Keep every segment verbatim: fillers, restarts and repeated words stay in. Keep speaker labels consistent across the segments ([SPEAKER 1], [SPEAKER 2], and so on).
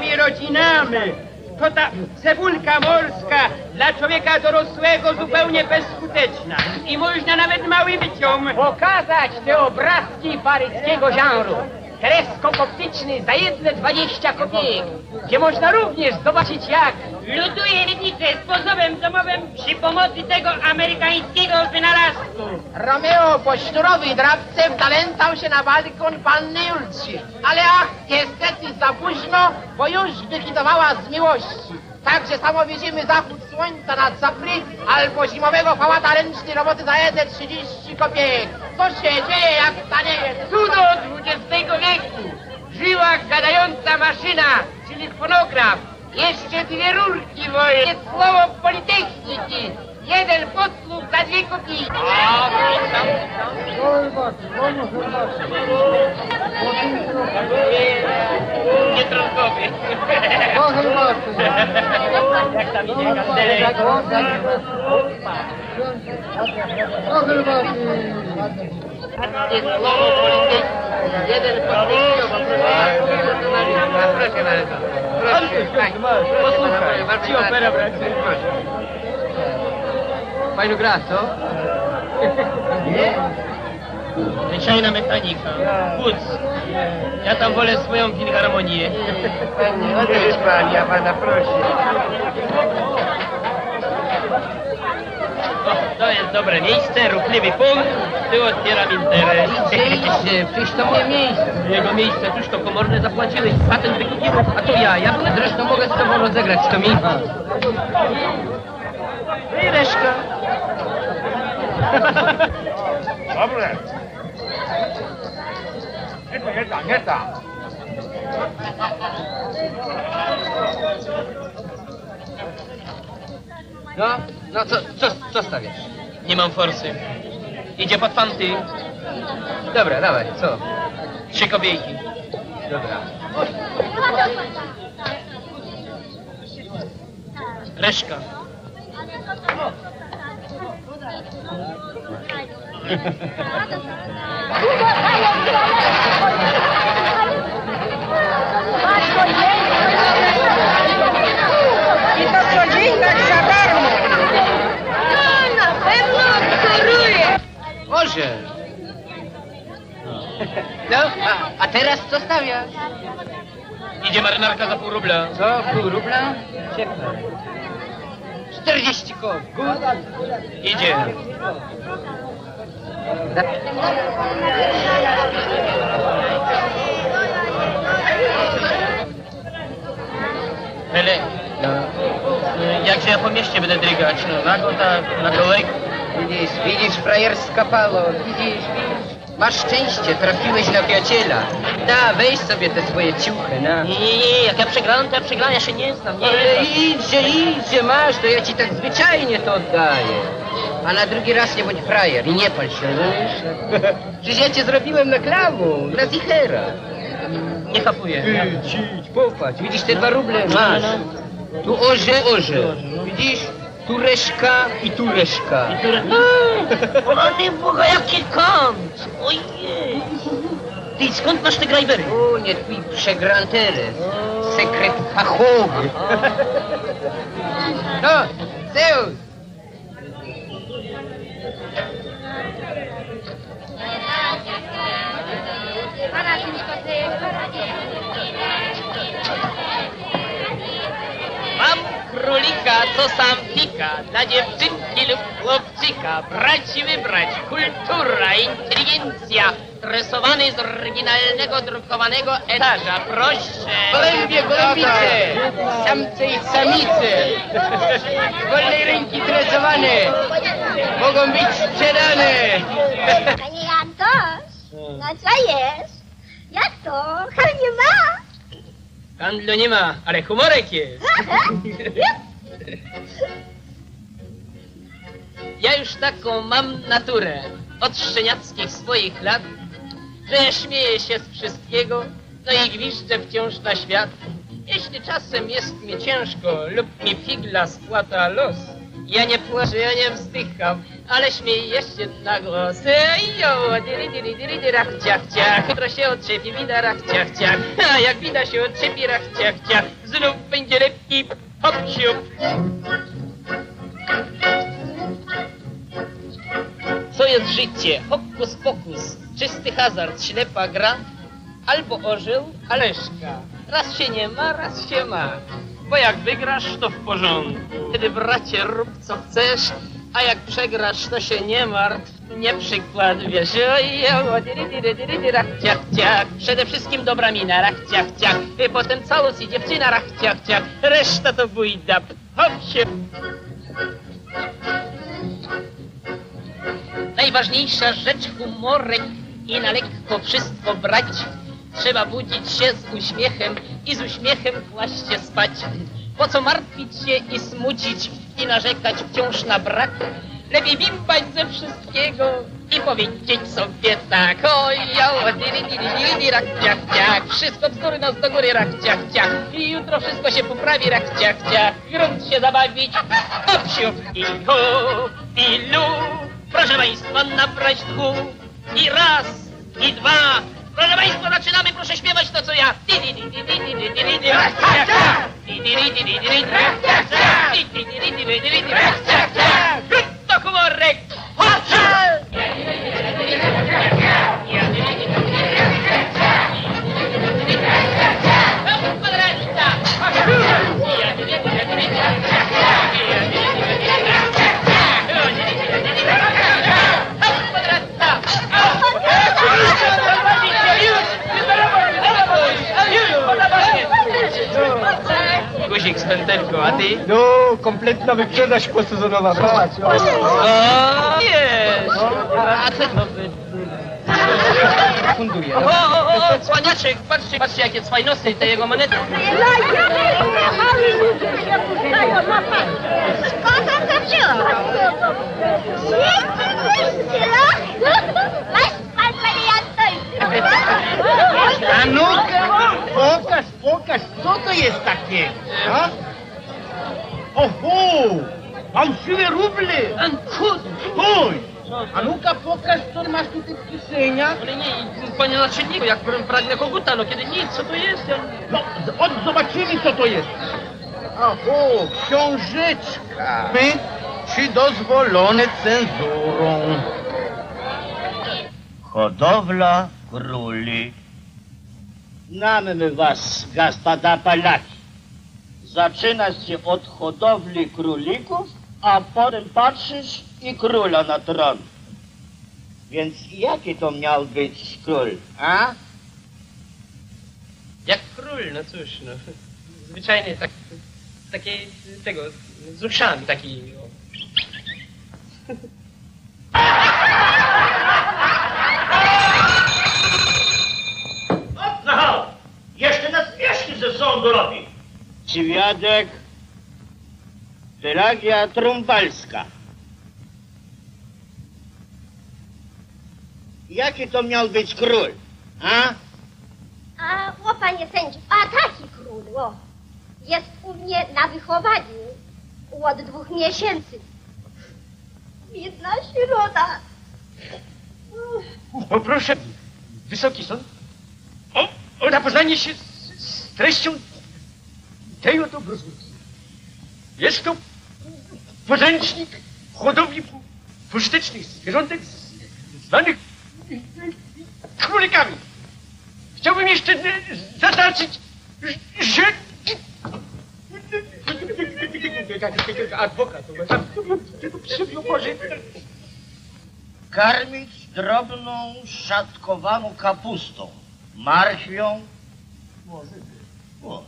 [SPEAKER 1] całymi rodzinami. To ta cebulka morska dla człowieka dorosłego zupełnie bezskuteczna. I można nawet mały wyciąg
[SPEAKER 2] pokazać te obrazki paryskiego żanru. Teleskop optyczny za jedne dwadzieścia kopiejek, gdzie można również zobaczyć, jak
[SPEAKER 3] luduje rybnicę sposobem domowym przy pomocy tego amerykańskiego wynalazku.
[SPEAKER 2] Romeo pośnurowy drabcem talentał się na balkon panny Julci. Ale ach, niestety za późno, bo już wykitowała z miłości. Także samo widzimy zachód słońca nad Sapry albo zimowego pałata ręcznej roboty za jedne trzydzieści kopiejek. Co się dzieje, jak stanieje?
[SPEAKER 3] Cudo dwudziestego wieku. Żyła gadająca maszyna, czyli fonograf. Jeszcze dwie rurki wolne. Słowo politechniki. Jeden podsłuch za dwie kopijki. Nie trągowy. Jak tam idzie kandelek? Jest słowo politechniki. Jeden podsłuch. Proszę bardzo. Proszę. Posłuchaj. Ci opera braci.
[SPEAKER 2] Fajno gra, co?
[SPEAKER 3] Nie? Zwyczajna mechanika. Wódz. Ja tam wolę swoją filharmonię.
[SPEAKER 1] Panie, odejdź pan, ja pana proszę.
[SPEAKER 3] O, to jest dobre miejsce, ruchliwy punkt. Tu otwieram interes.
[SPEAKER 2] Idzie, przecież to moje miejsce.
[SPEAKER 3] Jego miejsce, tuż to komorne zapłaciłeś, patent wykupiłem, a to ja. Ja byłem
[SPEAKER 2] Zresztą mogę z tobą rozegrać, to mi.
[SPEAKER 3] I reszka.
[SPEAKER 1] Dobre. Nie to, nie ta, nie ta.
[SPEAKER 2] No, no co, co, co stawiasz?
[SPEAKER 3] Nie mam forsy. Idzie pod fanty.
[SPEAKER 2] Dobra, dawaj, co?
[SPEAKER 3] Trzy kobiejki.
[SPEAKER 2] Dobra.
[SPEAKER 3] Reszka.
[SPEAKER 4] I to co dzień tak za darmo. No, na pewno wzoruje.
[SPEAKER 2] Może. No, a, a teraz co stawiasz?
[SPEAKER 3] Idzie marynarka za pół rubla.
[SPEAKER 2] Co, pół rubla? Ciepłe. Czterdzieści koła.
[SPEAKER 3] Idzie. Hele,
[SPEAKER 2] No,
[SPEAKER 3] jakże ja po mieście będę drygać, no nago tak, na dołek.
[SPEAKER 2] widzisz, widzisz, frajerska palo, widzisz, widzisz. Masz szczęście, trafiłeś na przyjaciela. Da, weź sobie te swoje ciuchy, na.
[SPEAKER 3] Nie, nie, nie, jak ja przegrałem, to ja przegrałem, ja się nie znam, nie.
[SPEAKER 2] Ale idźże, idźże, masz, to ja ci tak zwyczajnie to oddaję. A na drugi raz nie bądź frajer i nie pal się, wiesz? Przecież ja cię zrobiłem na klawu, na zichera.
[SPEAKER 3] Nie kapuję.
[SPEAKER 2] Idź, idź, popatrz, widzisz te dwa ruble? Masz. Tu orze, orze. Widzisz? Tu reszka i tu reszka.
[SPEAKER 3] O, nie Boga, jaki kąt! Ojej! Ty, skąd masz te grajbery?
[SPEAKER 2] O, nie twój przegranteres. Sekret fachowy. No, Zeus.
[SPEAKER 3] Mam królika, co sam pika, dla dziewczynki lub chłopczyka. Brać i wybrać, kultura, inteligencja, stresowany z oryginalnego drukowanego etaża, proszę.
[SPEAKER 2] Gołębie, gołębice, samce i samice, wolnej ręki tresowane, mogą być sprzedane.
[SPEAKER 5] Panie Antoś, no co jest? Jak to? Handlu nie ma?
[SPEAKER 3] Handlu nie ma, ale humorek jest. Ja już taką mam naturę od szczeniackich swoich lat, że śmieję się z wszystkiego, no i gwiżdżę wciąż na świat. Jeśli czasem jest mi ciężko lub mi figla spłata los, ja nie płaczę, ja nie wzdycham, ale śmiejesz się na głos. Jo, diri, diri, diri, diri, rach, ciach, ciach. Jutro się odczepi wina, rach, ciach, ciach. A jak wina się odczepi, rach, ciach, ciach. Znów będzie lepki, hop, siup. Co jest życie? Hokus pokus, czysty hazard, ślepa gra. Albo orzeł, aleszka. Raz się nie ma, raz się ma. Bo jak wygrasz, to w porządku. Wtedy, bracie, rób co chcesz, a jak przegrasz, to się nie martw. Nie przykład, wiesz, ojo, diri, diri, diri, diri, rach, ciach, ciach. Przede wszystkim dobra mina, rach, ciach, ciach. I potem całus i dziewczyna, rach, ciach, ciach. Reszta to bójda, hop się. Najważniejsza rzecz, humorek i na lekko wszystko brać. Trzeba budzić się z uśmiechem i z uśmiechem kłaść się spać. Po co martwić się i smucić i narzekać wciąż na brak? Lepiej bimbać ze wszystkiego i powiedzieć sobie tak. Ojo, diri, diri, diri, diri, rach, ciach, ciach. Wszystko bzdury nas do góry, rach, ciach, ciach. I jutro wszystko się poprawi, rach, ciach, ciach. Grunt się zabawić, hop, siup, i hu, i lu. Proszę państwa, nabrać tchu. I raz, i dwa. Proszę państwa, zaczynamy, proszę śpiewać to, co ja. To humorek. Guzik z pętelką, a ty?
[SPEAKER 1] No, kompletna wyprzedaż posezonowa. Patrz,
[SPEAKER 3] O, wiesz! A co to by...
[SPEAKER 1] funduje.
[SPEAKER 3] O, o, o, o, cwaniaczek, patrzcie, patrzcie, jakie cwajnosy, te jego monety.
[SPEAKER 5] Skąd on to wziął? Masz pan wariantoj.
[SPEAKER 2] A no-ka, pokaż, pokaż, co to jest takie? A? Oho, fałszywe ruble.
[SPEAKER 3] Ankud!
[SPEAKER 2] Stój! A no-ka, pokaż, co masz tutaj w kieszeniach.
[SPEAKER 3] Ale nie, panie naczelniku, jak pragnę koguta, no kiedy nic, co to jest? Ja...
[SPEAKER 2] No, od, zobaczymy, co to jest. Oho, książeczka. My, czy dozwolone cenzurą?
[SPEAKER 6] Hodowla króli. Znamy was, gospoda Polaki. Zaczyna się od hodowli królików, a potem patrzysz i króla na tron. Więc jaki to miał być król, a?
[SPEAKER 3] Jak król, no cóż, no. Zwyczajny, tak, takie, tego, z uszami taki. O.
[SPEAKER 6] No, jeszcze nas wierzchi ze sądu robi. Świadek Pelagia Trumbalska. Jaki to miał być król, a?
[SPEAKER 5] A, o panie sędziu, a taki król, o, jest u mnie na wychowaniu od dwóch miesięcy. Biedna sierota.
[SPEAKER 1] Poproszę, Wysoki Sąd, o, o zapoznanie się z, z treścią tej oto brosówki. Jest to podręcznik hodowli pożytecznych zwierzątek zwanych królikami. Chciałbym jeszcze zaznaczyć, że... Adwokat, Boże.
[SPEAKER 6] Karmić drobną, szatkowaną kapustą, marchwią, może być, może.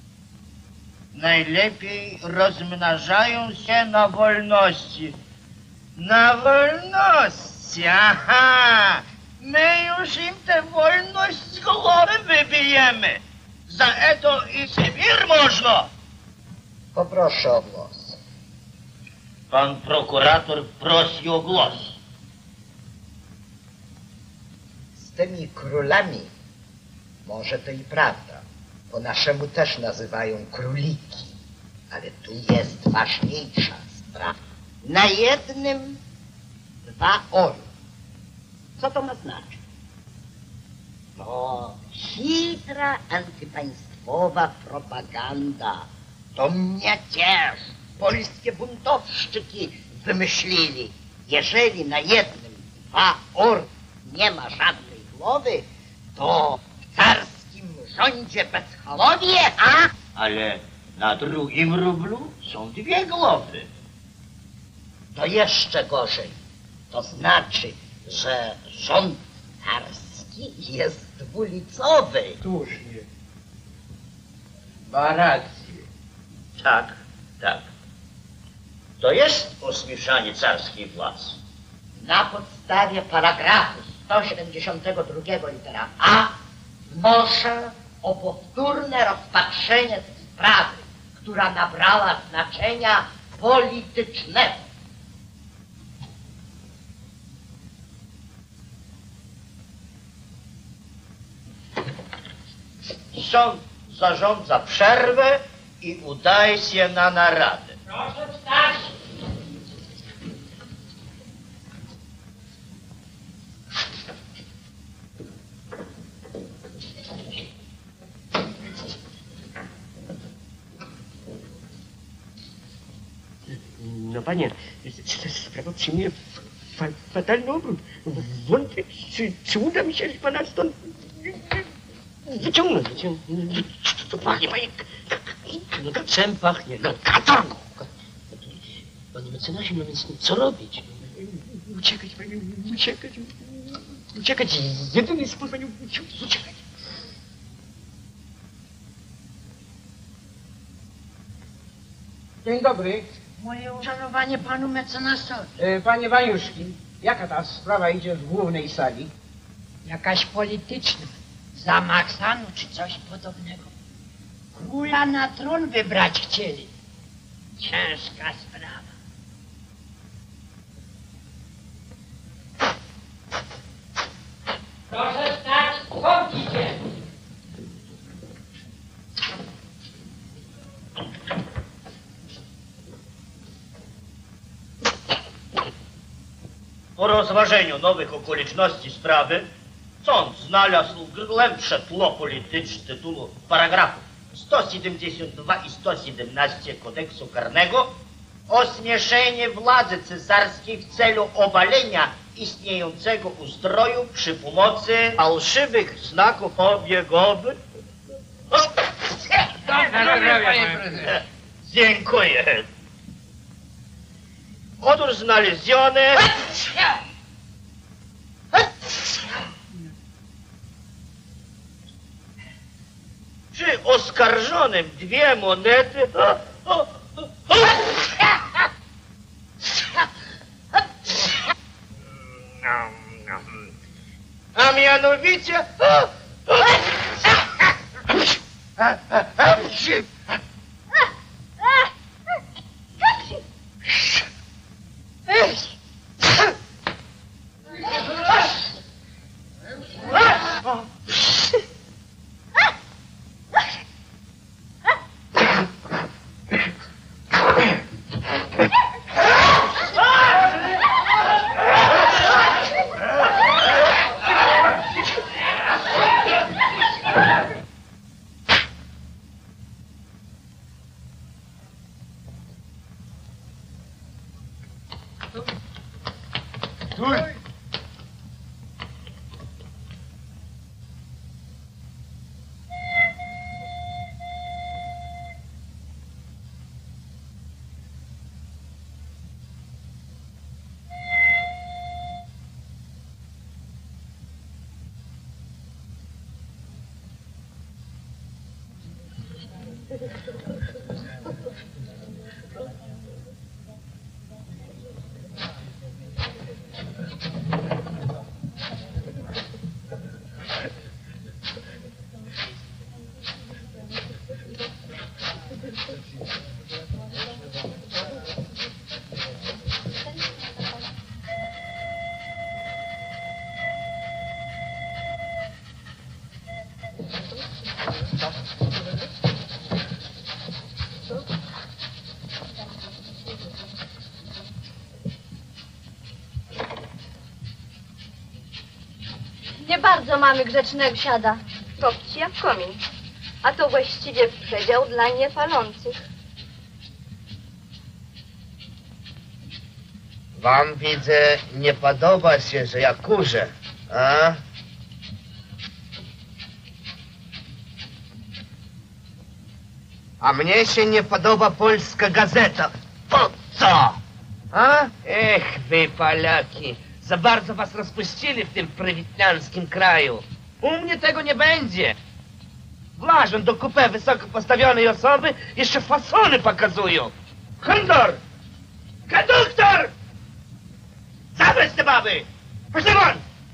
[SPEAKER 6] Najlepiej rozmnażają się na wolności. Na wolności, aha! My już im tę wolność z głowy wybijemy. Za to i Sybir można.
[SPEAKER 2] Poproszę o głos.
[SPEAKER 6] Pan prokurator prosi o głos.
[SPEAKER 7] Z tymi królami może to i prawda. Po naszemu też nazywają króliki. Ale tu jest ważniejsza sprawa. Na jednym Dwa orły. Co to ma znaczyć? To chytra antypaństwowa propaganda. To mnie też polskie buntowszczyki wymyślili. Jeżeli na jednym dwa orły nie ma żadnej głowy, to w carskim rządzie bezcholowie, a?
[SPEAKER 6] Ale na drugim rublu są dwie głowy.
[SPEAKER 7] To jeszcze gorzej. To znaczy, że rząd carski jest dwulicowy.
[SPEAKER 1] Słusznie. Ma rację.
[SPEAKER 6] Tak, tak. To jest osmieszanie carskiej władzy.
[SPEAKER 7] Na podstawie paragrafu sto siedemdziesiątego drugiego litera A wnoszę o powtórne rozpatrzenie sprawy, która nabrała znaczenia politycznego.
[SPEAKER 6] Sąd zarządza przerwę i udaje się na naradę.
[SPEAKER 2] Proszę wstać.
[SPEAKER 1] No panie, sprawa przyjmuje fa fatalny obrót. Wątpię, czy, czy uda mi się pana stąd wyciągnąć. wyciągnąć. To pachnie, panie, no to czym pachnie? No katorgą. Panie mecenasie, no więc co robić? Uciekać, panie, uciekać, uciekać. Jedyny sposób, panie, uciekać.
[SPEAKER 8] Dzień dobry.
[SPEAKER 2] Moje uszanowanie panu mecenasowi.
[SPEAKER 8] E, Panie Waniuszki, jaka ta sprawa idzie w głównej sali?
[SPEAKER 2] Jakaś polityczna. Zamach stanu czy coś podobnego. Króla na tron wybrać chcieli. Ciężka sprawa. Proszę stać, chodźcie.
[SPEAKER 6] Po rozważeniu nowych okoliczności sprawy sąd znalazł głębsze tło polityczne tytułu paragrafów sto siedemdziesiąt dwa i sto siedemnaście kodeksu karnego ośmieszenie władzy cesarskiej w celu obalenia istniejącego ustroju przy pomocy fałszywych znaków obiegowych. Dziękuję. Otóż znalezione przy oskarżonym dwie monety, a mianowicie
[SPEAKER 4] Nie bardzo mamy grzecznego siada. Kopci jak komin. A to właściwie przedział dla niepalących.
[SPEAKER 2] Wam, widzę, nie podoba się, że ja kurzę, a? A mnie się nie podoba polska gazeta. Po co? A? Ech, wy Polaki, za bardzo was rozpuścili w tym prywitnianskim kraju. U mnie tego nie będzie. Włażą do kupy wysoko postawionej osoby, jeszcze fasony pokazują. Kondor! Konduktor! Zabrać te baby! Poszli won!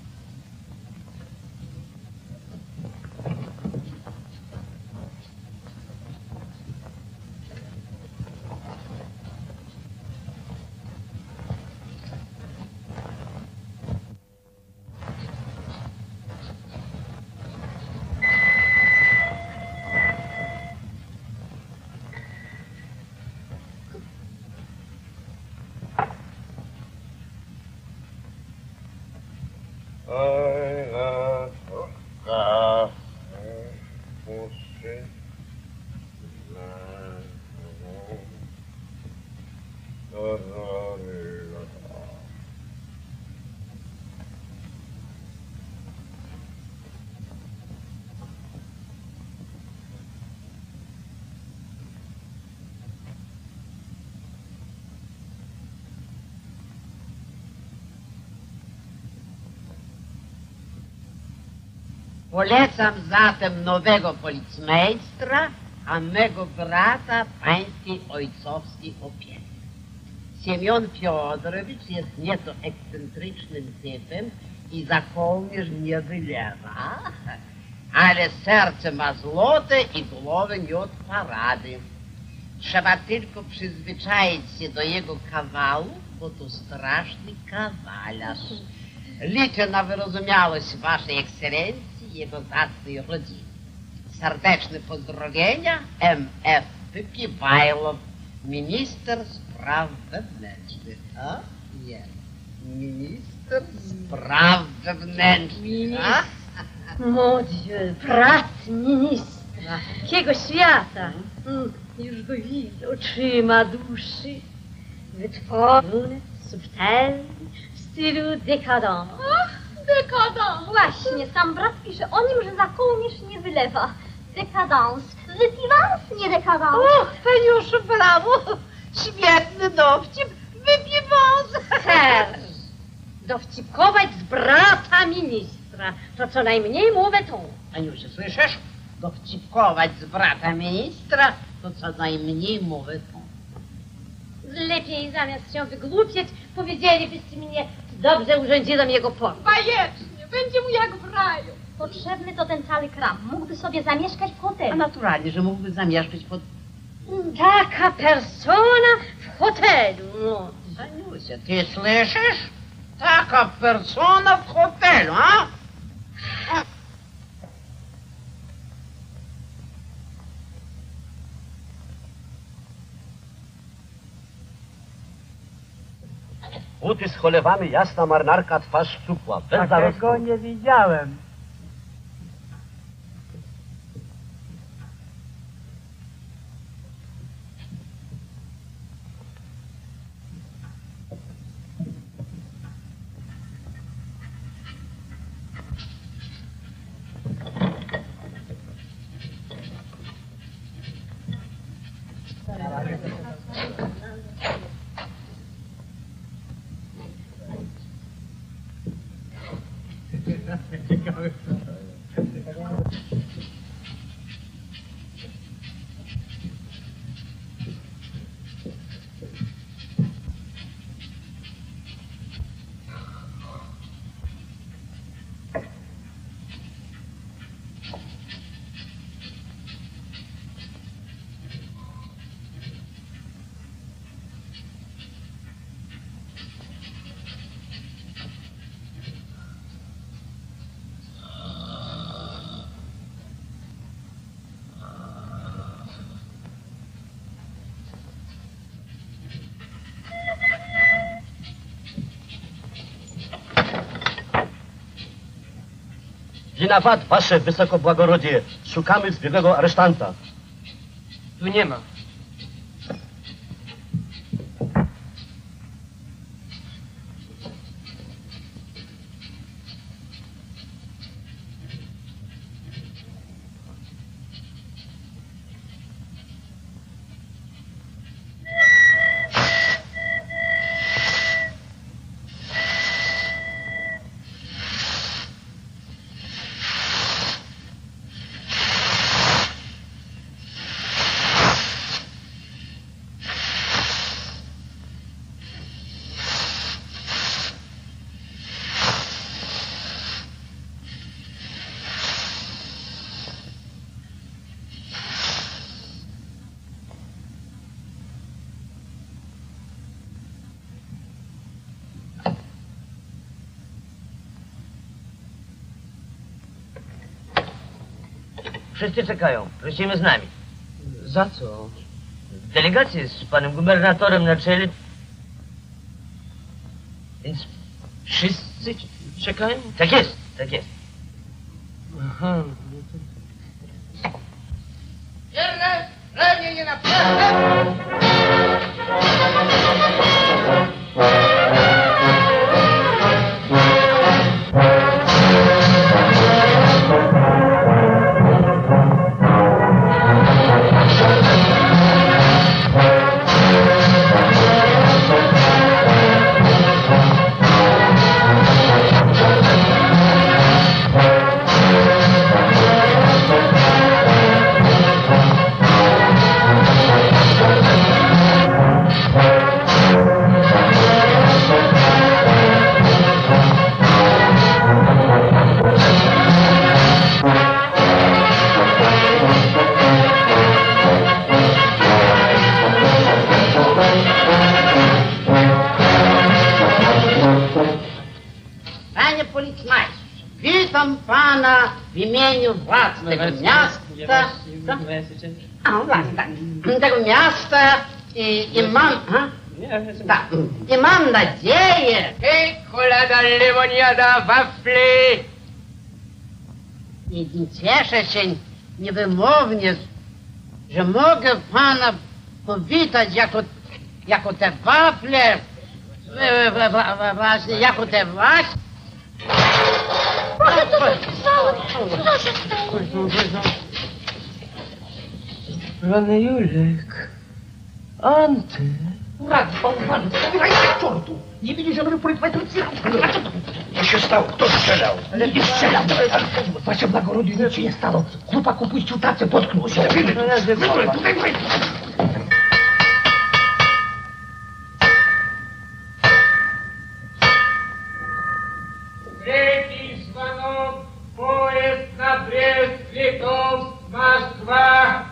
[SPEAKER 9] Polecam zatem nowego policmejstra, a mego brata pańskiej ojcowskiej opieki. Siemion Fiodorowicz jest nieco ekscentrycznym typem i za kołnierz nie wylewa, ale serce ma złote i głowę nie od parady. Trzeba tylko przyzwyczaić się do jego kawału, bo to straszny kawalarz. Liczę na wyrozumiałość waszej ekscelencji i jego zacnej rodziny. Serdeczne pozdrowienia, M F Pykibajlow, minister spraw wewnętrznych. A? Jest. Minister spraw wewnętrznych. A?
[SPEAKER 4] Mon Dieu, brat ministra, jakiego świata. Mm, już go widzę oczyma duszy. Wytworzony, subtelny, w stylu dekadent.
[SPEAKER 5] Ach, dekadans! Właśnie, sam brat pisze o nim, że za kołnierz nie wylewa. Dekadans. Wypiwans, nie dekadans.
[SPEAKER 9] Och, Paniuszu, brawo! Świetny dowcip, wypiwans!
[SPEAKER 4] Serż, dowcipkować z brata ministra, to co najmniej mowę tą.
[SPEAKER 9] Aniusiu, słyszysz? Dowcipkować z brata ministra, to co najmniej mowę tą.
[SPEAKER 4] Lepiej zamiast się wygłupiać, powiedzielibyście mnie, dobrze urządziłem jego pokój.
[SPEAKER 5] Bajecznie, będzie mu jak w raju. Potrzebny to ten cały kram. Mógłby sobie zamieszkać w
[SPEAKER 9] A
[SPEAKER 5] hotelu.
[SPEAKER 9] naturalnie, że mógłby zamieszkać pod...
[SPEAKER 4] Taka persona w hotelu, no.
[SPEAKER 9] Aniusia, ty słyszysz? Taka persona w hotelu, a?
[SPEAKER 1] Ut jest cholewany, jasna marynarka, twarz szczupła, bez zarostów.
[SPEAKER 8] nie widziałem.
[SPEAKER 6] Przyszli na wad, wasze wysokobłagorodzie. Szukamy zbiegłego aresztanta.
[SPEAKER 1] Tu nie ma.
[SPEAKER 10] Wszyscy czekają. Prosimy z nami.
[SPEAKER 1] Za co?
[SPEAKER 10] Delegacje z panem gubernatorem na czele. Więc
[SPEAKER 1] Wszyscy czekają?
[SPEAKER 10] tak jest, tak jest.
[SPEAKER 1] Aha.
[SPEAKER 2] Wierne, ramię na plecach.
[SPEAKER 9] Panie policjant, witam pana w imieniu władz tego miasta. A, właśnie, tak. Tego miasta i, i mam... A? Tak. I mam nadzieję...
[SPEAKER 3] Hej, kolada, lemoniada, wafle!
[SPEAKER 9] I cieszę się niewymownie, że mogę pana powitać jako, jako te wafle, e, wa- wa- wa- właśnie, jako te właśnie.
[SPEAKER 5] Proszę, co się stało? Co się stało?
[SPEAKER 1] Rany Julek. Anty.
[SPEAKER 7] Nie widzisz, że może policja Co się stało? Kto strzelał? Ale nie strzelał. Wasze blagorodnie, nic się nie stało. Chłopak upuścił tacę, potknął się.
[SPEAKER 3] Третий звонок, поезд на Брест, Литовск, Москва.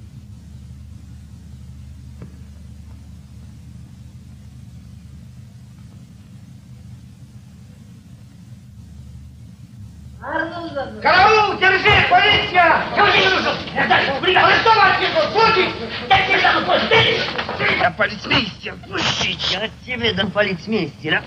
[SPEAKER 2] Караул, держи, полиция! Арестовать его, будь! Дайте сам пустить!
[SPEAKER 10] Да полицмейстер, пустите, от тебя до полицмейстера.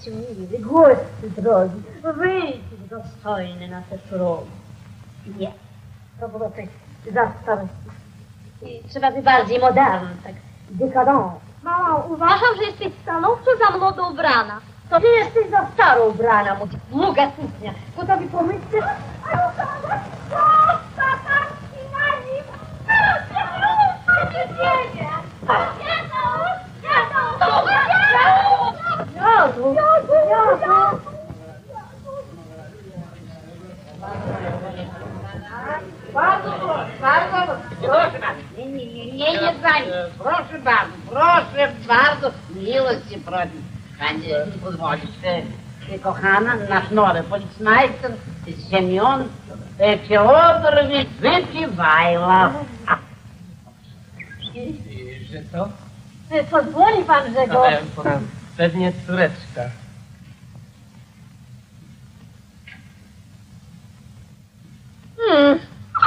[SPEAKER 11] Bądźcie miły, głosy drogi, wyjdźcie dostojny na te progi. Nie, to było tak za starości. I trzeba być bardziej modern, tak dekadent.
[SPEAKER 4] Mama, uważam, że jesteś stanowczo za młodo ubrana.
[SPEAKER 11] To ty jesteś za staro ubrana, muga suknia. Gotowi pomyśleć? Jodu, Jodu.
[SPEAKER 2] Bardzo proszę, bardzo proszę. Nie, nie, nie, nie, nie zdań. Proszę bardzo, proszę bardzo. Miłości proszę. Będzie pozwolić. E, kochana, nasz nowy policmajster Siemion e, Fiodorowicz Wypiwajła.
[SPEAKER 1] Że co?
[SPEAKER 11] Pozwoli pan, że go...
[SPEAKER 1] Ale pewnie córeczka.
[SPEAKER 11] Hmm.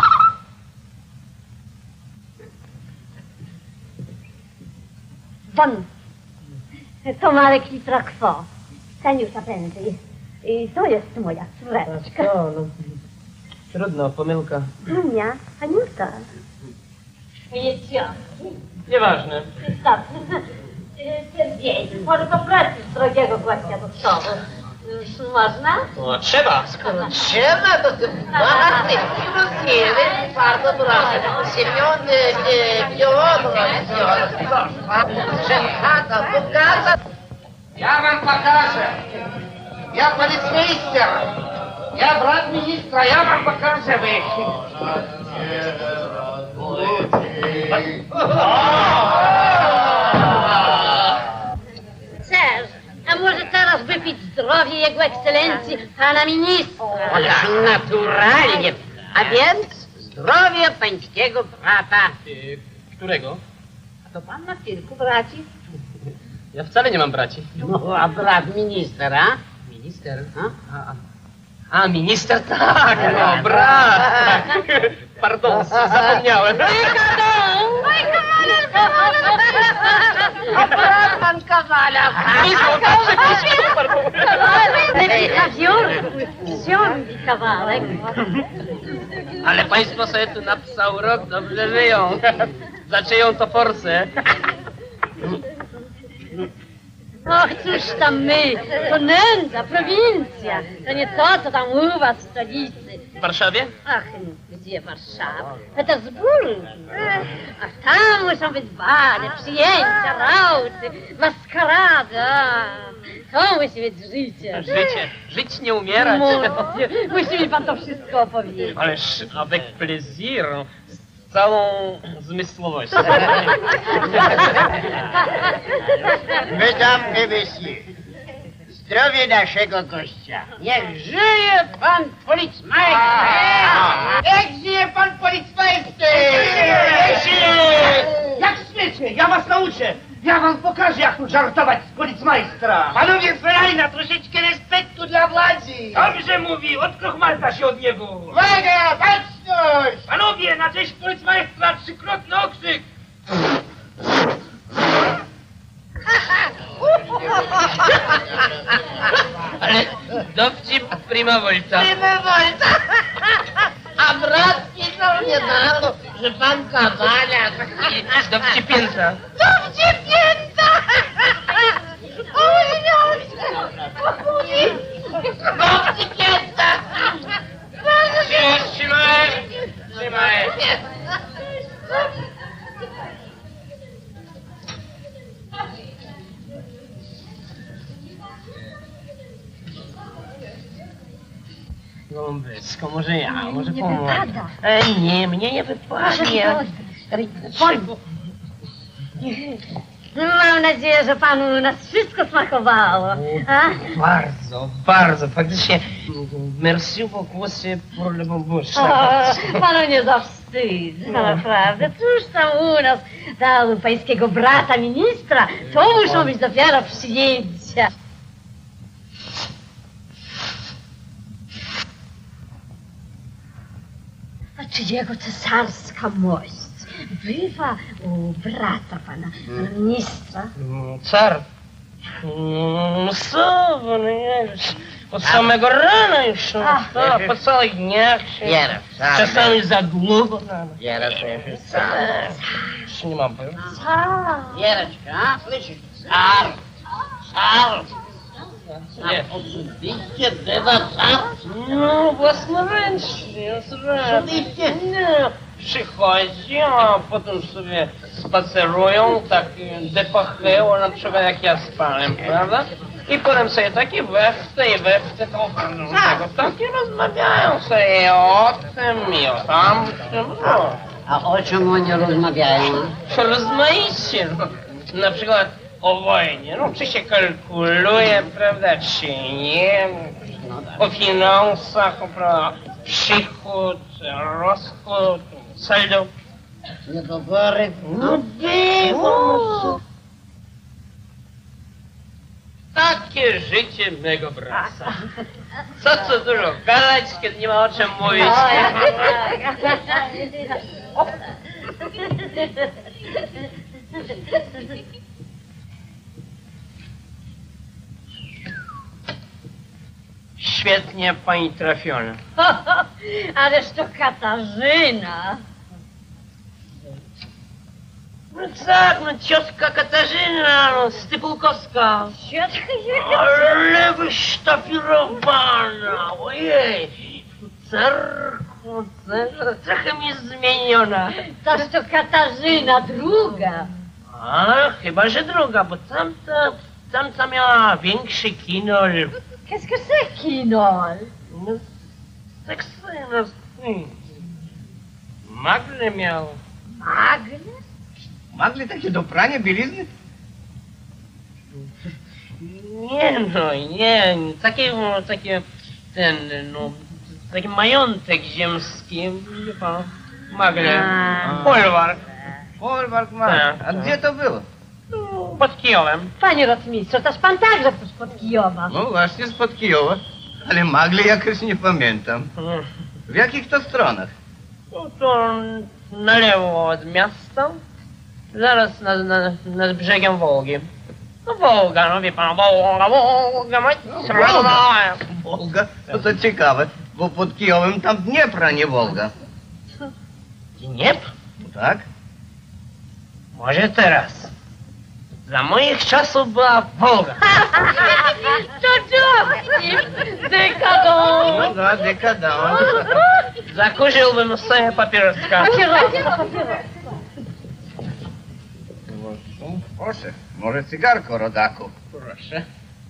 [SPEAKER 11] Pan, to Marek i Trakwo. Seniusza prędzej. I to jest moja córeczka.
[SPEAKER 1] No, no. Trudno, pomyłka.
[SPEAKER 11] Ania, Aniuta. Moje ciotki.
[SPEAKER 1] Nieważne.
[SPEAKER 11] Wystarczy. Stwierdzenie. Może do pracy drogiego gościa do stołu. Można?
[SPEAKER 1] No, trzeba.
[SPEAKER 2] Skoro trzeba, to ty bardzo rozjemy. Bardzo proszę. Siemion Fiodorowicz. Szefata, pokaza.
[SPEAKER 8] Ja wam pokażę. Ja policmeister. Ja brat ministra, ja wam pokażę wy.
[SPEAKER 11] Serż, a może teraz wypić zdrowie jego ekscelencji, pana ministra?
[SPEAKER 2] Ależ naturalnie. A więc zdrowie pańskiego brata.
[SPEAKER 1] Yy, którego?
[SPEAKER 2] A to pan ma kilku braci?
[SPEAKER 1] Ja wcale nie mam braci.
[SPEAKER 2] No, a brat minister, a?
[SPEAKER 1] Minister?
[SPEAKER 2] A?
[SPEAKER 1] A, a. a minister, tak, no, brat. Tak. Pardon, zapomniałem.
[SPEAKER 2] A brat pan Kawala.
[SPEAKER 11] Wziął kawałek.
[SPEAKER 1] Ale państwo sobie tu napisał rok, dobrze żyją. Za czyją to forsę?
[SPEAKER 11] Och, cóż tam my, to nędza, prowincja. To nie to, co tam u was w stolicy.
[SPEAKER 1] W Warszawie?
[SPEAKER 11] Ach, gdzie Warszawa? Petersburg. Ach, tam muszą być bale, przyjęcia, rauty, maskarady. Ach, to musi być życie.
[SPEAKER 1] Życie. Żyć, nie umierać.
[SPEAKER 11] Musi, musi mi pan to wszystko opowiedzieć.
[SPEAKER 1] Ależ avec plaisir. Z całą zmysłowością.
[SPEAKER 2] Mesdames et messieurs, zdrowie naszego gościa. Niech żyje pan policmajster! Niech żyje pan policmajster! Niech żyje!
[SPEAKER 8] Jak śmiecie, ja was nauczę. Ja wam pokażę, jak tu żartować z policmajstra. Panowie Ferajna, troszeczkę respektu dla władzy. Dobrze mówi, odkrochmalta się od niego.
[SPEAKER 2] Uwaga, baczność!
[SPEAKER 8] Panowie, na cześć policmajstra trzykrotny okrzyk.
[SPEAKER 1] Ale dowcip prima volta.
[SPEAKER 2] Prima volta! A brat pisał niedawno, że pan Kawala...
[SPEAKER 1] Dowcipięta.
[SPEAKER 2] Dowcipięta! Oj, oj, dowcipięta!
[SPEAKER 8] Trzymaj, trzymaj.
[SPEAKER 1] Gąbysko, może ja, może
[SPEAKER 11] Nie
[SPEAKER 1] pomogę.
[SPEAKER 11] wypada.
[SPEAKER 1] Ej, nie, mnie nie wypada. Ja...
[SPEAKER 11] Mam nadzieję, że panu nas wszystko smakowało. A?
[SPEAKER 1] Bardzo, bardzo, faktycznie. Merci beaucoup, c'est pour le bon bouche.
[SPEAKER 11] O, panu nie zawstydź, no. Naprawdę. Cóż tam u nas, dał pańskiego brata ministra, to muszą być dopiero przyjęcia. A czy jego cesarska mość bywa u brata pana, pana ministra?
[SPEAKER 1] Car. No co, no nie, od samego rana już, no, to, po całych dniach się,
[SPEAKER 9] Jarek, sam.
[SPEAKER 1] czasami za długo rano.
[SPEAKER 9] Jarek, sam.
[SPEAKER 1] Już nie mam pojęcia.
[SPEAKER 9] Jareczka, słyszysz? Sam. Sam.
[SPEAKER 1] Nie.
[SPEAKER 9] Oczywiście bywa sam.
[SPEAKER 1] No, własnoręcznie,
[SPEAKER 9] Oczywiście.
[SPEAKER 1] Nie, przychodzi, a potem sobie spacerują, tak depachują, na przykład jak ja z panem, prawda? I potem sobie takie weftę i weftę to tego, takie rozmawiają sobie o tym i o tamtym, no.
[SPEAKER 9] A o czym oni rozmawiają?
[SPEAKER 1] Rozmaicie, no. Na przykład o wojnie, no czy się kalkuluje, prawda, czy nie, o finansach, prawda, przychód, rozchód, saldo.
[SPEAKER 9] Niedobory.
[SPEAKER 1] No było. Takie życie mego brata. Co co dużo gadać, kiedy nie ma o czym mówić. Świetnie pani trafiona.
[SPEAKER 11] Ależ to Katarzyna.
[SPEAKER 1] No tak, no ciotka Katarzyna, no Stypułkowska.
[SPEAKER 11] Ciotka
[SPEAKER 1] Ale wysztafirowana, ojej. Cerku, cerku, trochę mi zmieniona.
[SPEAKER 11] Toż to Katarzyna druga.
[SPEAKER 1] A, chyba, że druga, bo tamta, tamta miała większy kinol.
[SPEAKER 11] Qu'est-ce que c'est, kinol?
[SPEAKER 1] No, tak sobie, no, hmm. Magle miał.
[SPEAKER 11] Magle?
[SPEAKER 8] Magle takie do prania bielizny?
[SPEAKER 1] Nie no, nie, takie, no, takie, ten, no, taki majątek ziemski, wie pan, magle, folwark.
[SPEAKER 8] Folwark ma.
[SPEAKER 1] Tak,
[SPEAKER 8] A
[SPEAKER 1] tak.
[SPEAKER 8] gdzie to było?
[SPEAKER 1] No, pod Kijowem.
[SPEAKER 11] Panie rotmistrzu, toż pan także spod Kijowa.
[SPEAKER 8] No właśnie spod Kijowa. Ale Magle jakoś nie pamiętam.
[SPEAKER 1] Hmm.
[SPEAKER 8] W jakich to stronach?
[SPEAKER 1] No to na lewo od miasta, zaraz nad, nad, nad brzegiem Wołgi. No Wołga, no wie pan, Wołga, Wołga, mać,
[SPEAKER 8] Wołga. Wołga? No to ciekawe, bo pod Kijowem tam Dniepra, nie Wołga.
[SPEAKER 1] Dniepr?
[SPEAKER 8] No tak?
[SPEAKER 1] Może teraz. Za moich czasów była Wołga.
[SPEAKER 11] To to! Dekadon!
[SPEAKER 8] No da, dekadans.
[SPEAKER 1] Zakurzyłbym sobie papieroska.
[SPEAKER 11] Papieroska, papieroska.
[SPEAKER 8] Proszę, może cygarko, rodaku.
[SPEAKER 1] Proszę.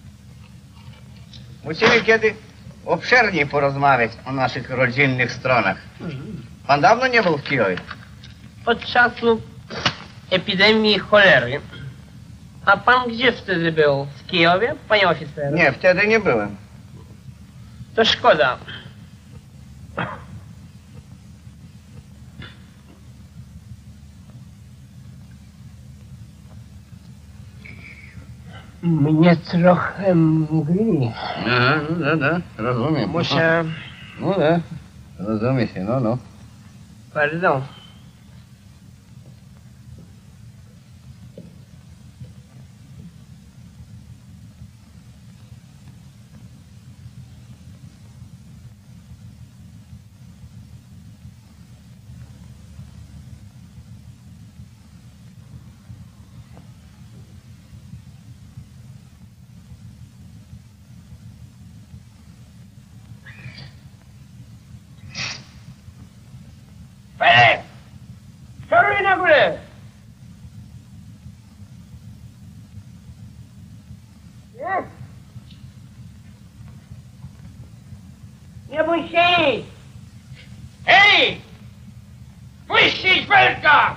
[SPEAKER 8] Musimy kiedy obszerniej porozmawiać o naszych rodzinnych stronach. Pan dawno nie był w Kijowie?
[SPEAKER 1] Od czasu epidemii cholery. A pan gdzie wtedy był? W Kijowie, panie oficerze?
[SPEAKER 8] Nie, wtedy nie byłem.
[SPEAKER 1] To szkoda. Mnie trochę mgli.
[SPEAKER 8] Aha, no, no, no, rozumiem.
[SPEAKER 1] Muszę...
[SPEAKER 8] No, no, rozumie się, no, no.
[SPEAKER 1] Pardon. Panie! Czoruj na górę! Nie? Nie bój się! Hej! Puścić Belka!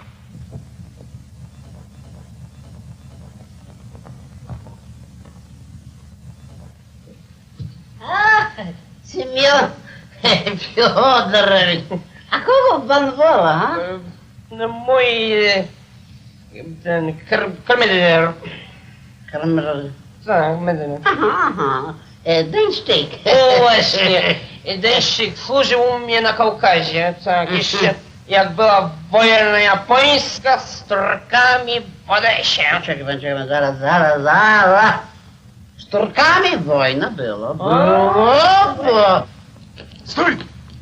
[SPEAKER 9] A, Simeon, Piotr, a kogo pan woła, ha?
[SPEAKER 1] No mój... e, ten kar karmelier.
[SPEAKER 9] Karmel.
[SPEAKER 1] Tak, medyner.
[SPEAKER 9] Aha, aha, e, Deńszczyk.
[SPEAKER 1] O właśnie, deszczyk służył u mnie na Kaukazie, tak, jeszcze jak była wojna japońska z Turkami w Odesie.
[SPEAKER 9] Czekaj, czekaj, zaraz, zaraz, zaraz. Z Turkami wojna była. Było, było.
[SPEAKER 7] Stój!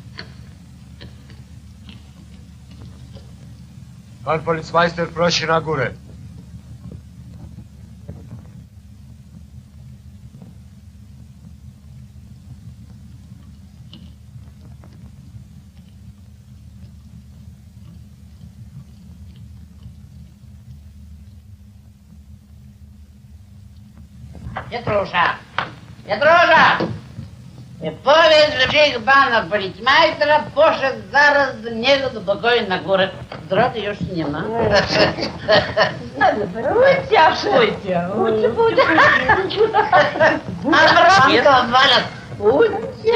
[SPEAKER 7] Pan policmajster prosi na górę.
[SPEAKER 9] Петруша, Петруша, powiedz, że przyjechał pana policmajstra, poszedł zaraz do niego do pokoju na górę. Drodzy już nie ma.
[SPEAKER 11] Pójdźcie, pójdźcie. Pójdźcie,
[SPEAKER 9] A Bronko, walec.
[SPEAKER 11] pójdźcie.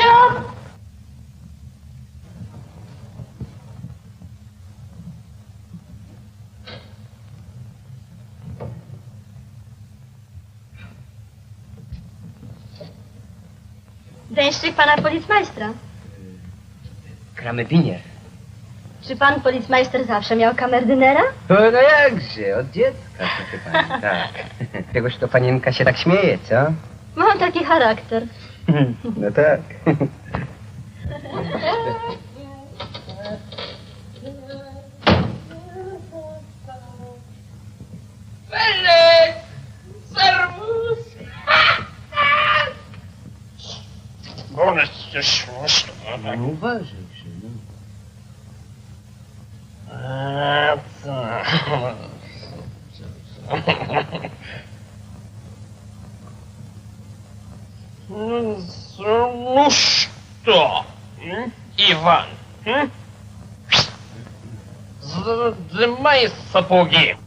[SPEAKER 4] Dęszczyk pana policmajstra.
[SPEAKER 12] Kramewinier.
[SPEAKER 4] Czy pan policmajster zawsze miał kamerdynera?
[SPEAKER 12] No, no jakże, od dziecka, proszę pani, tak. Tegoż to panienka się tak śmieje, co?
[SPEAKER 4] Mam taki charakter.
[SPEAKER 12] No tak.
[SPEAKER 3] Felek! Serwus!
[SPEAKER 8] Ona jest śmieszna.
[SPEAKER 12] No uważaj się, no.
[SPEAKER 8] A co? Ну что, Иван, снимай сапоги.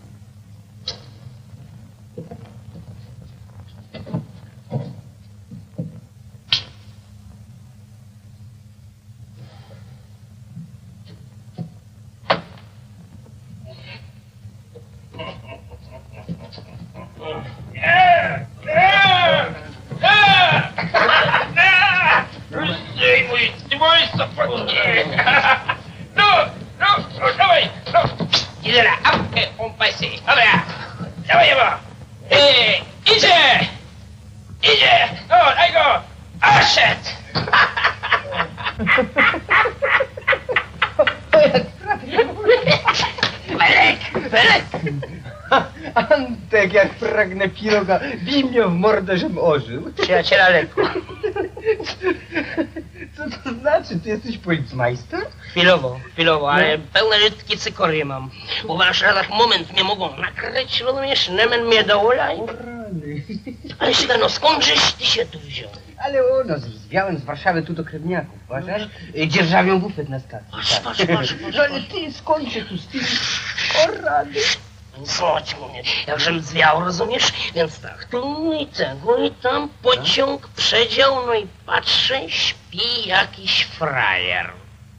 [SPEAKER 8] Здравствуй, снимай сапоги. Ну, ну, ну, давай, ну. Иди на, ап, э, он паси, давай, давай его. Эй, иди, иди, ну, дай го, ашет. Felek, Felek.
[SPEAKER 12] Antek, jak pragnę piroga, bij mnie w mordę, żem ożył.
[SPEAKER 3] Przyjaciela lekko.
[SPEAKER 12] Co to znaczy? Ty jesteś policmajster?
[SPEAKER 3] Chwilowo, chwilowo, ale pełne rytki cykory mam. Bo w Warszawach moment mnie mogą nakryć, rozumiesz? Nemen mnie dołolaj.
[SPEAKER 12] O rany.
[SPEAKER 3] Ale Syga, no skądżeś ty się tu wziął?
[SPEAKER 12] Ale ono, zwiałem z Warszawy tu do krewniaków, uważasz? Dzierżawią bufet na stacji.
[SPEAKER 3] Patrz, patrz, patrz, patrz.
[SPEAKER 12] No ale ty skąd się tu z tym? O rany.
[SPEAKER 3] Słuchaj, mówię, jakżem zwiał, rozumiesz? Więc tak, tu i tego i tam pociąg, przedział, no i patrzę, śpi jakiś frajer.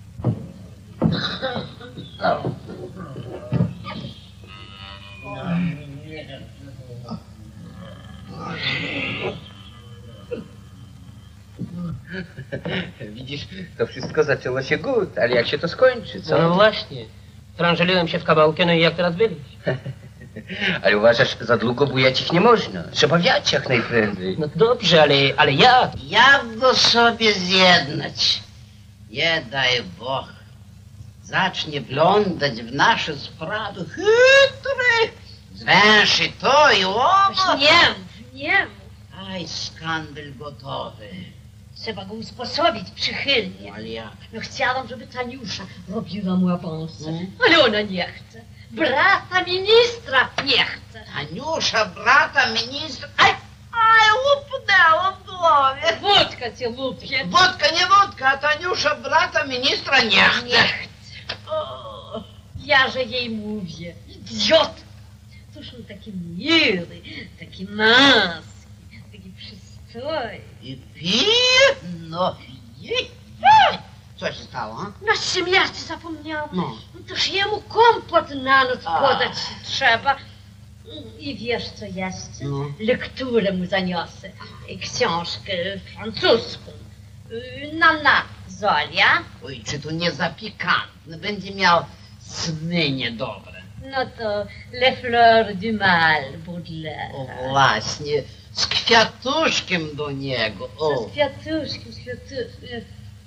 [SPEAKER 12] Widzisz, to wszystko zaczęło się gut, ale jak się to skończy, co?
[SPEAKER 3] No właśnie, franżeliłem się w kawałkę, no i jak teraz byliś?
[SPEAKER 12] Ale uważasz, za długo bujać ich nie można. Trzeba wiać jak najprędzej.
[SPEAKER 3] No dobrze, ale, ale jak?
[SPEAKER 9] Jak go sobie zjednać? Nie daj Bóg. Zacznie wglądać w nasze sprawy. Chytry. Zwęszy to i owo.
[SPEAKER 11] Nie mów, nie mów.
[SPEAKER 9] Aj, skandal gotowy.
[SPEAKER 11] Trzeba go usposobić przychylnie.
[SPEAKER 9] Ale jak?
[SPEAKER 11] No chciałam, żeby Taniusza robiła mu awansy,
[SPEAKER 9] Mm.
[SPEAKER 11] ale ona nie chce. Brata ministra nie chce.
[SPEAKER 9] Taniusza, brata ministra. Aj, aj, upnęło w głowie.
[SPEAKER 11] Wódka cię lupie.
[SPEAKER 9] Wódka, nie wódka, a Taniusza, brata ministra nie chce.
[SPEAKER 11] Nie chce. O, ja, że jej mówię. Idiot. Toż on taki miły, taki maski, taki przystojny.
[SPEAKER 9] I pije? No, jej. Co się stało?
[SPEAKER 11] Na śmierci zapomniałam.
[SPEAKER 9] No.
[SPEAKER 11] No toż jemu kompot na noc
[SPEAKER 9] A.
[SPEAKER 11] podać się trzeba. I wiesz co jeszcze?
[SPEAKER 9] No.
[SPEAKER 11] Lekturę mu zaniosę. I książkę francuską. Y, Na na, Zolia.
[SPEAKER 9] Oj, czy to nie za pikantne? Będzie miał sny niedobre.
[SPEAKER 11] No to Le Fleur du Mal, Baudelaire.
[SPEAKER 2] O właśnie, z kwiatuszkiem do niego. O.
[SPEAKER 11] Z kwiatuszkiem, z kwiatuszkiem.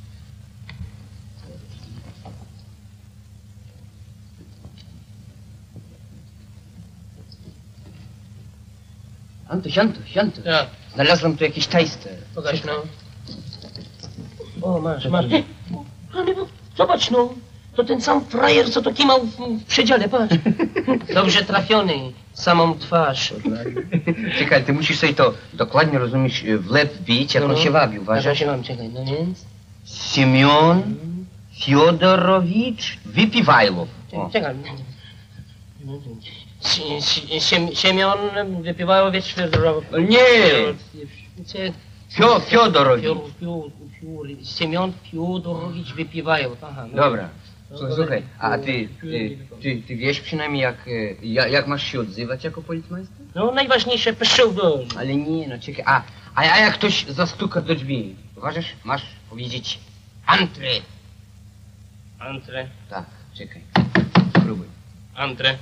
[SPEAKER 12] Antoś, Antoś, Antoś.
[SPEAKER 1] Ja.
[SPEAKER 12] Znalazłem tu jakiś tajster.
[SPEAKER 1] Pokaż, no. O, masz, masz. Ale no, zobacz, no. To ten sam frajer, co to kimał w, w przedziale, patrz. Dobrze trafiony, samą twarz.
[SPEAKER 12] Czekaj, ty musisz sobie to dokładnie, rozumieć, w łeb wbić, jak
[SPEAKER 1] No,
[SPEAKER 12] on
[SPEAKER 1] no.
[SPEAKER 12] się wabi,
[SPEAKER 1] Jak
[SPEAKER 12] uważasz?
[SPEAKER 1] on się wam, czekaj, no więc.
[SPEAKER 12] Simeon Fiodorowicz Wypiwajlow. O.
[SPEAKER 1] Czekaj. Sie- sie- Sie- Siemion wypiewało wiecz
[SPEAKER 12] Nie! Fio,
[SPEAKER 1] Fiodorowicz.
[SPEAKER 12] Fiodorowicz.
[SPEAKER 1] Siemion Fiodorowicz wypiewają. Aha, no.
[SPEAKER 12] Dobra. Słuchaj, słuchaj, a ty, ty, ty, ty wiesz przynajmniej jak, e, jak, jak masz się odzywać jako policmajster?
[SPEAKER 1] No najważniejsze pseudo.
[SPEAKER 12] Ale nie, no czekaj, a, a, a jak ktoś zastuka do drzwi, uważasz, masz powiedzieć antre.
[SPEAKER 1] Antre,
[SPEAKER 12] Tak, czekaj, spróbuj.
[SPEAKER 1] antre.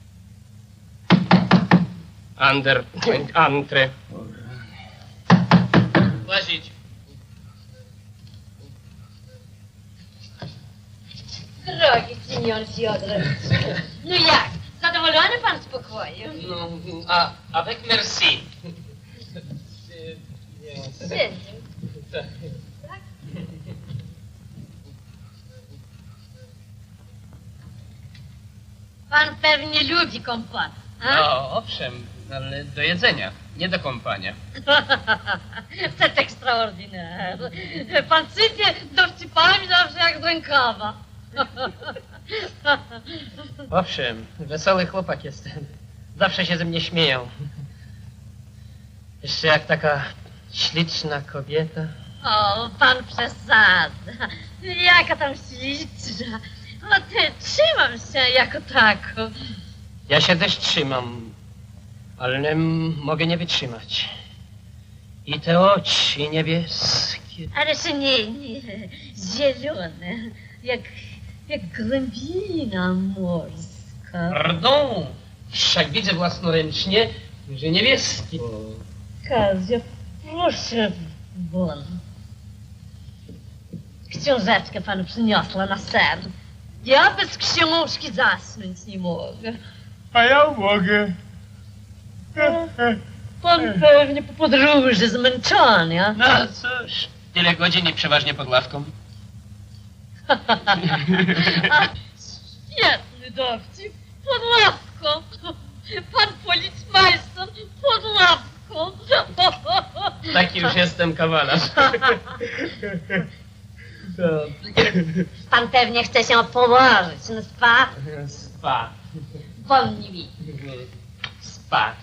[SPEAKER 1] Ander, antre. Łazić.
[SPEAKER 11] Drogi senior Fiodorowicz. No jak? Zadowolony pan z pokoju?
[SPEAKER 1] No, a, avec merci.
[SPEAKER 11] Synu. Pan pewnie lubi kompan.
[SPEAKER 3] No, owszem, ale do jedzenia, nie do kąpania.
[SPEAKER 11] C'est extraordinaire. Pan sypie dowcipami zawsze jak z rękawa.
[SPEAKER 1] Owszem, wesoły chłopak jestem. Zawsze się ze mnie śmieją. Jeszcze jak taka śliczna kobieta.
[SPEAKER 11] O, pan przesadza. Jaka tam śliczna. O, ty, trzymam się jako tako.
[SPEAKER 1] Ja się też trzymam, ale m- mogę nie wytrzymać. I te oczy niebieskie.
[SPEAKER 11] Ale że nie, nie, zielone, jak, jak głębina morska.
[SPEAKER 1] Pardon, wszak widzę własnoręcznie, że niebieskie.
[SPEAKER 11] Kazio, proszę, bon. Książeczkę panu przyniosła na ser. Ja bez książki zasnąć nie mogę.
[SPEAKER 8] A ja mogę.
[SPEAKER 11] Pan pewnie po podróży zmęczony, a?
[SPEAKER 1] No cóż, tyle godzin i przeważnie pod ławką.
[SPEAKER 11] Świetny dowcip, pod ławką. Pan policmajster pod ławką.
[SPEAKER 1] Taki już jestem kawalarz.
[SPEAKER 11] Pan pewnie chce się położyć, no spa?
[SPEAKER 1] Spa.
[SPEAKER 11] Bonne nuit.
[SPEAKER 1] Spa.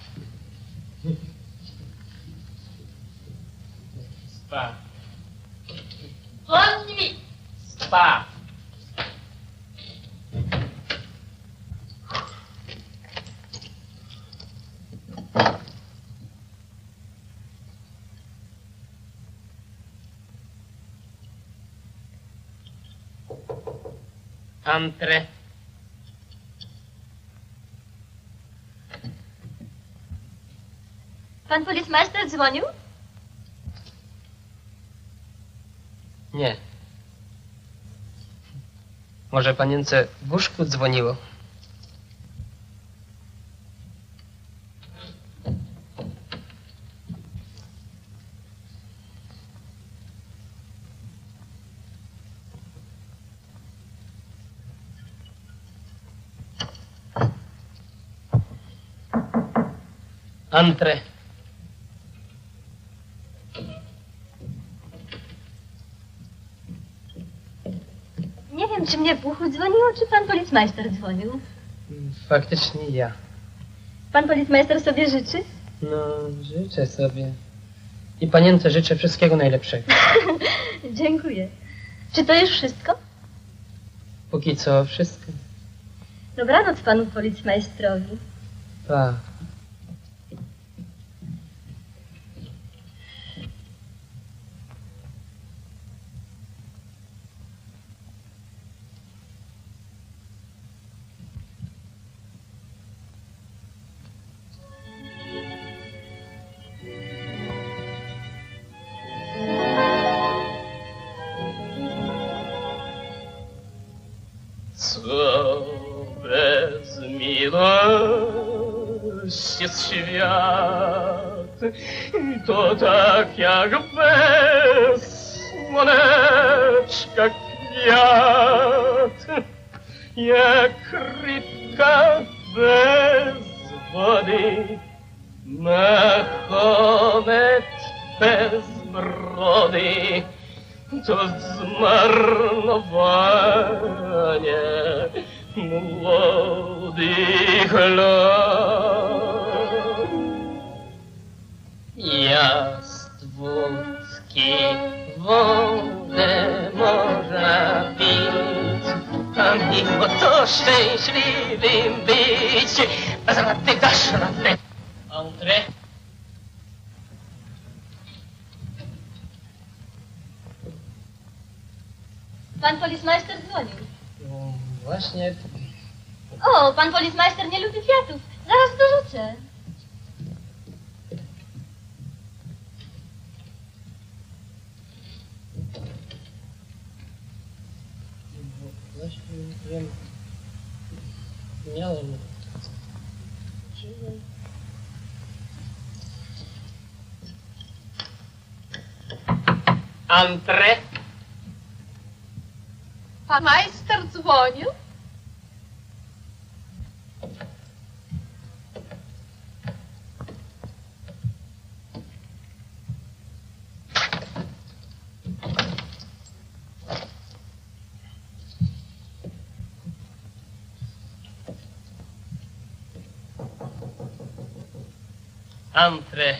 [SPEAKER 1] Spa.
[SPEAKER 11] Bonne nuit.
[SPEAKER 1] Spa. Antre.
[SPEAKER 4] Pan policmajster dzwonił?
[SPEAKER 1] Nie. Może panience w łóżku dzwoniło? Antre.
[SPEAKER 4] Nie wiem, czy mnie w uchu dzwoniło, czy pan policmajster dzwonił.
[SPEAKER 1] Faktycznie ja.
[SPEAKER 4] Pan policmajster sobie życzy?
[SPEAKER 1] No, życzę sobie. I panience życzę wszystkiego najlepszego.
[SPEAKER 4] Dziękuję. Czy to już wszystko?
[SPEAKER 1] Póki co wszystko.
[SPEAKER 4] Dobranoc panu policmajstrowi.
[SPEAKER 1] Tak.
[SPEAKER 13] świat. To tak jak bez słoneczka kwiat, jak rybka bez wody, Mahomet bez brody. To zmarnowanie młodych lat.
[SPEAKER 3] Ja z wódki wodę można pić, a mimo to szczęśliwym być. Bez rady dasz radę. Entrée.
[SPEAKER 4] Pan policmajster dzwonił.
[SPEAKER 1] No właśnie.
[SPEAKER 4] O, pan policmajster nie lubi kwiatów. Zaraz dorzucę.
[SPEAKER 1] Właśnie wiem. Miałem.
[SPEAKER 3] Entrée.
[SPEAKER 14] Pan majster dzwonił?
[SPEAKER 3] Entrée.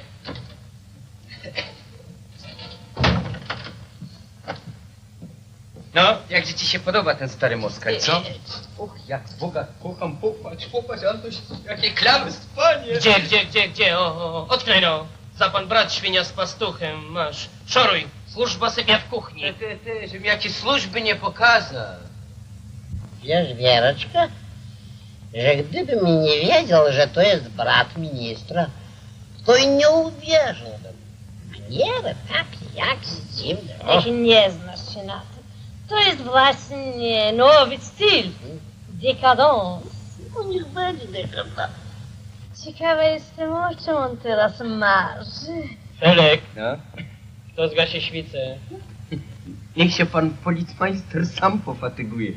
[SPEAKER 12] No, jak ci się podoba ten stary Moskal, co? Uch, jak Boga kocham, popatrz, popatrz, Antoś, jakie klamy, panie!
[SPEAKER 3] Gdzie, gdzie, gdzie, gdzie? O, o, odknaj no. Za pan brat świnia z pastuchem. Masz. Szoruj. Służba sypia w kuchni.
[SPEAKER 12] Ty, ty, ty, żebym ja ci służby nie pokazał.
[SPEAKER 2] Wiesz, Wiereczka, że gdybym nie wiedział, że to jest brat ministra, to i nie uwierzyłbym. Manierę tak jak z nim.
[SPEAKER 11] Ty się nie znasz się na tym. To jest właśnie nowy styl. Dekadans.
[SPEAKER 2] No niech będzie dekadans.
[SPEAKER 11] Ciekawa jestem, o czym on teraz marzy.
[SPEAKER 3] Felek,
[SPEAKER 12] No?
[SPEAKER 3] kto zgasie świcę?
[SPEAKER 12] Niech się pan policmajster sam pofatyguje.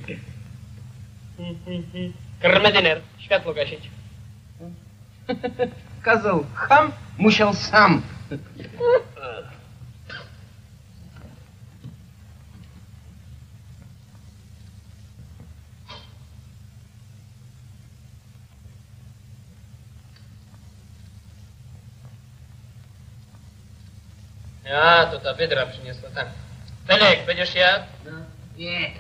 [SPEAKER 3] Krmedyner, światło gasić.
[SPEAKER 12] Kazał ham, musiał sam.
[SPEAKER 3] A, to ta wydra przyniosła, tak. Felek, będziesz jadł?
[SPEAKER 12] No, nie.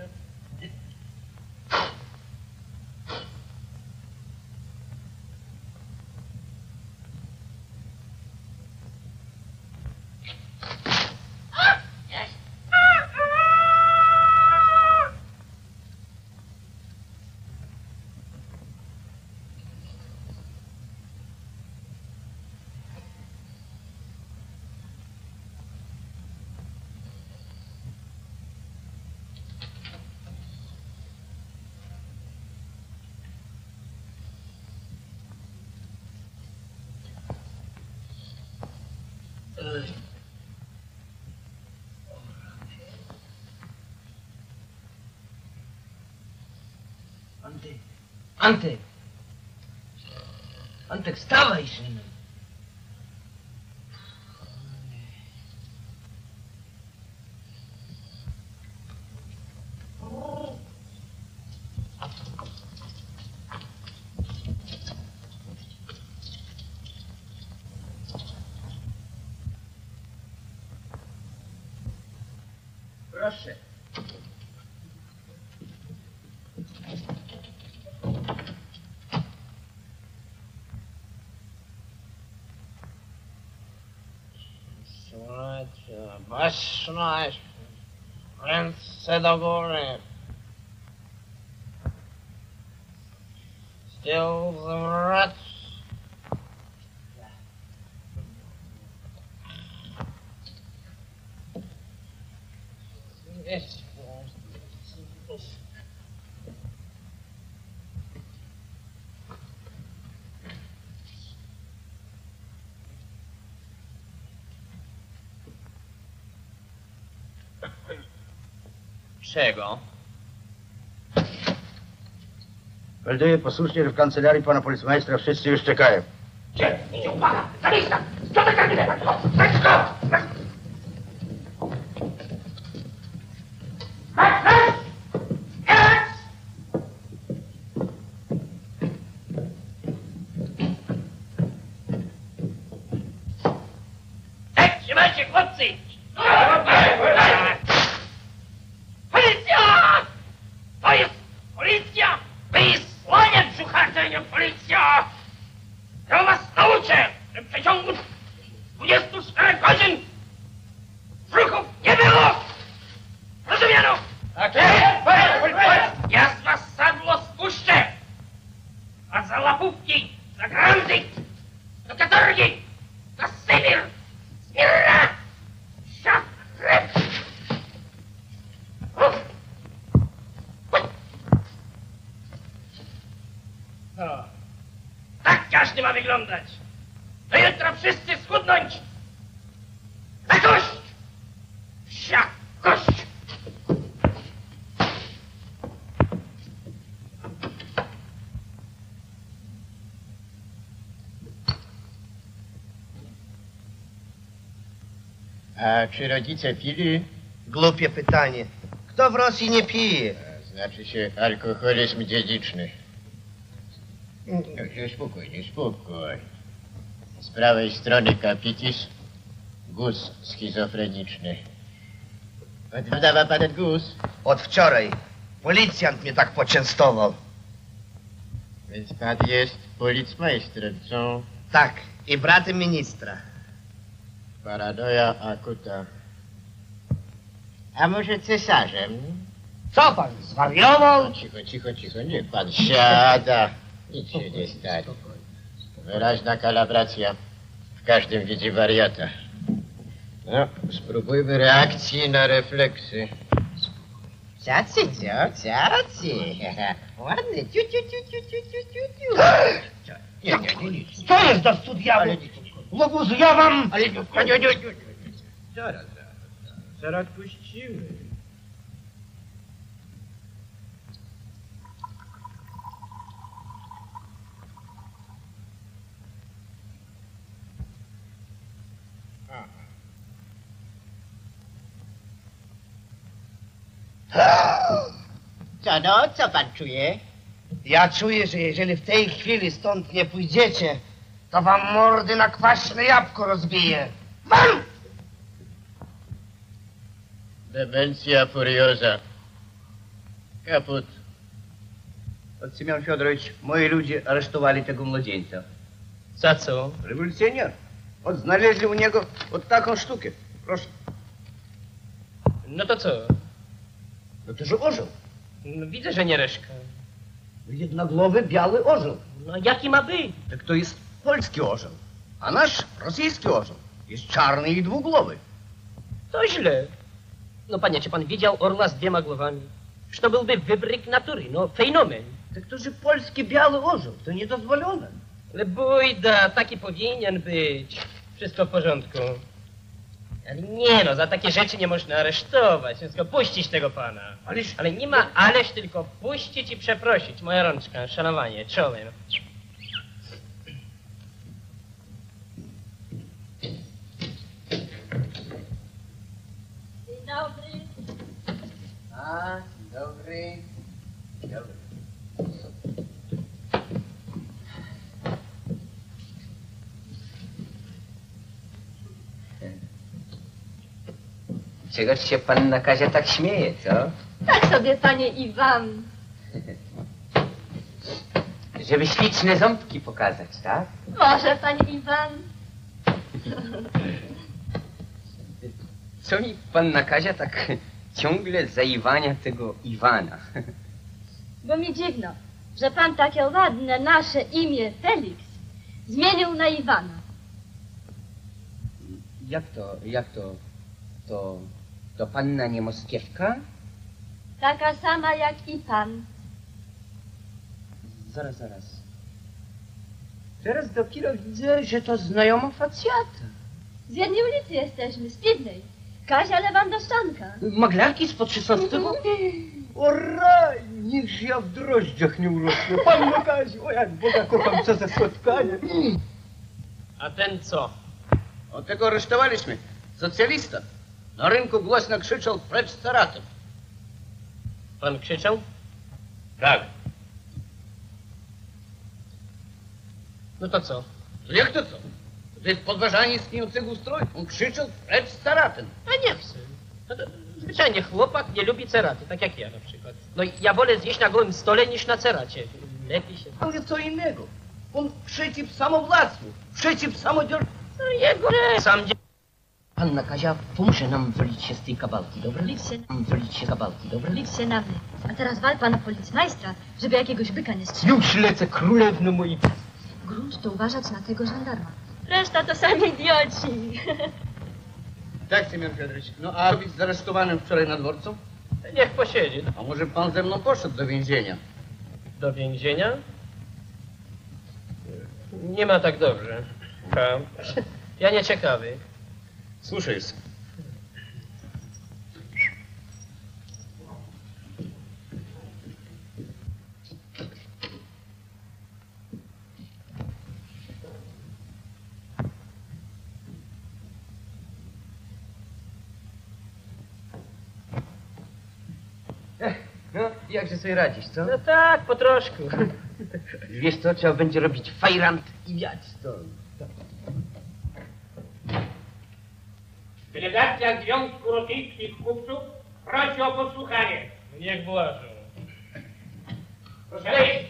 [SPEAKER 12] Antek, Antek. Antek, wstawaj, synu. Proszę.
[SPEAKER 2] Słuchajcie, baczność, ręce do góry. Z tyłu zwrot. Jest.
[SPEAKER 3] Czego?
[SPEAKER 15] Melduję posłusznie, że w kancelarii pana policjmeistra wszyscy już czekają.
[SPEAKER 7] Gdzie? Uwaga! Na miejsca! Co to gabinet? Let's go! Max, Max! Max!
[SPEAKER 8] Tak, trzymajcie, chłopcy! Policja! To jest policja! Wysłanie brzuchate, nie policja! Ja was nauczę, że w przeciągu dwudziestu czterech godzin brzuchów nie było! Rozumiano? Tak jest! Ja z was sadło spuszczę! A za łapówki, za grandy, do katorgi, na Sybir, Smirna, Szachryb! No. Tak każdy ma wyglądać. Do jutra wszyscy schudnąć. Na kość! Wsia kość!
[SPEAKER 16] A czy rodzice pili?
[SPEAKER 17] Głupie pytanie. Kto w Rosji nie pije?
[SPEAKER 16] Znaczy się alkoholizm dziedziczny. No się spokojnie, spokojnie. Z prawej strony kapitis, guz schizofreniczny. Oddawa pan ten guz?
[SPEAKER 17] Od wczoraj. Policjant mnie tak poczęstował.
[SPEAKER 16] Więc pan jest policmajstrem, co?
[SPEAKER 17] Tak, i bratem ministra.
[SPEAKER 16] Paranoja akuta. A może cesarzem?
[SPEAKER 7] Co pan, zwariował?
[SPEAKER 16] No, cicho, cicho, cicho, niech pan siada. Nic się nie stanie. Wyraźna kalabracja. W każdym widzi wariata. No, spróbujmy reakcji na refleksy. Cacy, co? Cacy. Ładny. Ciu, ciu, ciu, ciu, ciu, ciu, ciu, ciu. Nie, nie, nie, nic.
[SPEAKER 7] Co jest do studia? Łobuz, ja wam...
[SPEAKER 16] Ale nie, nie, nie, nie. Zaraz, zaraz, zaraz puścimy. Co no, co pan czuje?
[SPEAKER 17] Ja czuję, że jeżeli w tej chwili stąd nie pójdziecie, to wam mordy na kwaśne jabłko rozbije. Wam!
[SPEAKER 16] Demencja furioza. Kaput.
[SPEAKER 15] Od Simeon Fiodorowicz, moi ludzie aresztowali tego młodzieńca.
[SPEAKER 3] Za co?
[SPEAKER 15] Rewolucjonier. Od znaleźli u niego od taką sztukę. Proszę.
[SPEAKER 3] No to co?
[SPEAKER 15] No to że orzeł.
[SPEAKER 3] No, widzę, że nie reszka.
[SPEAKER 15] Jednogłowy, biały orzeł.
[SPEAKER 3] No jaki ma być?
[SPEAKER 15] Tak to jest polski orzeł. A nasz rosyjski orzeł jest czarny i dwugłowy.
[SPEAKER 3] To źle. No panie, czy pan widział orła z dwiema głowami? Że to byłby wybryk natury, no fenomen.
[SPEAKER 15] Tak to, że polski biały orzeł, to niedozwolone.
[SPEAKER 3] Ale bójda, taki powinien być. Wszystko w porządku. Ale nie no, za takie rzeczy nie można aresztować, tylko puścić tego pana.
[SPEAKER 15] Ależ...
[SPEAKER 3] Ale nie ma ależ, tylko puścić i przeprosić. Moja rączka, szanowanie, czołem.
[SPEAKER 4] Dzień dobry.
[SPEAKER 16] A, dobry. Dobry. Czegoż się panna Kazia tak śmieje, co?
[SPEAKER 4] Tak sobie, panie Iwan.
[SPEAKER 16] Żeby śliczne ząbki pokazać, tak?
[SPEAKER 4] Może, panie Iwan.
[SPEAKER 16] Co mi panna Kazia tak ciągle zaiwania tego Iwana?
[SPEAKER 4] Bo mi dziwno, że pan takie ładne nasze imię Felix zmienił na Iwana.
[SPEAKER 16] Jak to, jak to, to, to panna nie Moskiewka?
[SPEAKER 4] Taka sama jak i pan.
[SPEAKER 16] Zaraz, zaraz. Teraz dopiero widzę, że to znajoma facjata.
[SPEAKER 4] Z jednej ulicy jesteśmy, z Piwnej. Kazia Lewandowszczanka.
[SPEAKER 1] Maglarki spod trzynastego?
[SPEAKER 12] O raj, niż ja w drożdżach nie urosłem. Panno Kaziu, o jak Boga kocham, co za spotkanie.
[SPEAKER 1] A ten co?
[SPEAKER 15] O tego aresztowaliśmy. Socjalista. Na rynku głośno krzyczał precz z caratem.
[SPEAKER 1] Pan krzyczał?
[SPEAKER 15] Tak.
[SPEAKER 1] No to co?
[SPEAKER 15] To jak to co? To jest podważanie istniejącego ustroju. On krzyczał precz z caratem.
[SPEAKER 1] A nie chcę. No to zwyczajnie chłopak nie lubi ceraty, tak jak ja na przykład. No i ja wolę zjeść na gołym stole niż na ceracie. Lepiej się...
[SPEAKER 15] Ale co innego. On przeciw samowładztwu, przeciw samodzielności.
[SPEAKER 1] No jego sam... Panna Kazia pomoże nam wylić się z tej kabalki, dobra? Wylić się kabalki, dobra?
[SPEAKER 4] Licz się na wy. A teraz wal pana policmajstra, żeby jakiegoś byka nie strzelił.
[SPEAKER 12] Już lecę, królewno moi.
[SPEAKER 4] Grusz to uważać na tego żandarma. Reszta to sami idioci.
[SPEAKER 15] Tak, Semyon Fiodorovич. No a być zaresztowanym wczoraj na dworcu?
[SPEAKER 1] Niech posiedzi.
[SPEAKER 15] A może pan ze mną poszedł do więzienia?
[SPEAKER 1] Do więzienia? Nie ma tak dobrze. Ja nie ciekawy.
[SPEAKER 15] Słuchaj.
[SPEAKER 12] No, jakże sobie radzisz, co?
[SPEAKER 1] No tak, po troszku.
[SPEAKER 12] Wiesz co, trzeba będzie robić fajrant i wiać stąd.
[SPEAKER 8] Delegacja Związku Rosyjskich Kupców prosi o posłuchanie.
[SPEAKER 1] Niech włażą.
[SPEAKER 8] Proszę wejść.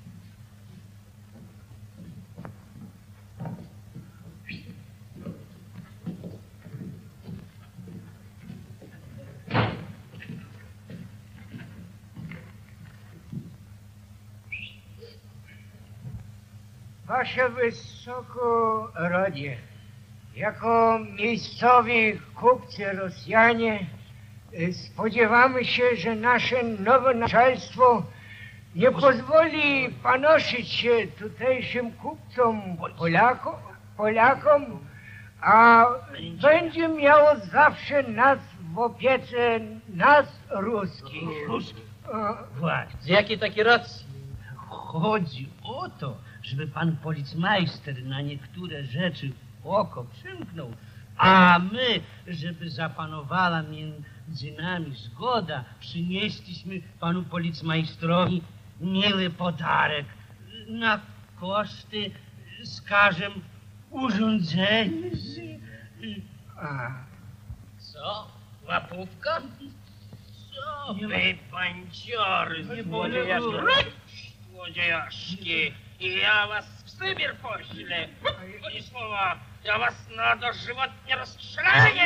[SPEAKER 18] Wasze Wysokorodzie, jako miejscowi kupcy Rosjanie y, spodziewamy się, że nasze nowe начальstwo nie pozwoli panoszyć się tutejszym kupcom Polakom, Polakom, a będzie miało zawsze nas w opiece, nas ruskich.
[SPEAKER 7] Ruskich?
[SPEAKER 18] A,
[SPEAKER 7] Właśnie.
[SPEAKER 1] Z jakiej takiej racji?
[SPEAKER 7] Chodzi o to, żeby pan policmajster na niektóre rzeczy oko przymknął, a my, żeby zapanowała między nami zgoda, przynieśliśmy panu policmajstrowi miły podarek na koszty, skażem, urządzeń.
[SPEAKER 18] a.
[SPEAKER 1] Co? Łapówka? Co
[SPEAKER 7] Nie
[SPEAKER 1] wy, panciory,
[SPEAKER 7] Nie
[SPEAKER 1] złodziejaszki,
[SPEAKER 7] wolno.
[SPEAKER 1] złodziejaszki. I ja was w Sybir poślę. Oni słowa, ja was na dożywotnie rozstrzelanie!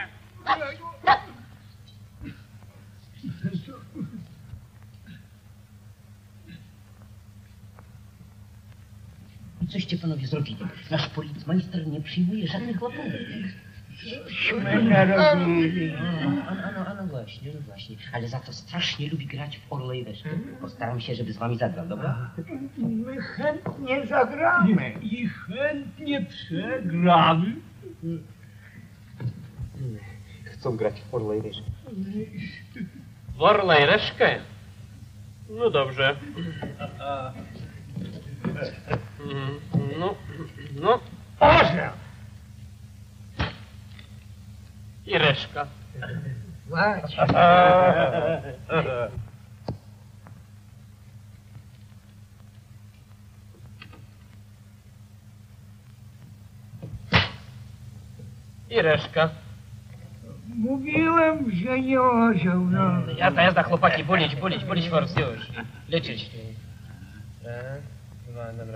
[SPEAKER 7] I coście panowie zrobili? Nasz policmajster nie przyjmuje żadnych łapówek.
[SPEAKER 18] Myśmy narobili.
[SPEAKER 7] A, a, no, a no właśnie, no właśnie. Ale za to strasznie lubi grać w Orle i Reszkę. Postaram się, żeby z wami zagrał, dobra?
[SPEAKER 18] My chętnie zagramy.
[SPEAKER 7] I chętnie przegramy.
[SPEAKER 12] Chcą grać w Orle i Reszkę.
[SPEAKER 1] W Orla i Reszkę? No dobrze. Mm, No, no.
[SPEAKER 18] Orzeł!
[SPEAKER 1] I Reszka.
[SPEAKER 18] Właśnie.
[SPEAKER 1] I Reszka.
[SPEAKER 18] Mówiłem, że nie orzeł, no.
[SPEAKER 1] Jazda, jazda, chłopaki, bulić, bulić, bulić force, już. Liczyć. Raz, dwa, dobra.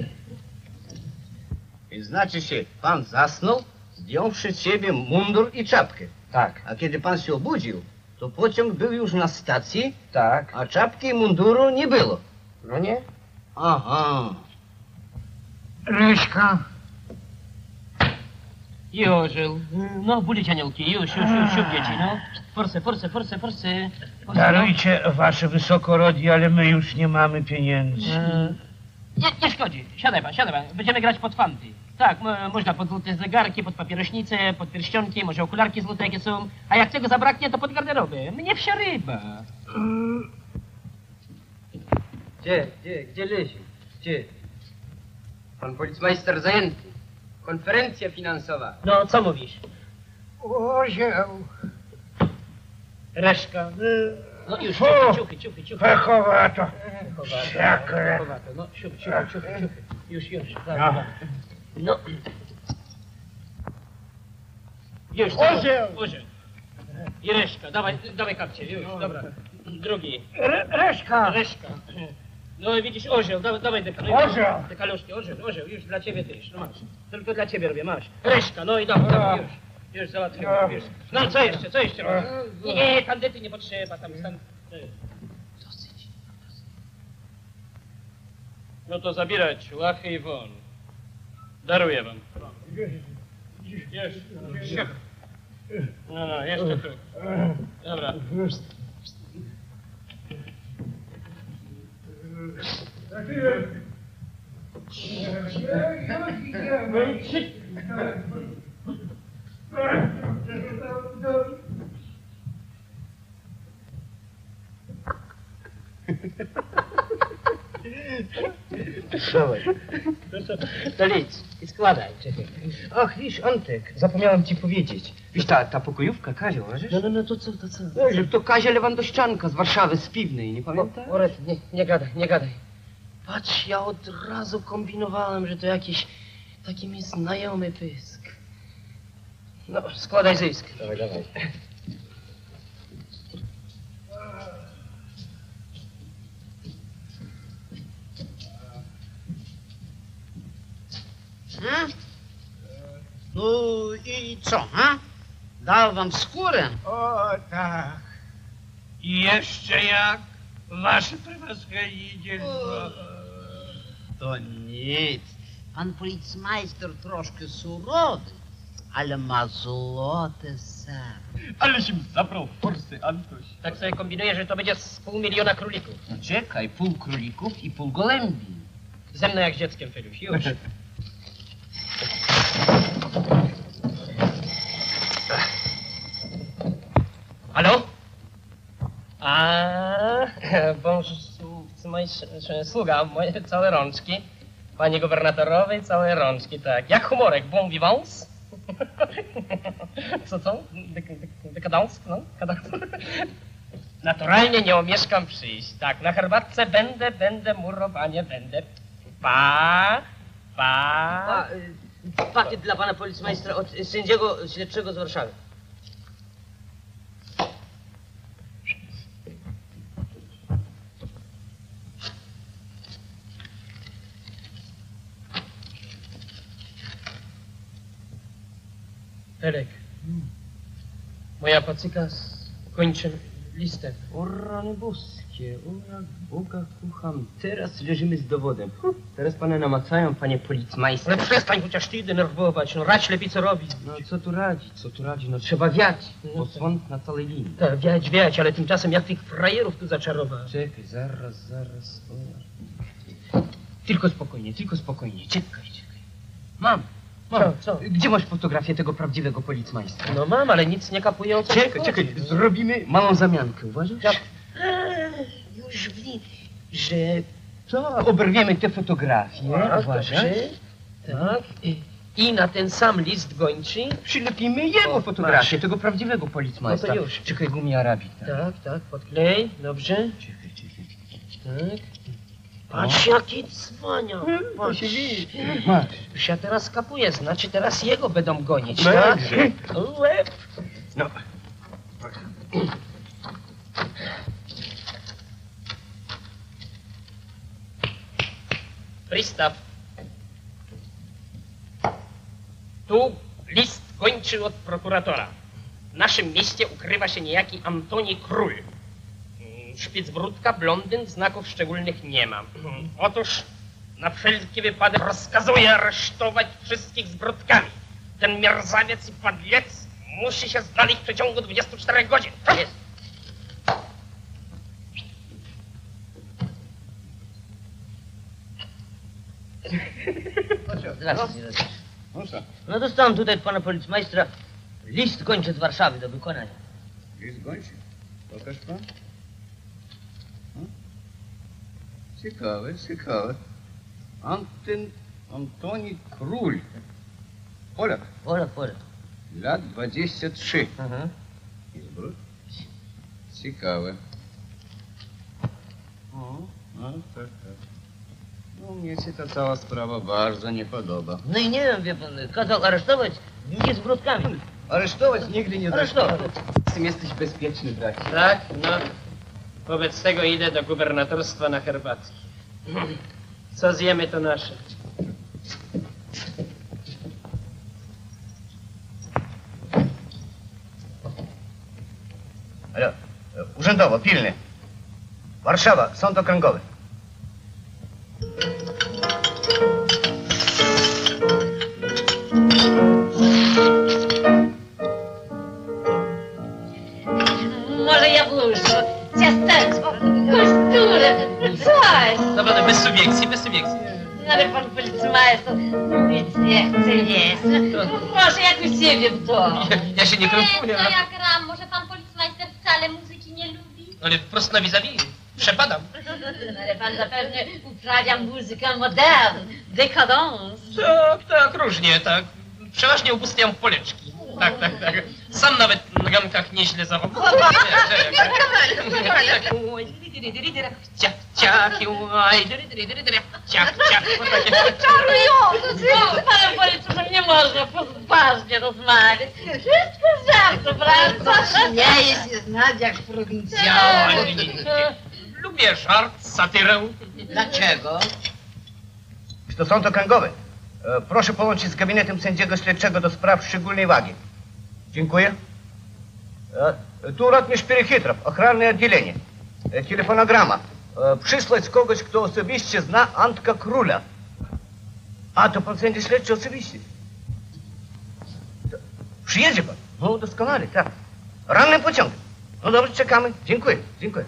[SPEAKER 15] I znaczy się, pan zasnął, zdjąwszy z siebie mundur i czapkę.
[SPEAKER 12] Tak.
[SPEAKER 15] A kiedy pan się obudził, to pociąg był już na stacji,
[SPEAKER 12] Tak.
[SPEAKER 15] a czapki i munduru nie było.
[SPEAKER 12] No nie?
[SPEAKER 15] Aha.
[SPEAKER 18] Reszka.
[SPEAKER 1] I orzeł. No, bulić aniołki, już, już, już, już, dzieci, no. Force, force, force, force. force
[SPEAKER 7] Darujcie, wasze wysokorodzi, ale my już nie mamy pieniędzy.
[SPEAKER 1] no. E, Nie, nie szkodzi, siadaj pan, siadaj pan, będziemy grać pod fanty. Tak, mo- można pod złote zegarki, pod papierośnicę, pod pierścionki, może okularki złote jakie są. A jak tego zabraknie, to pod garderobę. Mnie wsia ryba.
[SPEAKER 12] Gdzie, gdzie, gdzie Lesiu? Gdzie? Pan policmajster zajęty. Konferencja finansowa.
[SPEAKER 1] No, co mówisz?
[SPEAKER 18] Orzeł.
[SPEAKER 1] Reszka. No już,
[SPEAKER 18] Fu,
[SPEAKER 1] ciuchy, ciuchy, ciuchy.
[SPEAKER 18] Pechowato.
[SPEAKER 1] Pechowato,
[SPEAKER 18] Sakra.
[SPEAKER 1] pechowato. No, ciuchy, ciuchy, ciuchy, ciuchy. Już, już.
[SPEAKER 18] No.
[SPEAKER 1] No. Już,
[SPEAKER 18] Orzeł.
[SPEAKER 1] Orzeł. I reszka, dawaj, dawaj kapcie, już, dobra. Drugi.
[SPEAKER 18] Re- Reszka.
[SPEAKER 1] Reszka. No widzisz, orzeł, dawaj, dawaj te, no,
[SPEAKER 18] Orzeł.
[SPEAKER 1] te kaluszki, orzeł, orzeł, już dla ciebie też, no masz. Tylko dla ciebie robię, masz. Reszka, no i dawaj, dawaj, już. Już załatwiłem, już. No co jeszcze, co jeszcze masz? Nie, nie, tandety nie potrzeba, tam stan... Dosyć.
[SPEAKER 13] No to zabierać łachy i won. Daruję wam. Jeszcze. No, no, jeszcze tu. Dobra.
[SPEAKER 12] Dawaj.
[SPEAKER 1] To lidź i składaj, czekaj.
[SPEAKER 12] Ach, wiesz, Antek, zapomniałem ci powiedzieć. Wiesz, ta, ta pokojówka Kazia, uważasz?
[SPEAKER 1] No, no, no, to co, to co?
[SPEAKER 12] No, że to Kazia Lewandoszczanka z Warszawy, z Piwnej, nie pamiętasz?
[SPEAKER 1] Oret, nie, nie gadaj, nie gadaj. Patrz, ja od razu kombinowałem, że to jakiś taki mi znajomy pysk. No, składaj zysk.
[SPEAKER 12] Dawaj, dawaj.
[SPEAKER 9] Hmm? No i co, ha? Dał wam skórę?
[SPEAKER 18] O tak. I jeszcze jak? Wasze prewaschodnictwo.
[SPEAKER 9] To nic. Pan policmajster troszkę surowy, ale ma złote serce.
[SPEAKER 12] Ale się zabrał forsy, Antoś.
[SPEAKER 1] Tak sobie kombinuję, że to będzie z pół miliona królików.
[SPEAKER 12] No czekaj, pół królików i pół gołębi.
[SPEAKER 1] Ze mną jak z dzieckiem, Feluś, już. Halo? A, bądź mój sługa, moje całe rączki. Panie gubernatorowej, całe rączki, tak. Jak humorek, bon vivance? Co, co? Dekadans? No, dekadans. Naturalnie nie omieszkam przyjść. Tak, na herbatce będę, będę, murowanie będę. Pa, pa.
[SPEAKER 10] A, y, pakiet dla pana policmajstra od sędziego śledczego z Warszawy.
[SPEAKER 1] Felek, moja pacyka kończy listem.
[SPEAKER 12] O rany boskie, o jak Boga kocham. Teraz leżymy z dowodem. Teraz pana namacają, panie policmajster.
[SPEAKER 1] Ale przestań chociaż ty denerwować, no radź lepiej co robić.
[SPEAKER 12] No co tu radzić, co tu radzić? No trzeba wiać, bo sąd na całej linii.
[SPEAKER 1] Tak, wiać, wiać, ale tymczasem jak tych frajerów tu zaczarować?
[SPEAKER 12] Czekaj, zaraz, zaraz. O. Tylko spokojnie, tylko spokojnie. Czekaj, czekaj. Mam. Mam.
[SPEAKER 1] Co, co?
[SPEAKER 12] Gdzie masz fotografię tego prawdziwego policmajstra?
[SPEAKER 1] No mam, ale nic nie kapuję o co
[SPEAKER 12] Czekaj,
[SPEAKER 1] chodzi.
[SPEAKER 12] czekaj, zrobimy małą zamiankę, uważasz?
[SPEAKER 1] Jak? Już wiem, że...
[SPEAKER 12] Co? Oberwiemy te fotografie,
[SPEAKER 1] Tak,
[SPEAKER 12] uważasz?
[SPEAKER 1] dobrze. Tak. I, I na ten sam list gończy...
[SPEAKER 12] Przylepimy jego
[SPEAKER 1] O,
[SPEAKER 12] fotografię,
[SPEAKER 1] masz.
[SPEAKER 12] tego prawdziwego policmajstra.
[SPEAKER 1] No to już.
[SPEAKER 12] Czekaj, gumia arabik. Tak.
[SPEAKER 1] Tak, tak, podklej, dobrze.
[SPEAKER 12] Czekaj, czekaj.
[SPEAKER 1] Tak. Patrz jaki cwania.
[SPEAKER 12] To się widzi. Masz.
[SPEAKER 1] Już ja teraz kapuję, znaczy teraz jego będą gonić,
[SPEAKER 12] No
[SPEAKER 1] tak?
[SPEAKER 12] jakże.
[SPEAKER 1] Łeb.
[SPEAKER 12] No.
[SPEAKER 1] Pristaw. Tu list kończy od prokuratora. W naszym mieście ukrywa się niejaki Antoni Król. Szpicbródka, blondyn, znaków szczególnych nie ma. Otóż na wszelki wypadek rozkazuję aresztować wszystkich z bródkami. Ten mierzawiec i padlec musi się znaleźć w przeciągu dwudziestu czterech godzin. Tak jest.
[SPEAKER 10] Zaraz, zaraz.
[SPEAKER 15] No co?
[SPEAKER 1] No dostałem tutaj od pana policmajstra list gończy z Warszawy do wykonania.
[SPEAKER 15] List gończy? Pokaż pan. No. Ciekawe, ciekawe. Antyn, Antoni Król. Polak.
[SPEAKER 1] Polak, Polak.
[SPEAKER 15] Lat dwadzieścia trzy.
[SPEAKER 1] Aha.
[SPEAKER 15] Zbród. Ciekawe. O, no tak, tak. No mnie się ta cała sprawa bardzo nie podoba.
[SPEAKER 1] No i nie wiem, wie pan, kazał aresztować ludzi z brudkami.
[SPEAKER 15] Aresztować nigdy nie da.
[SPEAKER 1] Aresztować.
[SPEAKER 12] Z tym jesteś bezpieczny, bracie.
[SPEAKER 13] Tak? No. Wobec tego idę do gubernatorstwa na herbatki. Co zjemy, to nasze.
[SPEAKER 15] Alo, urzędowo, pilny. Warszawa, sąd okręgowy.
[SPEAKER 11] Może jabłuszko, ciasteczko, kosturę, coś.
[SPEAKER 3] Dobra, no bez subiekcji, bez subiekcji.
[SPEAKER 11] Ale pan policmajster nic nie chce jeść. Proszę, jak u siebie w domu.
[SPEAKER 3] Ja się nie
[SPEAKER 5] Co
[SPEAKER 3] krępuję.
[SPEAKER 5] ja gram? Może pan policmajster wcale muzyki nie lubi?
[SPEAKER 3] Ale wprost na vis-a-vis. Przepadam.
[SPEAKER 11] Ale pan zapewne uprawia muzykę modern, décadence.
[SPEAKER 3] Tak, tak, różnie, tak. Przeważnie ubóstwiam poleczki. Tak, tak, tak. Sam nawet na gankach nieźle zawodowałem. Ciach, ciach, ciach, ciach, ciach.
[SPEAKER 11] Czarujący! Pan policmajster nie można poważnie rozmawiać. Wszystko żarto, prawda?
[SPEAKER 9] Śmieje się znać jak prowincjała.
[SPEAKER 3] Lubię żart, satyrę.
[SPEAKER 9] Dlaczego?
[SPEAKER 15] Czy to sąd okręgowy? E, proszę połączyć z gabinetem sędziego śledczego do spraw szczególnej wagi. Dziękuję. E, tu rotmistrz Перехитров, ochronne oddzielenie. E, telefonograma. E, przysłać kogoś, kto osobiście zna Antka Króla. A, to pan sędzia śledczy osobiście. To, przyjedzie pan? No doskonale, tak. Rannym pociągiem. No dobrze, czekamy. Dziękuję, dziękuję.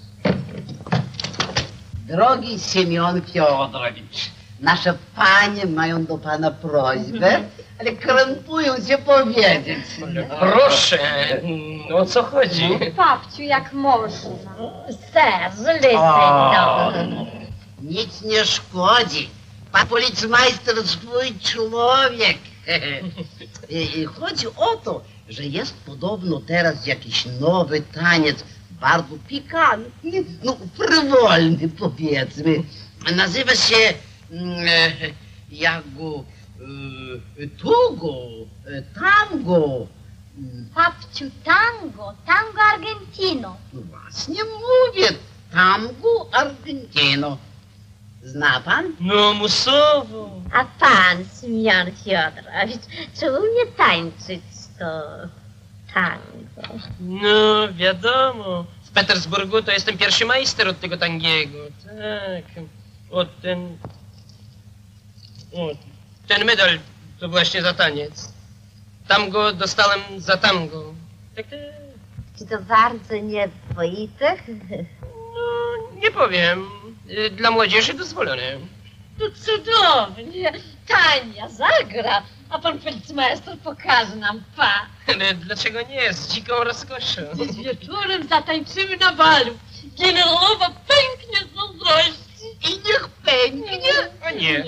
[SPEAKER 9] Drogi Siemion Fiodorowicz, nasze panie mają do pana prośbę, ale krępują się powiedzieć.
[SPEAKER 13] Proszę, o co chodzi?
[SPEAKER 5] Babciu, jak można.
[SPEAKER 11] Sir, listen now.
[SPEAKER 9] Nic nie szkodzi. Pan policmajster swój człowiek. I- i Chodzi o to, że jest podobno teraz jakiś nowy taniec, bardzo pikantny, no frywolny powiedzmy. Nazywa się mm, e, jak go, e, tugo, e, tango.
[SPEAKER 5] Babciu, tango, tango Argentino.
[SPEAKER 9] No właśnie mówię, tango Argentino. Zna pan?
[SPEAKER 13] No musowo.
[SPEAKER 11] A pan, Simeon Fiodorowicz, czy umie tańczyć to tango?
[SPEAKER 13] No, wiadomo. W Petersburgu to jestem pierwszy majster od tego tangiego. Tak. Od ten... O, ten medal to właśnie za taniec. Tam go dostałem za tango. Tak, tak.
[SPEAKER 11] Czy to bardzo niepoite?
[SPEAKER 13] No, nie powiem. Y, Dla młodzieży dozwolone.
[SPEAKER 11] To cudownie. Tania zagra, a pan policmajster pokaże nam pa.
[SPEAKER 13] Ale dlaczego nie? Z dziką rozkoszą.
[SPEAKER 11] Dziś wieczorem zatańczymy na balu. Generowa pęknie z zazdrości.
[SPEAKER 9] I niech pęknie.
[SPEAKER 13] A nie.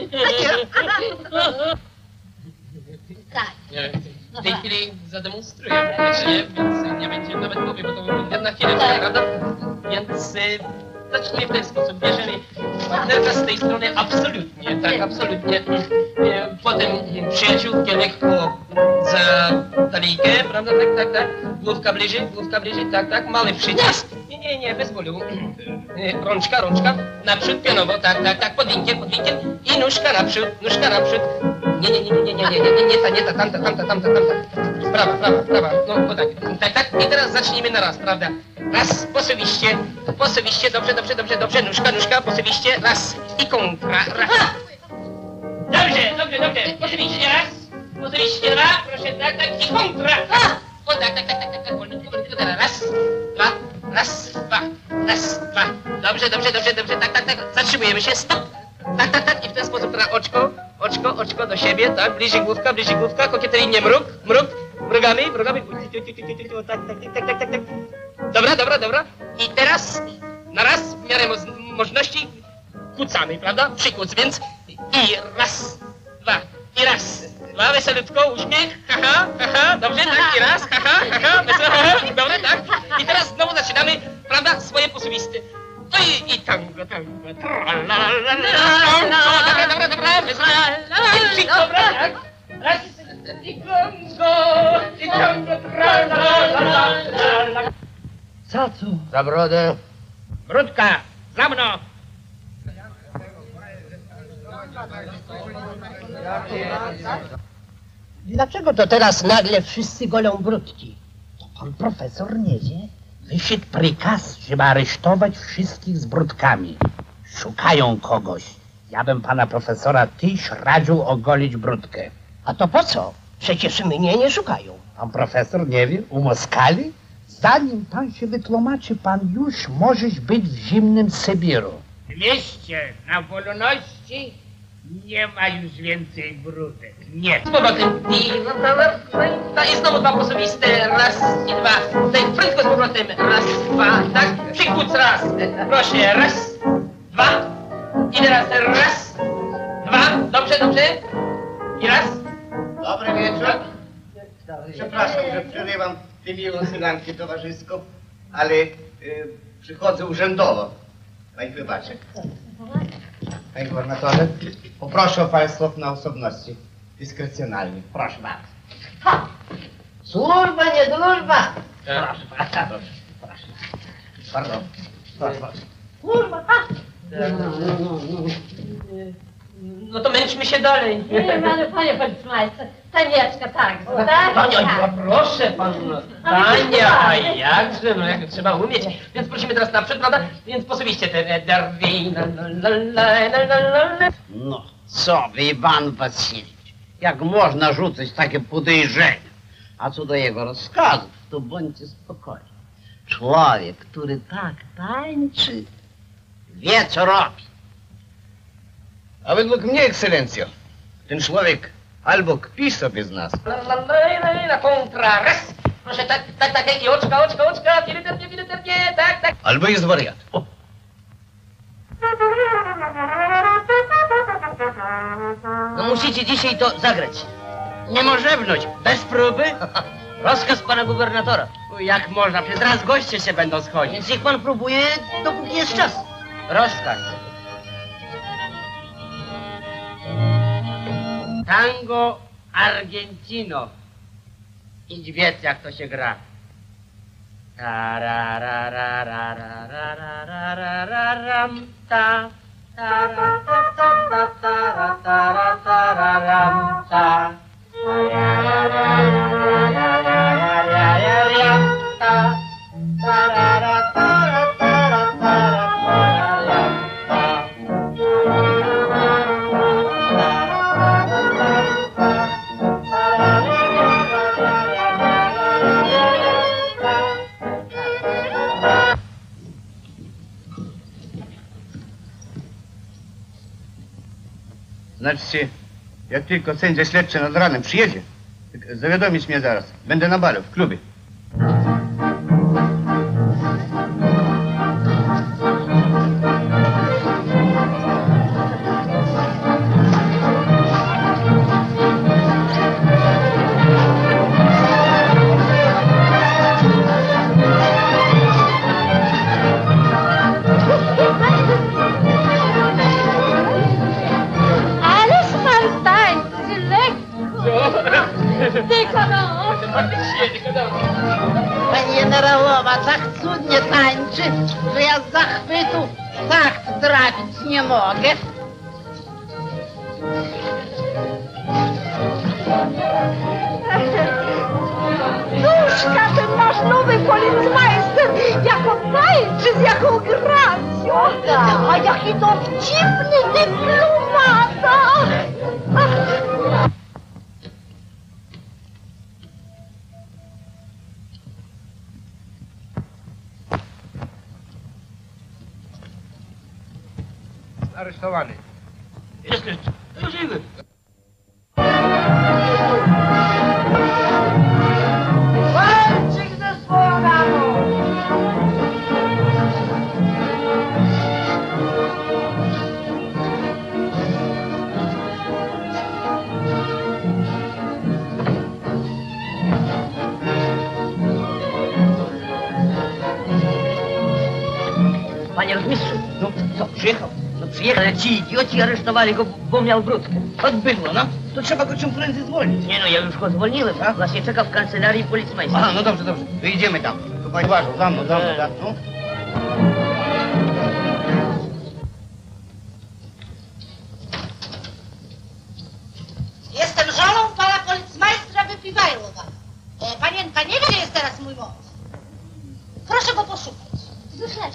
[SPEAKER 11] Tak.
[SPEAKER 13] Nie, w tej chwili zademonstruję publicznie, więc nie będzie nawet mowy, bo to jedna chwileczka, prawda? Więc y, zacznijmy w ten sposób. Bierzemy partnerka z tej strony absolutnie, tak, absolutnie. Y, Potem przyjaciółkę lekko za talijkę, prawda? Tak, tak, tak. Główka bliżej, główka bliżej, tak, tak. Mały przycisk. Nie, nie, nie, bez bólu. Y, Rączka, rączka. Naprzód, pionowo, tak, tak, tak. Podwinkiel, podwinkiel. I nóżka naprzód, nóżka naprzód. Nie, nie, nie, nie, nie, nie, nie, nie, nie ta, nie ta, tamta, tamta, tamta, tamta. Prawa, prawa, prawa. No, o tak, tak, tak. I teraz zacznijmy na raz, prawda? Raz, posuwiście, posuwiście, dobrze, dobrze, dobrze, dobrze. Nóżka, nóżka, posuwiście, raz i kontra, raz. Dobrze, dobrze, dobrze. Posuwiście raz, posuwiście dwa, proszę, tak, tak, i kontra. O tak, tak, tak, tak, tak, tak, wolniutko, wolniutko, teraz raz, dwa, raz, dwa, raz, dwa. Dobrze, dobrze, dobrze, dobrze, tak, tak, tak. Zatrzymujemy się, stop. Tak, tak, tak. I w ten sposób teraz oczko, oczko, oczko, do siebie, tak, bliżej główka, bliżej główka, kokieteryjnie mruk, mruk, mrugamy, mrugamy, tak, tak, tak, tak, tak, tak. Dobra, dobra, dobra. I teraz, na raz, w miarę mo- możliwości, kucamy, prawda? Przykuc, więc i raz, dwa, i raz, dwa, weselutko, uśmiech, haha, haha, dobrze, tak, i raz, haha, haha, wesoło, haha, dobre, tak. I teraz znowu zaczynamy, prawda, swoje posuwisty. No i, i tango, tango, tralalalala, dobra, dobra, dobra, wesoło, i dobra, tak. Raz, i tango, i tango, tralalalala.
[SPEAKER 1] Za co?
[SPEAKER 2] Za brodę.
[SPEAKER 13] Brudka, za mną.
[SPEAKER 1] Dlaczego to teraz nagle wszyscy golą brudki? To pan profesor nie wie? Wyszedł prykaz, żeby aresztować wszystkich z brudkami. Szukają kogoś. Ja bym pana profesora tyś radził ogolić brudkę. A to po co? Przecież mnie nie szukają. Pan profesor nie wie? U Moskali? Zanim pan się wytłumaczy, pan już możesz być w zimnym Sybiru.
[SPEAKER 8] W mieście na wolności nie ma już więcej brudek. Nie.
[SPEAKER 13] Z powrotem. I, i znowu dwa posuwiste. Raz i dwa. Tutaj prędko z powrotem. Raz, dwa, tak? Przykuc raz. Proszę, raz, dwa. I teraz raz, dwa. Dobrze, dobrze. I raz.
[SPEAKER 15] Dobry wieczór. Przepraszam, że przerywam tę miłą sylankę towarzyską, ale y, przychodzę urzędowo. Pani wybaczy. Panie gubernatorze, poproszę o parę słów na osobności. Dyskrecjonalnie. Proszę bardzo.
[SPEAKER 9] Ha! Służba, nie służba!
[SPEAKER 15] Proszę bardzo. Proszę. Pardon. Proszę bardzo.
[SPEAKER 9] Służba, ha!
[SPEAKER 13] No to męczmy się dalej.
[SPEAKER 11] Nie, panie, panie policmajster, Tanieczka, tak, tak?
[SPEAKER 13] Tania, proszę pan, no, Tania, a jakże, no jak trzeba umieć. Więc prosimy teraz naprzód, prawda? Więc posuwiście te derwi.
[SPEAKER 9] No, co wy, Iwan Wasiliewicz, jak można rzucać takie podejrzenia? A co do jego rozkazów, to bądźcie spokojni. Człowiek, który tak tańczy, wie co robi.
[SPEAKER 15] A według mnie, ekscelencjo, ten człowiek albo kpi sobie z nas,
[SPEAKER 13] Na kontra, raz. Proszę, tak, tak, tak, i oczka, oczka, oczka, fileternie, fileternie, tak, tak.
[SPEAKER 15] albo jest wariat. O.
[SPEAKER 10] No musicie dzisiaj to zagrać. Nie może wziąć, bez próby. Rozkaz pana gubernatora.
[SPEAKER 9] Jak można, przez raz goście się będą schodzić.
[SPEAKER 10] Więc niech pan próbuje, dopóki jest czas.
[SPEAKER 9] Rozkaz. Tango Argentino. Idź wiedz, jak to się gra. Tarararararararararam, ta, taratatatatararam, ta, tararararararararam, ta, tararataratararam, ta.
[SPEAKER 15] Znaczy, jak tylko sędzia śledczy nad ranem przyjedzie, tak zawiadomić mnie zaraz. Będę na balu, w klubie.
[SPEAKER 11] Ależ pan tańczy lekko. Tylko no.
[SPEAKER 9] Pani generałowa tak cudnie tańczy, że ja z zachwytu w takt trafić nie mogę.
[SPEAKER 11] Duszka, ten nasz nowy policmajster, jak on tańczy, z jaką gracją. A jaki to dziwny dyplomata.
[SPEAKER 15] Aresztowany.
[SPEAKER 13] Jest, jest. Żywy.
[SPEAKER 15] Co, przyjechał?
[SPEAKER 10] No przyjechał, ale ci idioci aresztowali go, bo miał brudkę.
[SPEAKER 15] Odbydło, no. To trzeba go czym prędzej zwolnić.
[SPEAKER 10] Nie no, ja już go zwolniłem. A? Właśnie czeka w kancelarii policmajstra.
[SPEAKER 15] Aha, no dobrze, dobrze. To idziemy tam. To pani uważał, za mną, za mną, za mną.
[SPEAKER 9] Jestem żoną pana policmajstra Wypiwajlowa. E, panienka nie wie, gdzie jest teraz mój mąż. Proszę go poszukać.
[SPEAKER 5] Wyszedł.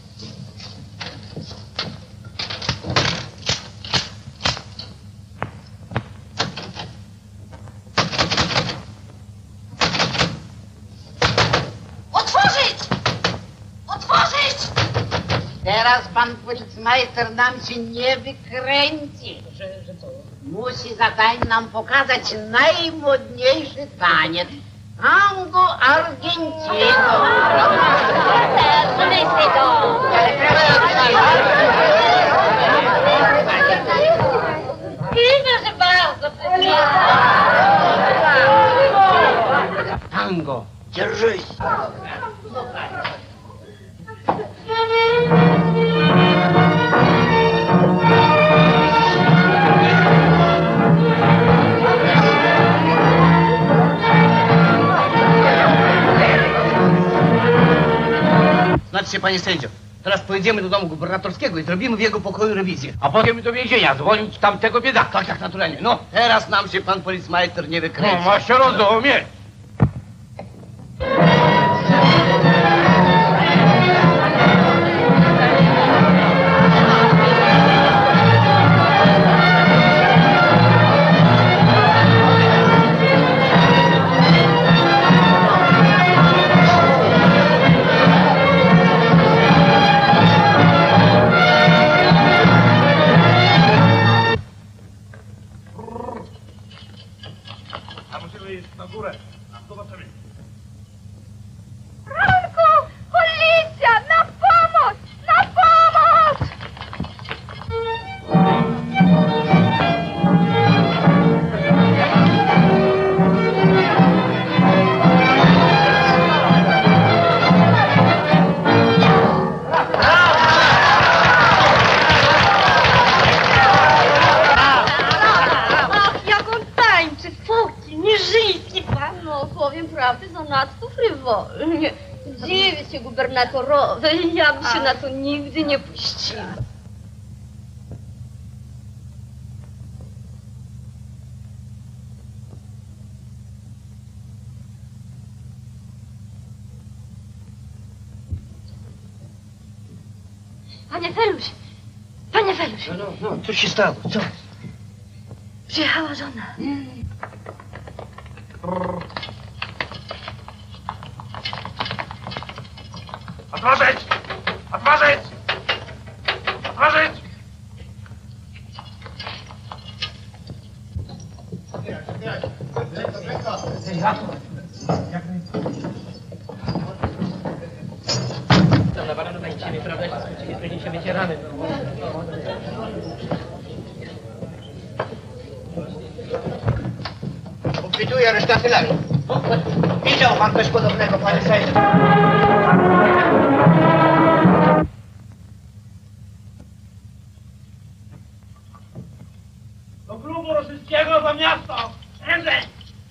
[SPEAKER 9] Otworzyć! Otworzyć! Teraz pan policmajster nam się nie wykręci.
[SPEAKER 10] Że, że co?
[SPEAKER 9] Musi za tań nam pokazać najmodniejszy taniec. Tango Argentino.
[SPEAKER 11] Proszę bardzo,
[SPEAKER 15] Tango, dzierżyj. Znaczy się, panie sędzio, teraz pojedziemy do domu gubernatorskiego i zrobimy w jego pokoju rewizję.
[SPEAKER 18] A potem do więzienia zwolnić tamtego biedaka.
[SPEAKER 15] Tak, tak, naturalnie. No, teraz nam się pan policmajster nie wykręci.
[SPEAKER 18] No, ma się rozumieć.
[SPEAKER 8] A musimy iść na górę. Zobaczymy.
[SPEAKER 5] Ranku! Policja! Na pomoc! Na pomoc!
[SPEAKER 4] Ach, jak on tańczy, foki, nie żyjcie pan. No, powiem prawdę, zanadto frywolnie. Dziwię się gubernatorowi, ja bym się na to nigdy nie puściła. Panie Feluś, panie Feluś,
[SPEAKER 15] No, no, no, co się stało? Co?
[SPEAKER 4] przyjechała żona.
[SPEAKER 8] Otworzyć! Otworzyć! Otworzyć!
[SPEAKER 13] Dobra, bardzo najciebie, prawda? Jeżeli się wycieramy.
[SPEAKER 15] Likwiduję resztę artylerii. Widział pan coś podobnego, panie sędzio?
[SPEAKER 8] Do klubu rosyjskiego za miasto! Prędzej!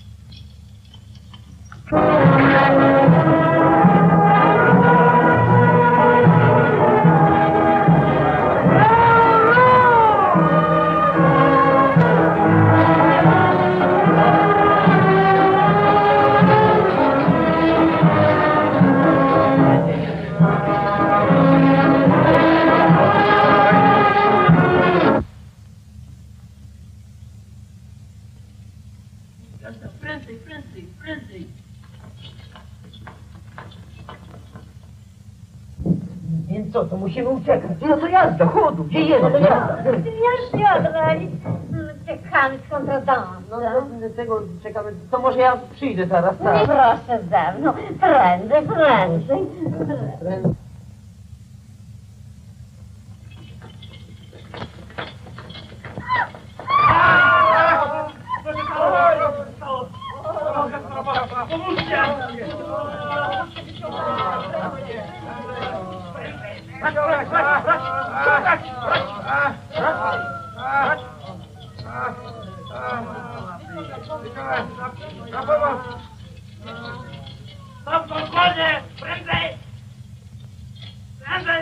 [SPEAKER 11] Prędzej, prędzej, prędzej.
[SPEAKER 7] Więc co, to musimy uciekać. No to jazda, chodu, gdzie jedziesz? No jazda.
[SPEAKER 11] Już jadra, czekamy z kontradaną.
[SPEAKER 7] No do tego czekamy, to może ja przyjdę zaraz.
[SPEAKER 11] No proszę ze mną, prędzej, prędzej.
[SPEAKER 8] Pomóżcie! Stop tą konie! Prędzej! Prędzej!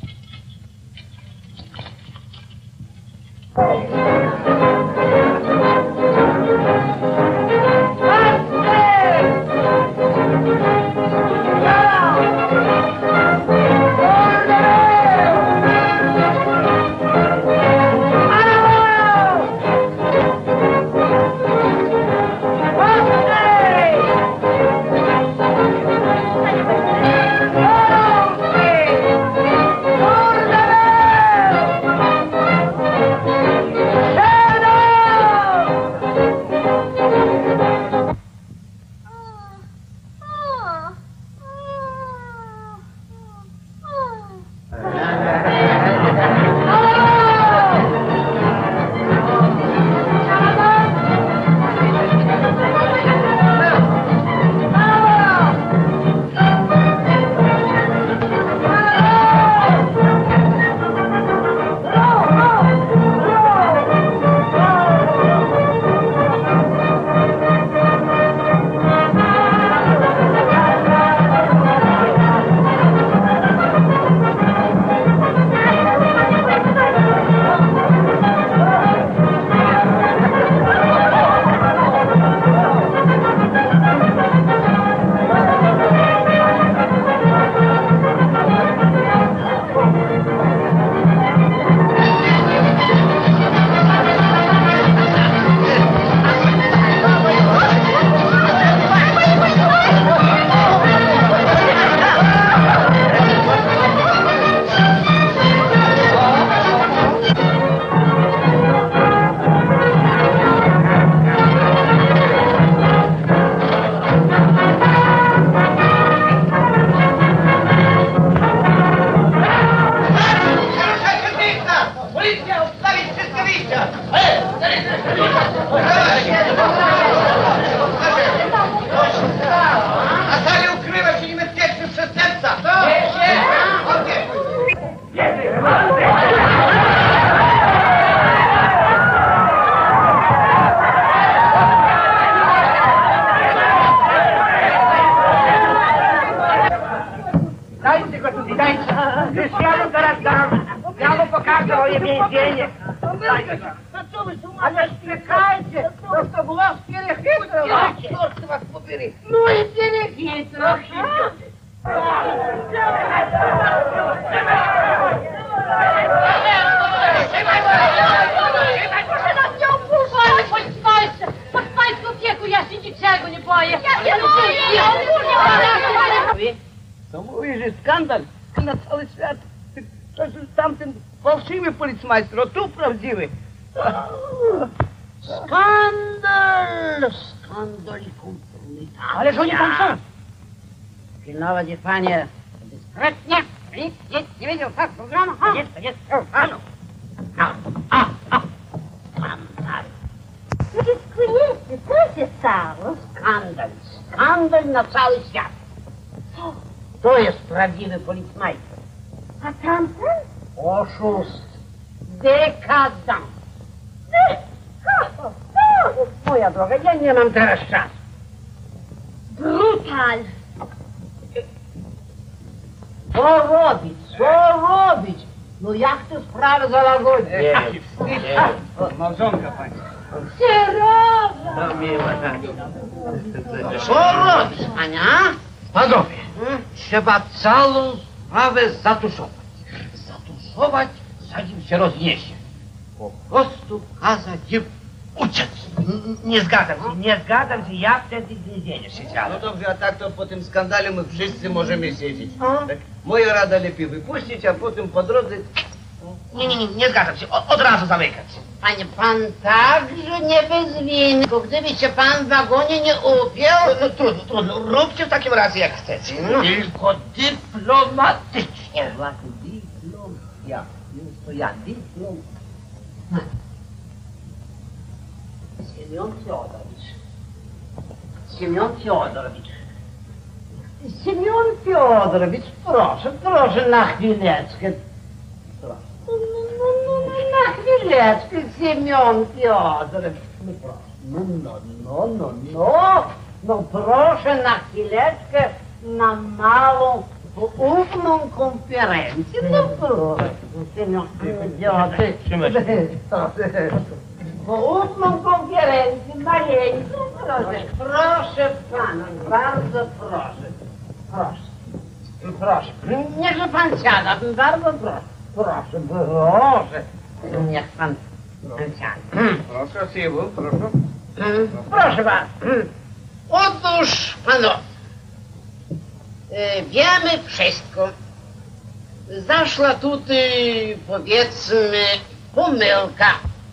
[SPEAKER 17] Majstro, tu prawdziwy.
[SPEAKER 9] Skandal! Skandal i kompromitacja.
[SPEAKER 17] Ależ oni tam są.
[SPEAKER 9] Pilnować ich, panie, dyskretnie. Nic, nic nie wiedział, tak, programu. Jest, jest, panu. A, a, a. Skandal.
[SPEAKER 11] Dyskretnie, co się stało?
[SPEAKER 9] Skandal, skandal na cały świat. To jest prawdziwy policmajster.
[SPEAKER 11] A tamten?
[SPEAKER 9] Oszust. Dekadant. Moja droga, ja nie mam teraz czasu.
[SPEAKER 11] Brutal.
[SPEAKER 9] Co robić? Co robić? No jak tę sprawę załagodzić?
[SPEAKER 15] Nie, nie. Małżonka pani.
[SPEAKER 11] Sierowa.
[SPEAKER 15] No miła, tak.
[SPEAKER 9] Co robić, Ania?
[SPEAKER 15] Panowie, trzeba całą sprawę zatuszować. Zatuszować, zanim się rozniesie. Po prostu kazać im uciec.
[SPEAKER 17] Nie zgadzam się, nie zgadzam się, ja wtedy w więzieniu siedziałem.
[SPEAKER 15] No dobrze, a tak to po tym skandale my wszyscy możemy siedzieć.
[SPEAKER 17] A?
[SPEAKER 15] Tak? Moja rada lepiej wypuścić, a potem po drodze...
[SPEAKER 17] Nie, nie, nie, nie zgadzam się, o, od razu zamykać.
[SPEAKER 9] Panie, pan także nie bez winy, tylko gdyby się pan w wagonie nie upiął...
[SPEAKER 17] No, no trudno, trudno, róbcie w takim razie jak chcecie.
[SPEAKER 9] No.
[SPEAKER 17] Tylko dyplomatycznie.
[SPEAKER 15] Właśnie dyplom, ja, już to ja, dyplom.
[SPEAKER 9] Siemion Fiodorowicz. Siemion Fiodorowicz. Семен Федорович, прошу, прошу на хвилечку. Прошу. Ну, ну, ну, на хвилечку, Семен Федорович. Ну, прошу. Ну, ну, ну, ну, ну. Ну, прошу на хвилечку на малу умную конференцию. Ну, прошу, Семен Федорович. Умную конференцию маленькую. Proszę, proszę pana, bardzo proszę. Proszę, proszę. Niechże pan siada, bardzo proszę. Proszę, proszę. Niech pan siada.
[SPEAKER 18] Proszę, Siwu, proszę.
[SPEAKER 9] Proszę bardzo. Otóż, panowie, wiemy wszystko. Zaszła tutaj, powiedzmy, pomyłka.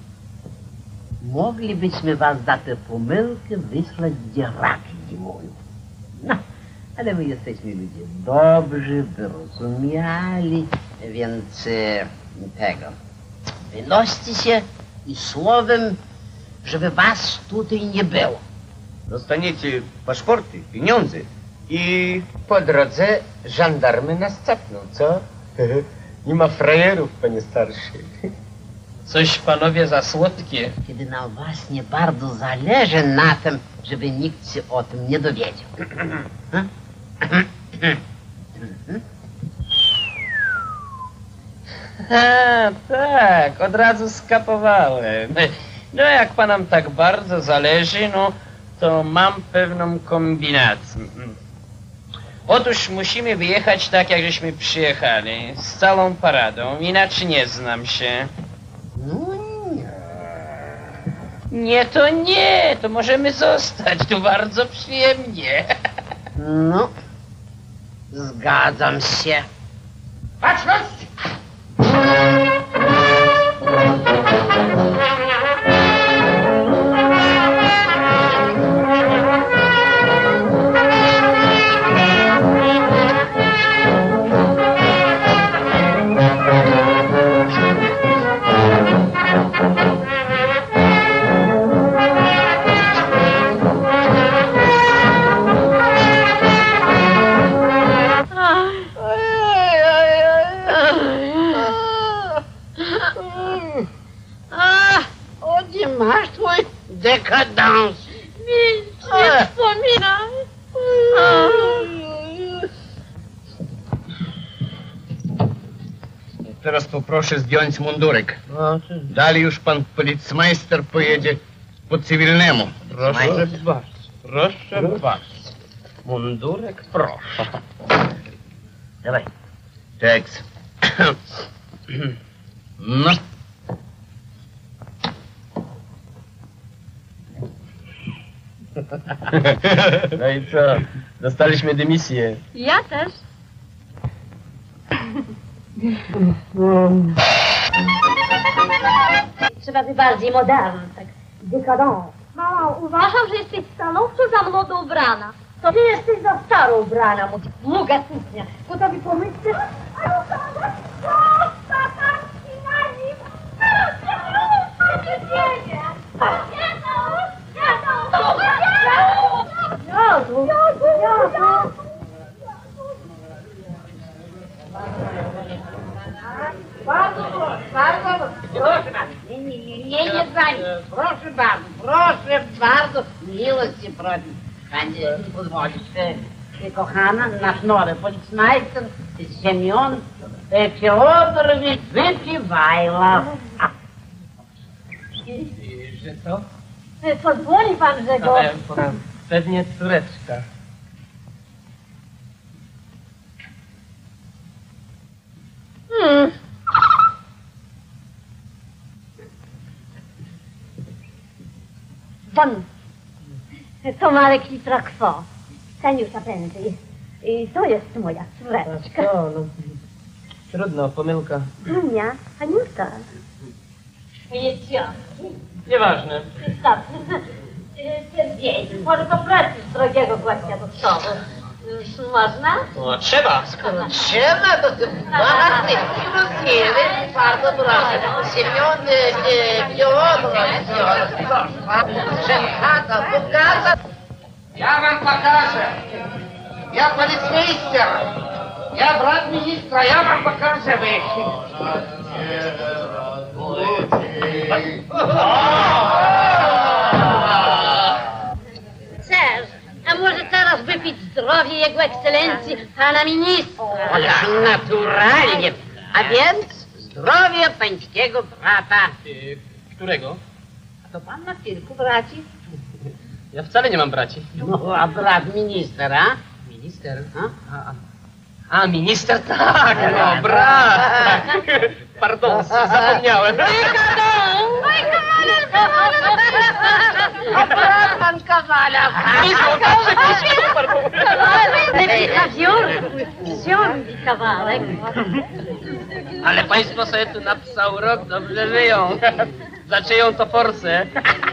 [SPEAKER 9] Moglibyśmy was za tę pomyłkę wysłać gdzie raki zimują. No, ale my jesteśmy ludzie dobrzy, wyrozumiali, więc e, tego. Wynoście się i słowem, żeby was tutaj nie było.
[SPEAKER 15] Dostaniecie paszporty, pieniądze i
[SPEAKER 12] Po drodze żandarmy nas capną, co? Nie ma frajerów, panie starszy.
[SPEAKER 13] Coś panowie za słodkie.
[SPEAKER 9] Kiedy nam właśnie bardzo zależy na tym, żeby nikt się o tym nie dowiedział.
[SPEAKER 13] A, tak, od razu skapowałem. No jak panom tak bardzo zależy, no to mam pewną kombinację. Otóż musimy wyjechać tak, jak żeśmy przyjechali, z całą paradą, inaczej nie znam się.
[SPEAKER 9] No nie.
[SPEAKER 13] Nie, to nie, to możemy zostać, tu bardzo przyjemnie.
[SPEAKER 9] No, zgadzam się.
[SPEAKER 8] Baczność!
[SPEAKER 9] Masz twój dekadans.
[SPEAKER 4] Nic nie wspominaj.
[SPEAKER 15] teraz poproszę zdjąć mundurek. Dalej już pan policmeister pojedzie po cywilnemu.
[SPEAKER 13] Proszę bardzo, proszę bardzo. Mundurek, proszę.
[SPEAKER 15] Dawaj. Tekst. No.
[SPEAKER 13] No i co? Dostaliśmy dymisję.
[SPEAKER 4] Ja też.
[SPEAKER 11] Trzeba być bardziej modern, tak dekadent.
[SPEAKER 4] Mama, uważam, że jesteś stanowczo za młodo ubrana.
[SPEAKER 11] To ty jesteś za staro ubrana, mu długa suknia. Bo tobie pomyśleć... Jozu, Jozu.
[SPEAKER 9] Bardzo proszę, bardzo proszę bardzo. Nie, nie, nie, nie, nie zanim. Proszę bardzo, proszę bardzo. Miłości prosi. Będzie pozwolić. E, kochana, nasz nowy policmeister, Семен Федорович Wypiwajla.
[SPEAKER 13] Że co?
[SPEAKER 11] Pozwoli pan, że go...
[SPEAKER 13] Ale pewnie córeczka.
[SPEAKER 11] Hmm. Pan, to Marek Litrakwo. Kaniusia pędzy. I to jest moja córeczka.
[SPEAKER 13] No, no. Trudno, pomyłka.
[SPEAKER 11] Ania, Aniuta. Jest ja.
[SPEAKER 13] Nieważne.
[SPEAKER 11] Wystarczy. Sierdziej, może poprosić drogiego gościa do stołu. Już można?
[SPEAKER 13] O, trzeba.
[SPEAKER 9] Trzeba, to bardzo miłosierny, bardzo proszę. Семен Федорович, proszę. Że chata pokaza.
[SPEAKER 8] Ja wam pokażę.
[SPEAKER 9] Я полицмейстер. Я брат министра, я вам покажу выход.
[SPEAKER 11] Serż, a może teraz wypić zdrowie jego ekscelencji, pana ministra?
[SPEAKER 9] Ależ naturalnie. A więc zdrowie pańskiego brata.
[SPEAKER 13] Którego?
[SPEAKER 9] A to pan ma kilku braci?
[SPEAKER 13] Ja wcale nie mam braci.
[SPEAKER 9] No, a brat ministra?
[SPEAKER 13] Minister?
[SPEAKER 9] A?
[SPEAKER 13] A, a. A, minister, tak, no, brat. Tak. Pardon, zapomniałem.
[SPEAKER 9] A brat pan Kawalerz.
[SPEAKER 11] Wziął kawałek.
[SPEAKER 13] Ale państwo sobie tu na psa urok dobrze żyją. Za czyją to forsę?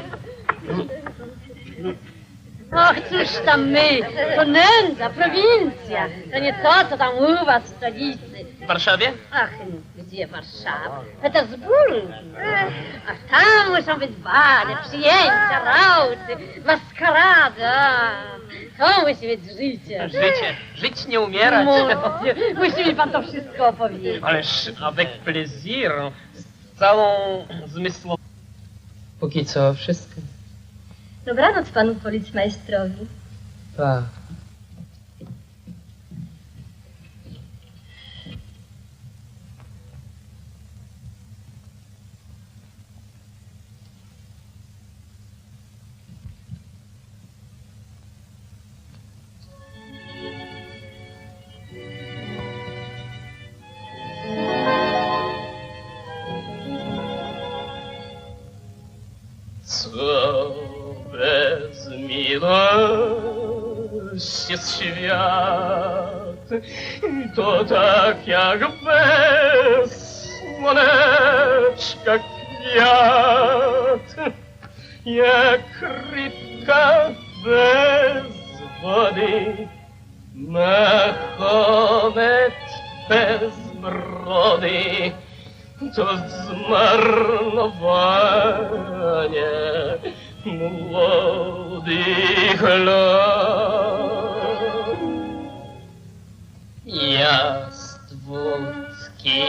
[SPEAKER 11] Och, cóż tam my, to nędza, prowincja. To nie to, co tam u was w stolicy.
[SPEAKER 13] W Warszawie?
[SPEAKER 11] Ach, gdzie Warszawa? Petersburg. Ach, tam muszą być bale, przyjęcia, rauty, maskarady. Ach, to musi być życie.
[SPEAKER 13] Życie. Żyć, nie umierać.
[SPEAKER 11] Musi, musi mi pan to wszystko opowiedzieć.
[SPEAKER 13] Ależ avec plaisir. Z całą zmysłą. Póki co wszystko.
[SPEAKER 4] Dobranoc panu policmajstrowi.
[SPEAKER 13] Tak.
[SPEAKER 3] Co bez miłości jest świat, to tak jak bez słoneczka kwiat, jak rybka bez wody, machomet bez brody. To zmarnowanie młodych lat. Ja z wódki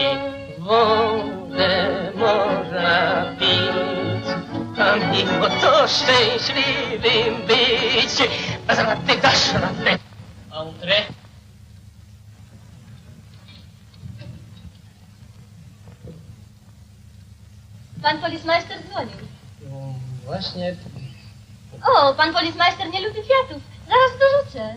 [SPEAKER 3] wodę można pić, a mimo to szczęśliwym być. Dasz radę, dasz radę. André.
[SPEAKER 4] Pan policmajster dzwonił.
[SPEAKER 13] No właśnie.
[SPEAKER 4] O, pan policmajster nie lubi kwiatów. Zaraz dorzucę.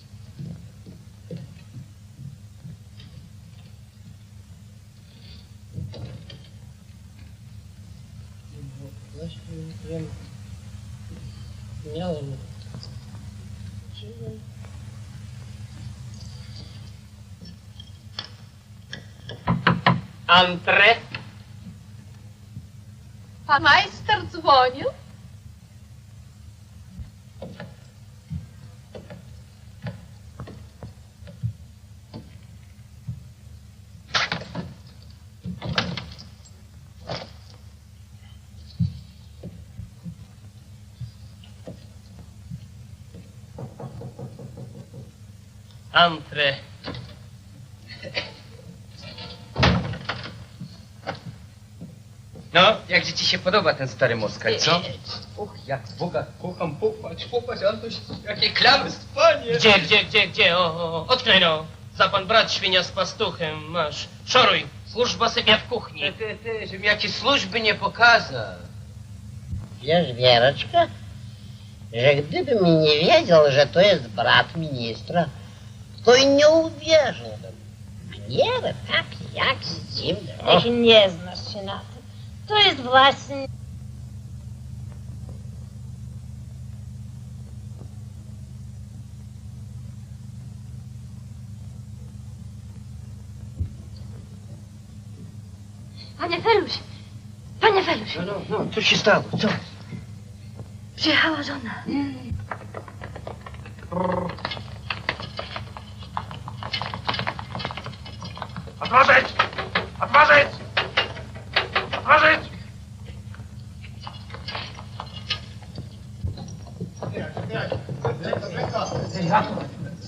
[SPEAKER 13] Właśnie wiem. Miałem. André.
[SPEAKER 14] Pan majster dzwonił?
[SPEAKER 13] André. No, jak ci się podoba ten stary Moskal, co? Uch, jak Boga kocham, popatrz, popatrz, Antoś, jakie klamy, panie!
[SPEAKER 3] Gdzie, gdzie, gdzie, gdzie? O, o, odkryj no. Za pan brat świnia z pastuchem, masz. Szoruj, służba sypia w kuchni.
[SPEAKER 10] Ty, ty, ty, żebym ja ci służby nie pokazał.
[SPEAKER 19] Wiesz, Wierочка, że gdybym nie wiedział, że to jest brat ministra, to i nie uwierzyłbym. Manierę tak jak z nim.
[SPEAKER 11] Ech, nie znasz się na tym. To jest właśnie...
[SPEAKER 4] Panie Feluś! Panie Feluś!
[SPEAKER 15] No, no, no, co się stało? Co?
[SPEAKER 4] Przyjechała żona.
[SPEAKER 8] Otworzyć! Otworzyć! Otworzyć!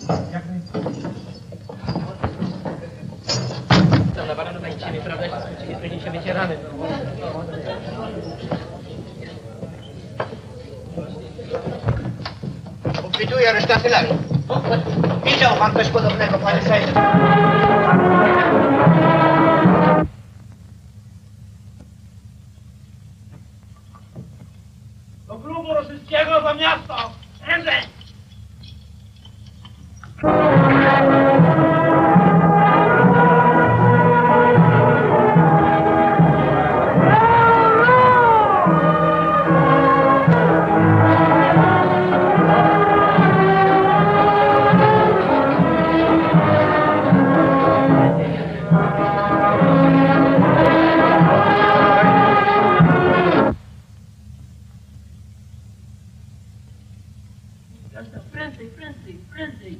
[SPEAKER 13] Tam na bardzo tańczymy, prawda? Nie spędzi się wycieramy.
[SPEAKER 15] Ukwiduję aresztatylami. Widział pan coś podobnego, panie sędzio?
[SPEAKER 8] Do klubu rosyjskiego za miasto! Prędzej!
[SPEAKER 11] Prędzej, prędzej, prędzej.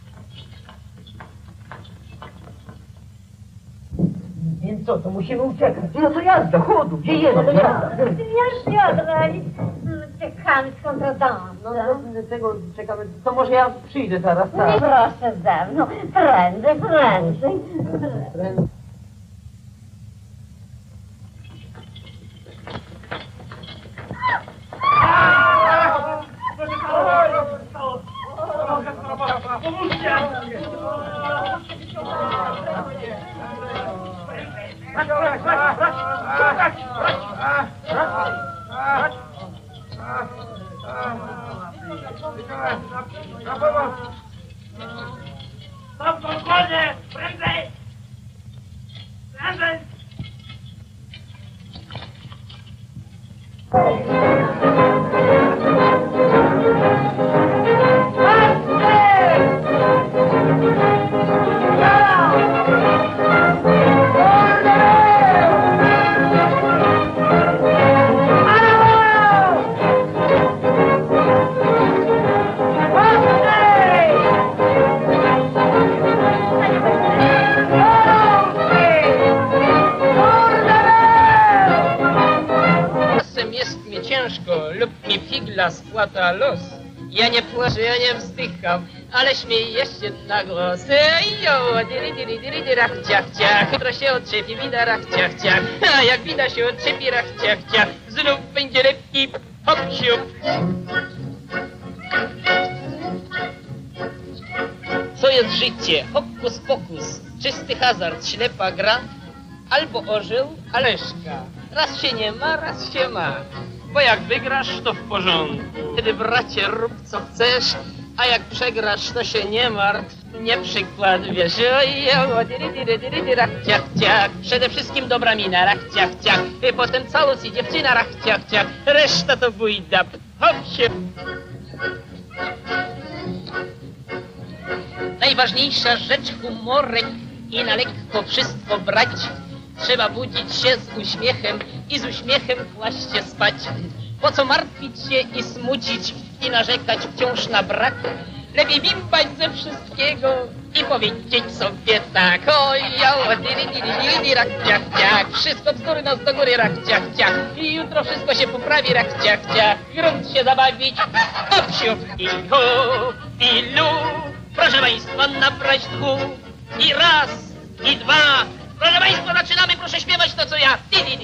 [SPEAKER 7] Więc co, to musimy uciekać. No to jazda, chodu, gdzie jedziemy? No jazda.
[SPEAKER 11] Już jadrali. Czekamy z kontradantem.
[SPEAKER 7] No, no, tego czekamy. To może ja przyjdę zaraz, tak?
[SPEAKER 11] Proszę ze mną. Prędzej, prędzej.
[SPEAKER 7] Prędzej.
[SPEAKER 8] Tam balkonie! Prędzej! Prędzej!
[SPEAKER 3] lub mi figla spłata los. Ja nie płaczę, ja nie wzdycham, ale śmieję się na głos. Ejo, diri, diri, diri, diri, rach, ciach, ciach. Jutro się odczepi wina, rach, ciach, ciach. A jak wina się odczepi, rach, ciach, ciach. Znów będzie lekki hop, siup. Co jest życie? Hokus pokus, czysty hazard, ślepa gra. Albo orzeł, Aleszka. Raz się nie ma, raz się ma. Bo jak wygrasz, to w porządku. Wtedy, bracie, rób co chcesz, a jak przegrasz, to się nie martw. Nie przykład, wiesz, ojo, diri, diri, diri, diri, rach, ciach, ciach. Przede wszystkim dobra mina, rach, ciach, ciach. I potem całus i dziewczyna, rach, ciach, ciach. Reszta to bójda, hop się. Najważniejsza rzecz, humorek i na lekko wszystko brać. Trzeba budzić się z uśmiechem i z uśmiechem kłaść się spać. Po co martwić się i smucić i narzekać wciąż na brak? Lepiej bimbać ze wszystkiego i powiedzieć sobie tak. Ojo, diri, diri, diri, rach, ciach, ciach. Wszystko bzdury nas do góry, rach, ciach, ciach. I jutro wszystko się poprawi, rach, ciach, ciach. Grunt się zabawić, hop, siup i hu, i lu. Proszę państwa, nabrać tchu i raz, i dwa. Proszę państwa, zaczynamy, proszę śpiewać to, co ja.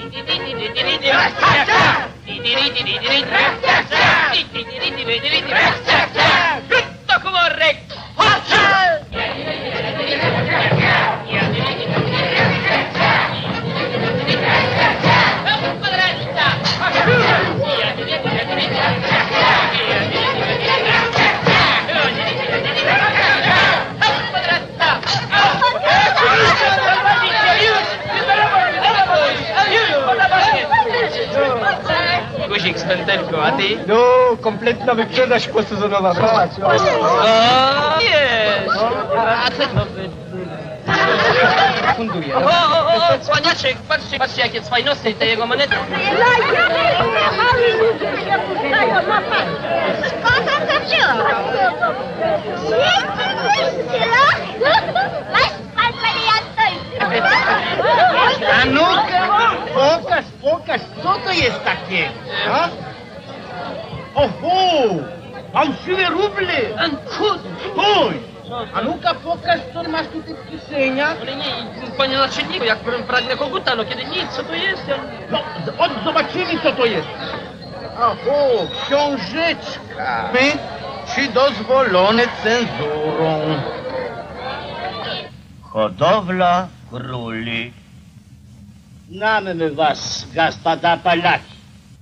[SPEAKER 3] To humorek. Guzik z pętelką, a ty?
[SPEAKER 15] No, kompletna wyprzedaż posezonowa. Patrz,
[SPEAKER 3] o, jest! A co to by...
[SPEAKER 15] Funduje.
[SPEAKER 3] O, o, o, o, cwaniaczek, patrzcie, patrzcie, jakie cwajnosy, te jego monety.
[SPEAKER 5] Skąd on to wziął? Masz pan wariantoj.
[SPEAKER 17] A no-ka, pokaż, pokaż, co to jest takie? A? Oho, fałszywe ruble.
[SPEAKER 3] Ankud.
[SPEAKER 17] Stój, A no-ka pokaż, co masz tutaj w kieszeniach.
[SPEAKER 1] Ale nie, panie naczelniku, jak pragnę koguta, no kiedy nic, co to jest? Ja...
[SPEAKER 17] No, od zobaczymy, co to jest. Aho, książeczka. My, czy dozwolone cenzurą?
[SPEAKER 6] Hodowla króli. Znamy my was, gospoda Polaki.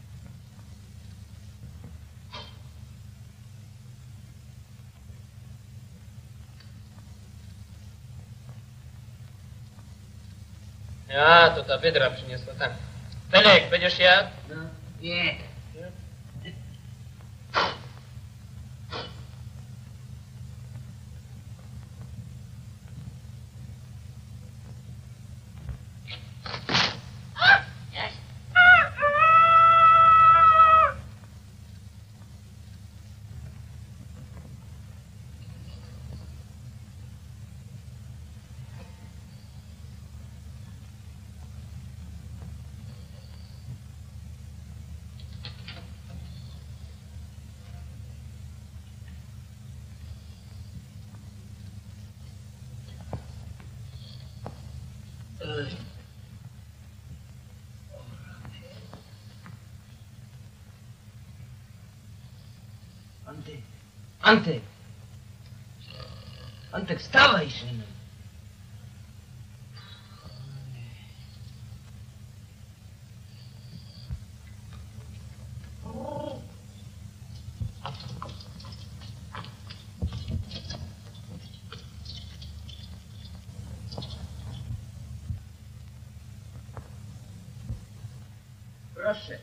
[SPEAKER 13] A, to ta wydra przyniosła, tak. Felek, będziesz jadł?
[SPEAKER 10] No, nie. Antek, Antek, Antek, wstawaj, synu. Proszę.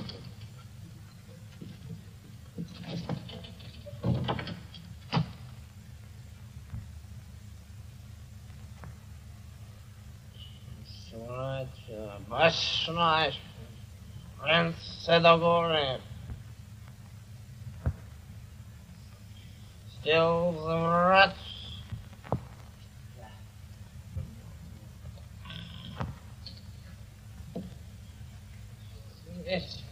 [SPEAKER 19] Słuchajcie, baczność, ręce do góry. Z tyłu zwrot. Jest.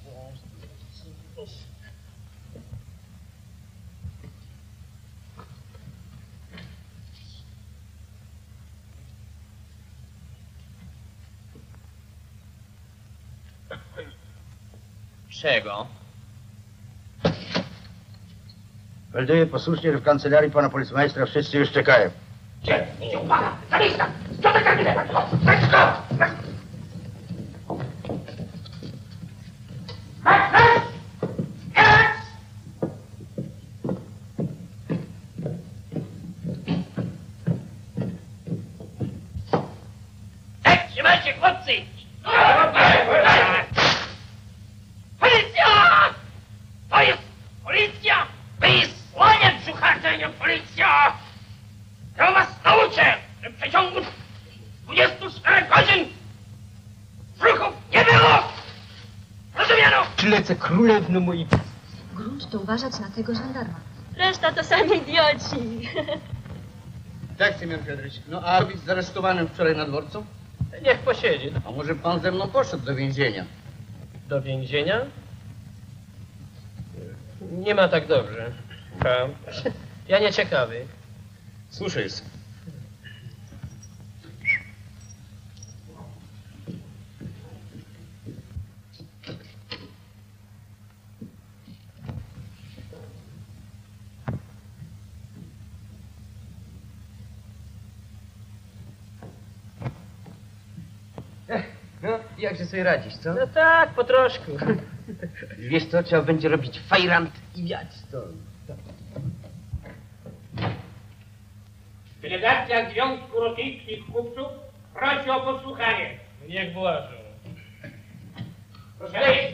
[SPEAKER 13] Czego?
[SPEAKER 15] Melduję posłusznie, że w kancelarii pana policjmeistra wszyscy już czekają.
[SPEAKER 7] Gdzie? Gdzie pana? Na miejsca! Co to gabinet? Weź go!
[SPEAKER 8] Tak, trzymajcie, chłopcy! Policja! To jest policja! Wysłanie przychodzenia policja! Ja was nauczę, że w przeciągu dwudziestu czterech godzin ruchów nie było! Rozumiano?
[SPEAKER 1] Lecę królewno moi...
[SPEAKER 4] Grunt to uważać na tego żandarma.
[SPEAKER 11] Reszta to sami idioci.
[SPEAKER 15] Tak, Semyon Fiodorovич. No a być zaresztowanym wczoraj na dworcu?
[SPEAKER 13] Niech posiedzi.
[SPEAKER 15] A może pan ze mną poszedł do więzienia?
[SPEAKER 13] Do więzienia? Nie ma tak dobrze. Ja nie ciekawy.
[SPEAKER 15] Słuchaj, syn.
[SPEAKER 10] No, jak się sobie radzisz, co?
[SPEAKER 13] No tak, po troszku.
[SPEAKER 10] Wiesz co, trzeba będzie robić fajrant i wiać stąd.
[SPEAKER 8] Delegacja Związku Rosyjskich Kupców prosi o posłuchanie.
[SPEAKER 13] Niech włażą.
[SPEAKER 8] Proszę wejść.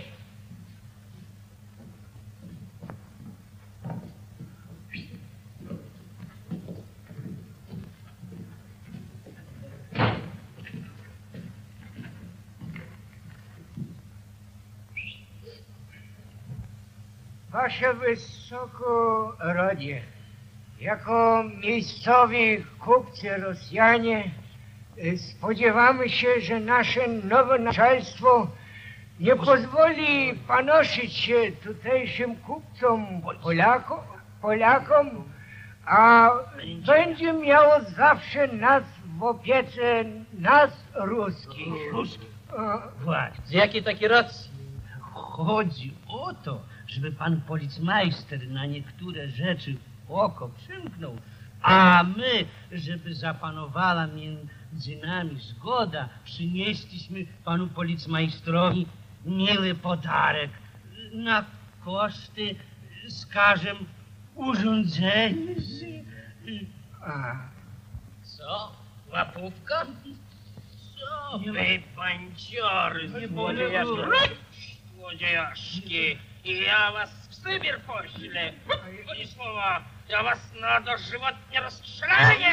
[SPEAKER 20] Wasze Wysokorodzie, jako miejscowi kupcy Rosjanie y, spodziewamy się, że nasze nowe начальstwo nie pozwoli panoszyć się tutejszym kupcom Polakom, Polakom, a będzie miało zawsze nas w opiece, nas ruskich.
[SPEAKER 1] Ruskich?
[SPEAKER 20] A,
[SPEAKER 1] Właśnie. Z jakiej takiej racji? Chodzi o to, żeby pan policmajster na niektóre rzeczy oko przymknął, a my, żeby zapanowała między nami zgoda, przynieśliśmy panu policmajstrowi miły podarek na koszty, skażem, urządzenia.
[SPEAKER 20] a.
[SPEAKER 8] Co? Łapówka? Co
[SPEAKER 1] Nie
[SPEAKER 8] wy, panciory,
[SPEAKER 1] Nie
[SPEAKER 8] złodziejaszki,
[SPEAKER 1] wolno.
[SPEAKER 8] złodziejaszki, ja was w Sybir poślę. Oni słowa, ja was na dożywotnie rozstrzelanie!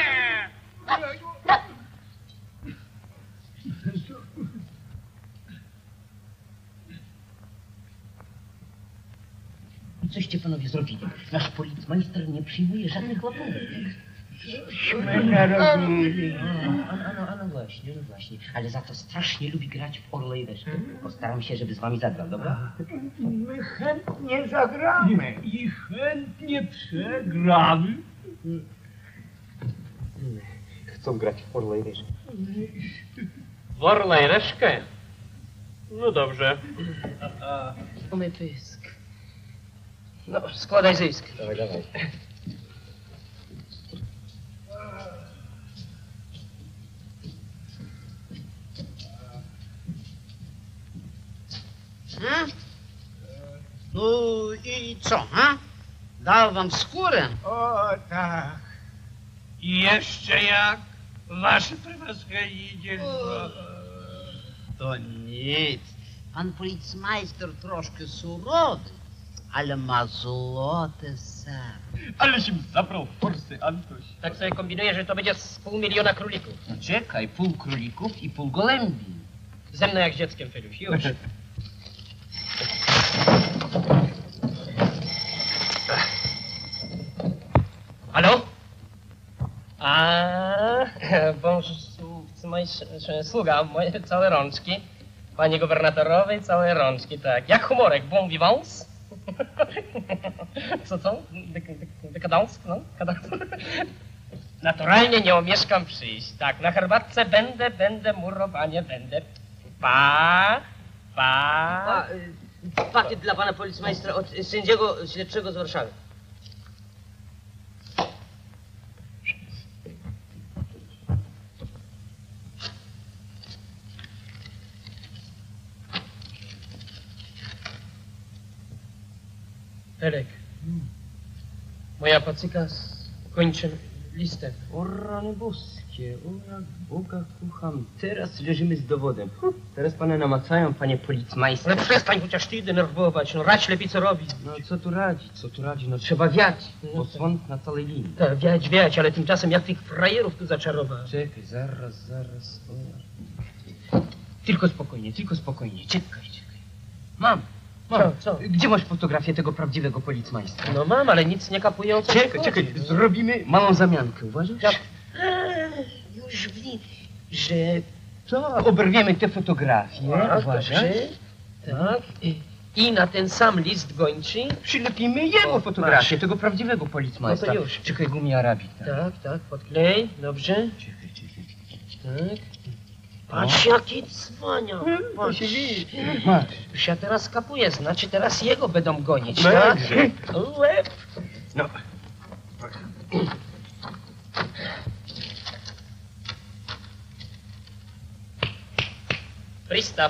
[SPEAKER 1] I coście panowie zrobili? Nasz policmajster nie przyjmuje żadnych łapówek.
[SPEAKER 20] Myśmy narobili.
[SPEAKER 1] A, a, no, a no właśnie, no właśnie. Ale za to strasznie lubi grać w Orle i Resztę. Postaram się, żeby z wami zagrał, dobra?
[SPEAKER 20] My chętnie zagramy.
[SPEAKER 1] I chętnie przegramy.
[SPEAKER 12] Chcą grać w Orle i Resztę.
[SPEAKER 13] W Orla i Reszkę? No dobrze.
[SPEAKER 3] Mamy pysk. No, składaj zysk.
[SPEAKER 12] Dawaj, dawaj.
[SPEAKER 9] A? No i co, a? Dał wam skórę?
[SPEAKER 20] O tak.
[SPEAKER 1] I jeszcze jak wasze prewazchenidzie.
[SPEAKER 9] To nic. Pan policmajster troszkę surowy, ale ma złote serce.
[SPEAKER 12] Ale się zabrał forsy, Antoś.
[SPEAKER 3] Tak sobie kombinuję, że to będzie z pół miliona królików.
[SPEAKER 1] No czekaj, pół królików i pół golębi.
[SPEAKER 3] Ze mną jak z dzieckiem, Feluś, już. Halo? A, bądź mój sługa, moje całe rączki. Panie gubernatorowej, całe rączki, tak. Jak humorek, bon vivance? Co, co? Dekadans? No, dekadans. Naturalnie nie omieszkam przyjść. Tak, na herbatce będę, będę, murowanie będę. Pa, pa.
[SPEAKER 10] A, y, pakiet dla pana policmajstra od sędziego śledczego z Warszawy.
[SPEAKER 3] Felek, moja pacyka kończy listę.
[SPEAKER 1] O rany boskie, o jak Boga kocham. Teraz leżymy z dowodem. Teraz pana namacają, panie policmajster.
[SPEAKER 3] Ale przestań chociaż ty denerwować, no radź lepiej co robić.
[SPEAKER 1] No co tu radzić, co tu radzić? No trzeba wiać, bo sąd na całej linii.
[SPEAKER 3] Tak, wiać, wiać, ale tymczasem jak tych frajerów tu zaczarować?
[SPEAKER 1] Czekaj, zaraz, zaraz. O. Tylko spokojnie, tylko spokojnie. Czekaj, czekaj. Mam, mam.
[SPEAKER 3] Co, co?
[SPEAKER 1] Gdzie masz fotografię tego prawdziwego policmajstra?
[SPEAKER 3] No mam, ale nic nie kapuję o co
[SPEAKER 1] Czekaj,
[SPEAKER 3] chodzi.
[SPEAKER 1] czekaj, zrobimy małą zamiankę, uważasz?
[SPEAKER 3] Jak? Już wiem, że...
[SPEAKER 1] Co? Oberwiemy te fotografie,
[SPEAKER 3] Tak,
[SPEAKER 1] uważasz?
[SPEAKER 3] dobrze. Tak. I, I na ten sam list gończy
[SPEAKER 1] Przylepimy jego fotografię, tego prawdziwego policmajstra.
[SPEAKER 3] No to już.
[SPEAKER 1] Czekaj, gumia arabik. Tak.
[SPEAKER 3] Tak, tak, podklej, dobrze.
[SPEAKER 1] Czekaj, czekaj.
[SPEAKER 3] Tak. Patrz jaki cwania.
[SPEAKER 1] Patrz. Masz.
[SPEAKER 3] Już ja teraz kapuję, znaczy teraz jego będą gonić,
[SPEAKER 1] No
[SPEAKER 3] tak?
[SPEAKER 1] jakże.
[SPEAKER 3] Łeb.
[SPEAKER 1] No.
[SPEAKER 3] Pristaw.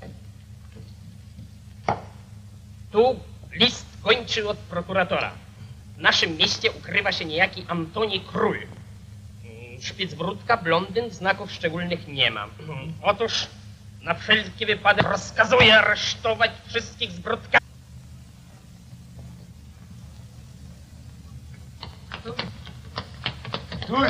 [SPEAKER 3] Tu list kończy od prokuratora. W naszym mieście ukrywa się niejaki Antoni Król. Szpicbródka, blondyn, znaków szczególnych nie ma. Otóż na wszelki wypadek rozkazuję aresztować wszystkich zbrodkarzy.
[SPEAKER 1] Stój!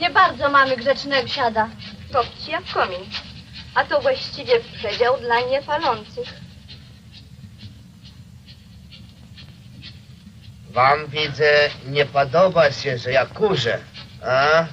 [SPEAKER 4] Nie bardzo mamy grzecznego siada. Kopci jak komin. A to właściwie przedział dla niepalących.
[SPEAKER 17] Wam widzę, nie podoba się, że ja kurzę, a?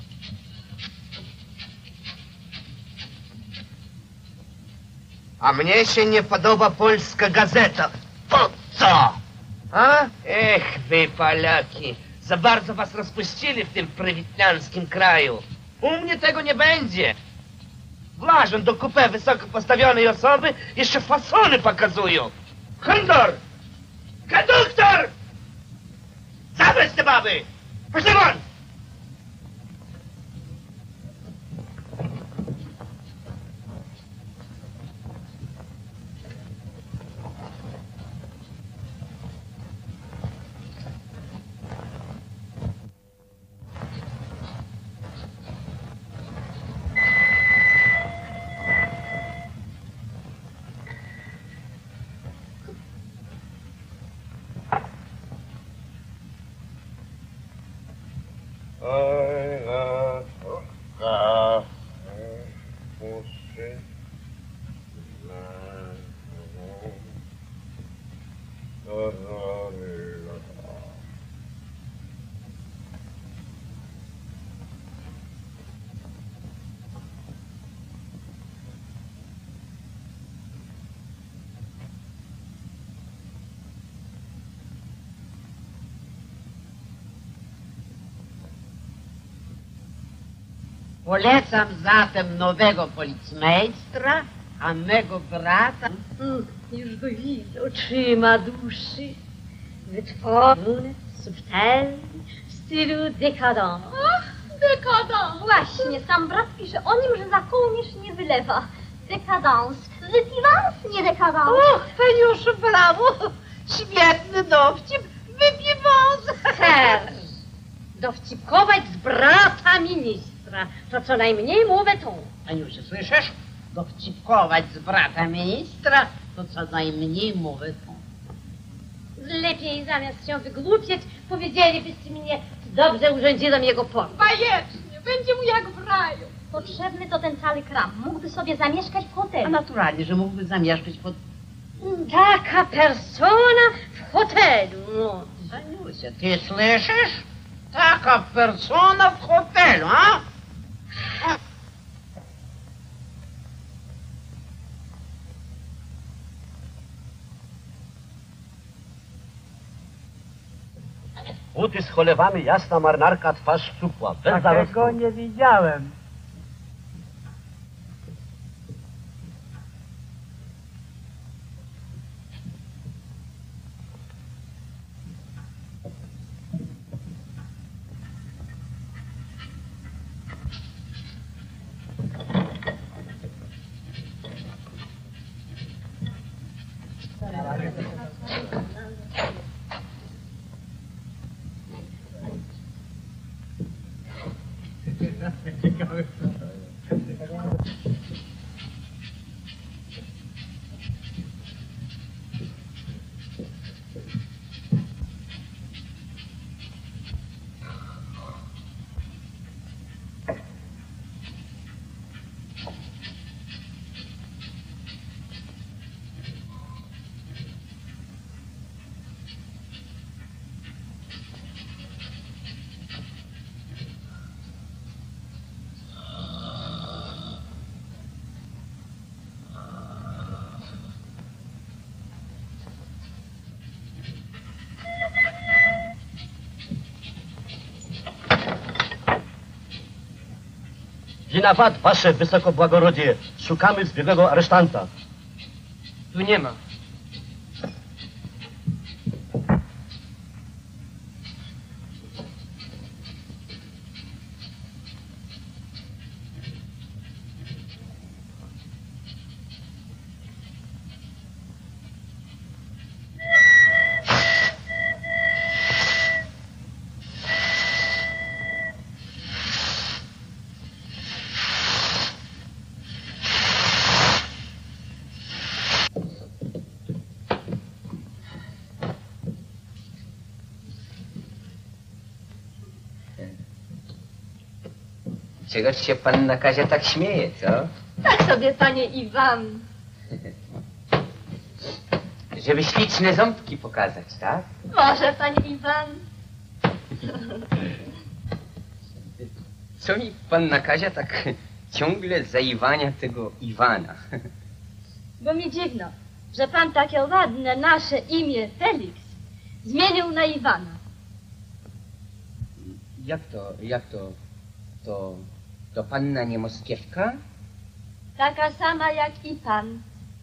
[SPEAKER 17] A mnie się nie podoba polska gazeta. Po co? A? Ech, wy Polaki, za bardzo was rozpuścili w tym prywitnianskim kraju. U mnie tego nie będzie. Włażą do kupy wysoko postawionej osoby, jeszcze fasony pokazują. Kondor! Konduktor! Zabrać te baby! Poszli won!
[SPEAKER 9] Polecam zatem nowego policmejstra, a mego brata...
[SPEAKER 11] Mm, już go widzę oczyma duszy. Wytworzony, subtelny, w stylu dekadent.
[SPEAKER 4] Ach, dekadent! Właśnie, sam brat pisze o nim, że za kołnierz nie wylewa. Dekadans. Wypiwans, nie dekadans.
[SPEAKER 9] Och, Paniuszu, brawo! Świetny dowcip, wypiwans!
[SPEAKER 11] Ser, dowcipkować z brata ministra, to co najmniej mowę tą.
[SPEAKER 9] Aniusiu, słyszysz? Dowcipkować z brata ministra, to co najmniej mowę tą.
[SPEAKER 11] Lepiej zamiast się wygłupiać, powiedzielibyście mnie, dobrze urządziłem jego pokój.
[SPEAKER 4] Bajecznie, będzie mu jak w raju. Potrzebny to ten cały kram. Mógłby sobie zamieszkać w hotelu.
[SPEAKER 9] A naturalnie, że mógłby zamieszkać pod...
[SPEAKER 11] Taka persona w hotelu, no.
[SPEAKER 9] Aniusia, ty słyszysz? Taka persona w hotelu, a?
[SPEAKER 15] Buty z cholewami, jasna marynarka, twarz szczupła. Bez
[SPEAKER 20] Takiego nie widziałem.
[SPEAKER 15] Winawat, wasze wysokobłagorodzie, szukamy zbiegłego aresztanta.
[SPEAKER 13] Tu nie ma.
[SPEAKER 12] Czegoż się panna Kazia tak śmieje, co?
[SPEAKER 4] Tak sobie, panie Iwan.
[SPEAKER 12] Żeby śliczne ząbki pokazać, tak?
[SPEAKER 4] Może, panie Iwan.
[SPEAKER 12] Co mi panna Kazia tak ciągle zaiwania tego Iwana?
[SPEAKER 4] Bo mi dziwno, że pan takie ładne nasze imię Felix zmienił na Iwana.
[SPEAKER 12] Jak to, jak to, to, to panna nie Moskiewka?
[SPEAKER 4] Taka sama jak i pan.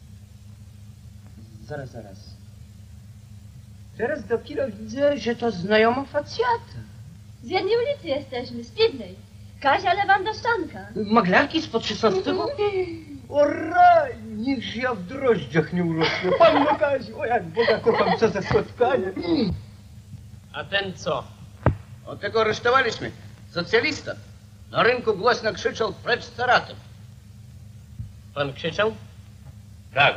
[SPEAKER 12] Zaraz, zaraz. Teraz dopiero widzę, że to znajoma facjata.
[SPEAKER 4] Z jednej ulicy jesteśmy, z Piwnej. Kazia Lewandowszczanka.
[SPEAKER 12] Maglarki z potrzysnostego? O raj, niech ja w drożdżach nie urosnę. Panno Kaziu, o jak Boga kocham, co za spotkanie.
[SPEAKER 1] A ten co?
[SPEAKER 15] O tego aresztowaliśmy. Socjalista. Na rynku głośno krzyczał precz z caratem.
[SPEAKER 1] Pan krzyczał?
[SPEAKER 15] Tak.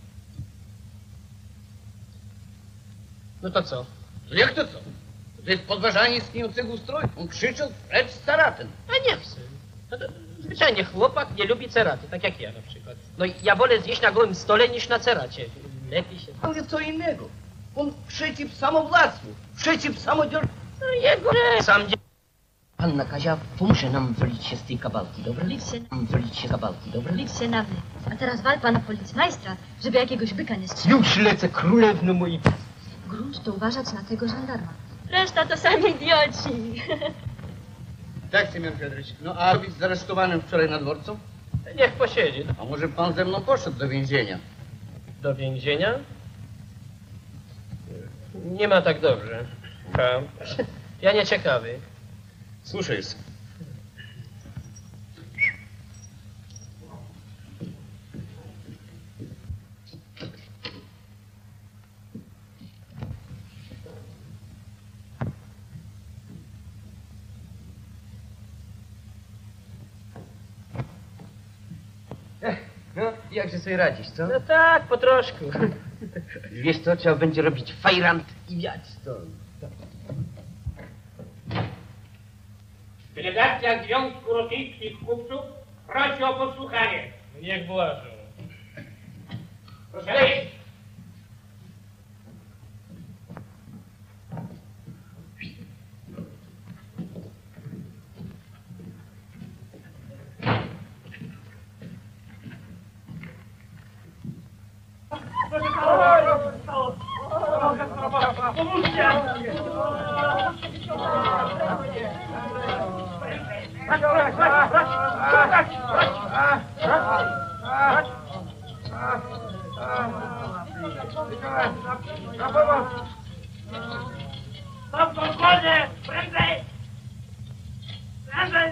[SPEAKER 1] No to co?
[SPEAKER 15] To jak to co? To jest podważanie istniejącego ustroju. On krzyczał precz z caratem.
[SPEAKER 1] A nie chcę. No to zwyczajnie chłopak nie lubi ceraty, tak jak ja na przykład. No i ja wolę zjeść na gołym stole niż na ceracie. Lepiej się...
[SPEAKER 15] Ale co innego. On przeciw samowładztwu, przeciw samodzielności.
[SPEAKER 1] No jego sam...
[SPEAKER 10] Panna Kazia pomoże nam wylić się z tej kabalki, dobra?
[SPEAKER 4] Licz się na...
[SPEAKER 10] Wylić się kabalki, dobra?
[SPEAKER 4] Licz się na wy. A teraz wal pana policjmajstra, żeby jakiegoś byka nie strzelił.
[SPEAKER 12] Już lecę, królewno moi.
[SPEAKER 4] Grunt to uważać na tego żandarma. Reszta to sami idioci.
[SPEAKER 15] Tak, Semyon Fiodorovич. No a być zaresztowanym wczoraj na dworcu?
[SPEAKER 1] Niech posiedzi.
[SPEAKER 15] A może pan ze mną poszedł do więzienia?
[SPEAKER 1] Do więzienia? Nie ma tak dobrze. Ha. Ja nie ciekawy.
[SPEAKER 15] Słuchaj, syn.
[SPEAKER 12] No, jakże sobie radzisz, co?
[SPEAKER 1] No tak, po troszku.
[SPEAKER 12] Wiesz co, trzeba będzie robić fajrant i wiać stąd.
[SPEAKER 8] Delegacja Związku Rosyjskich Kupców prosi o posłuchanie.
[SPEAKER 1] Niech włażą.
[SPEAKER 8] Proszę wejść. Stop, spokojnie! Prędzej! Prędzej!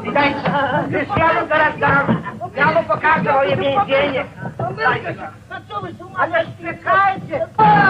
[SPEAKER 20] witajcie. Krystianu teraz dam. Ja mu pokażę moje więzienie. Ale czekajcie.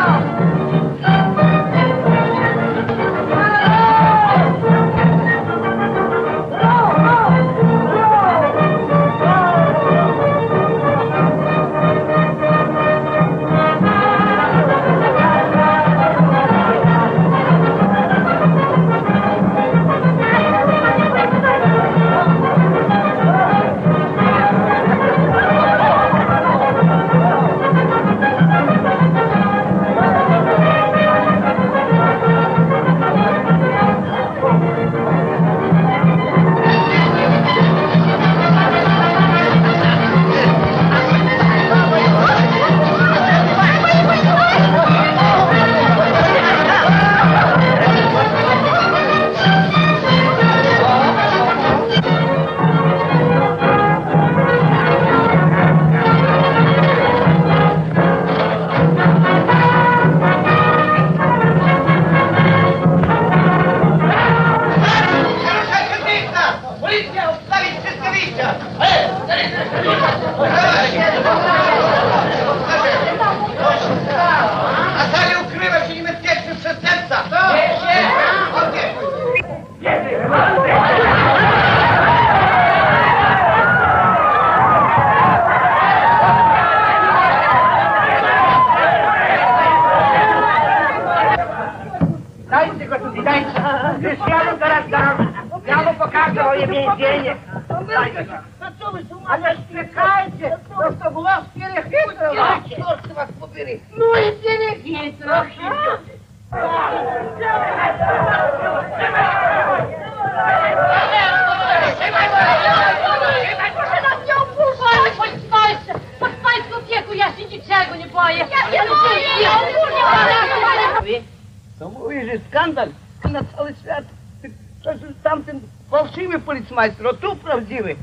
[SPEAKER 20] Majstro, tu prawdziwy.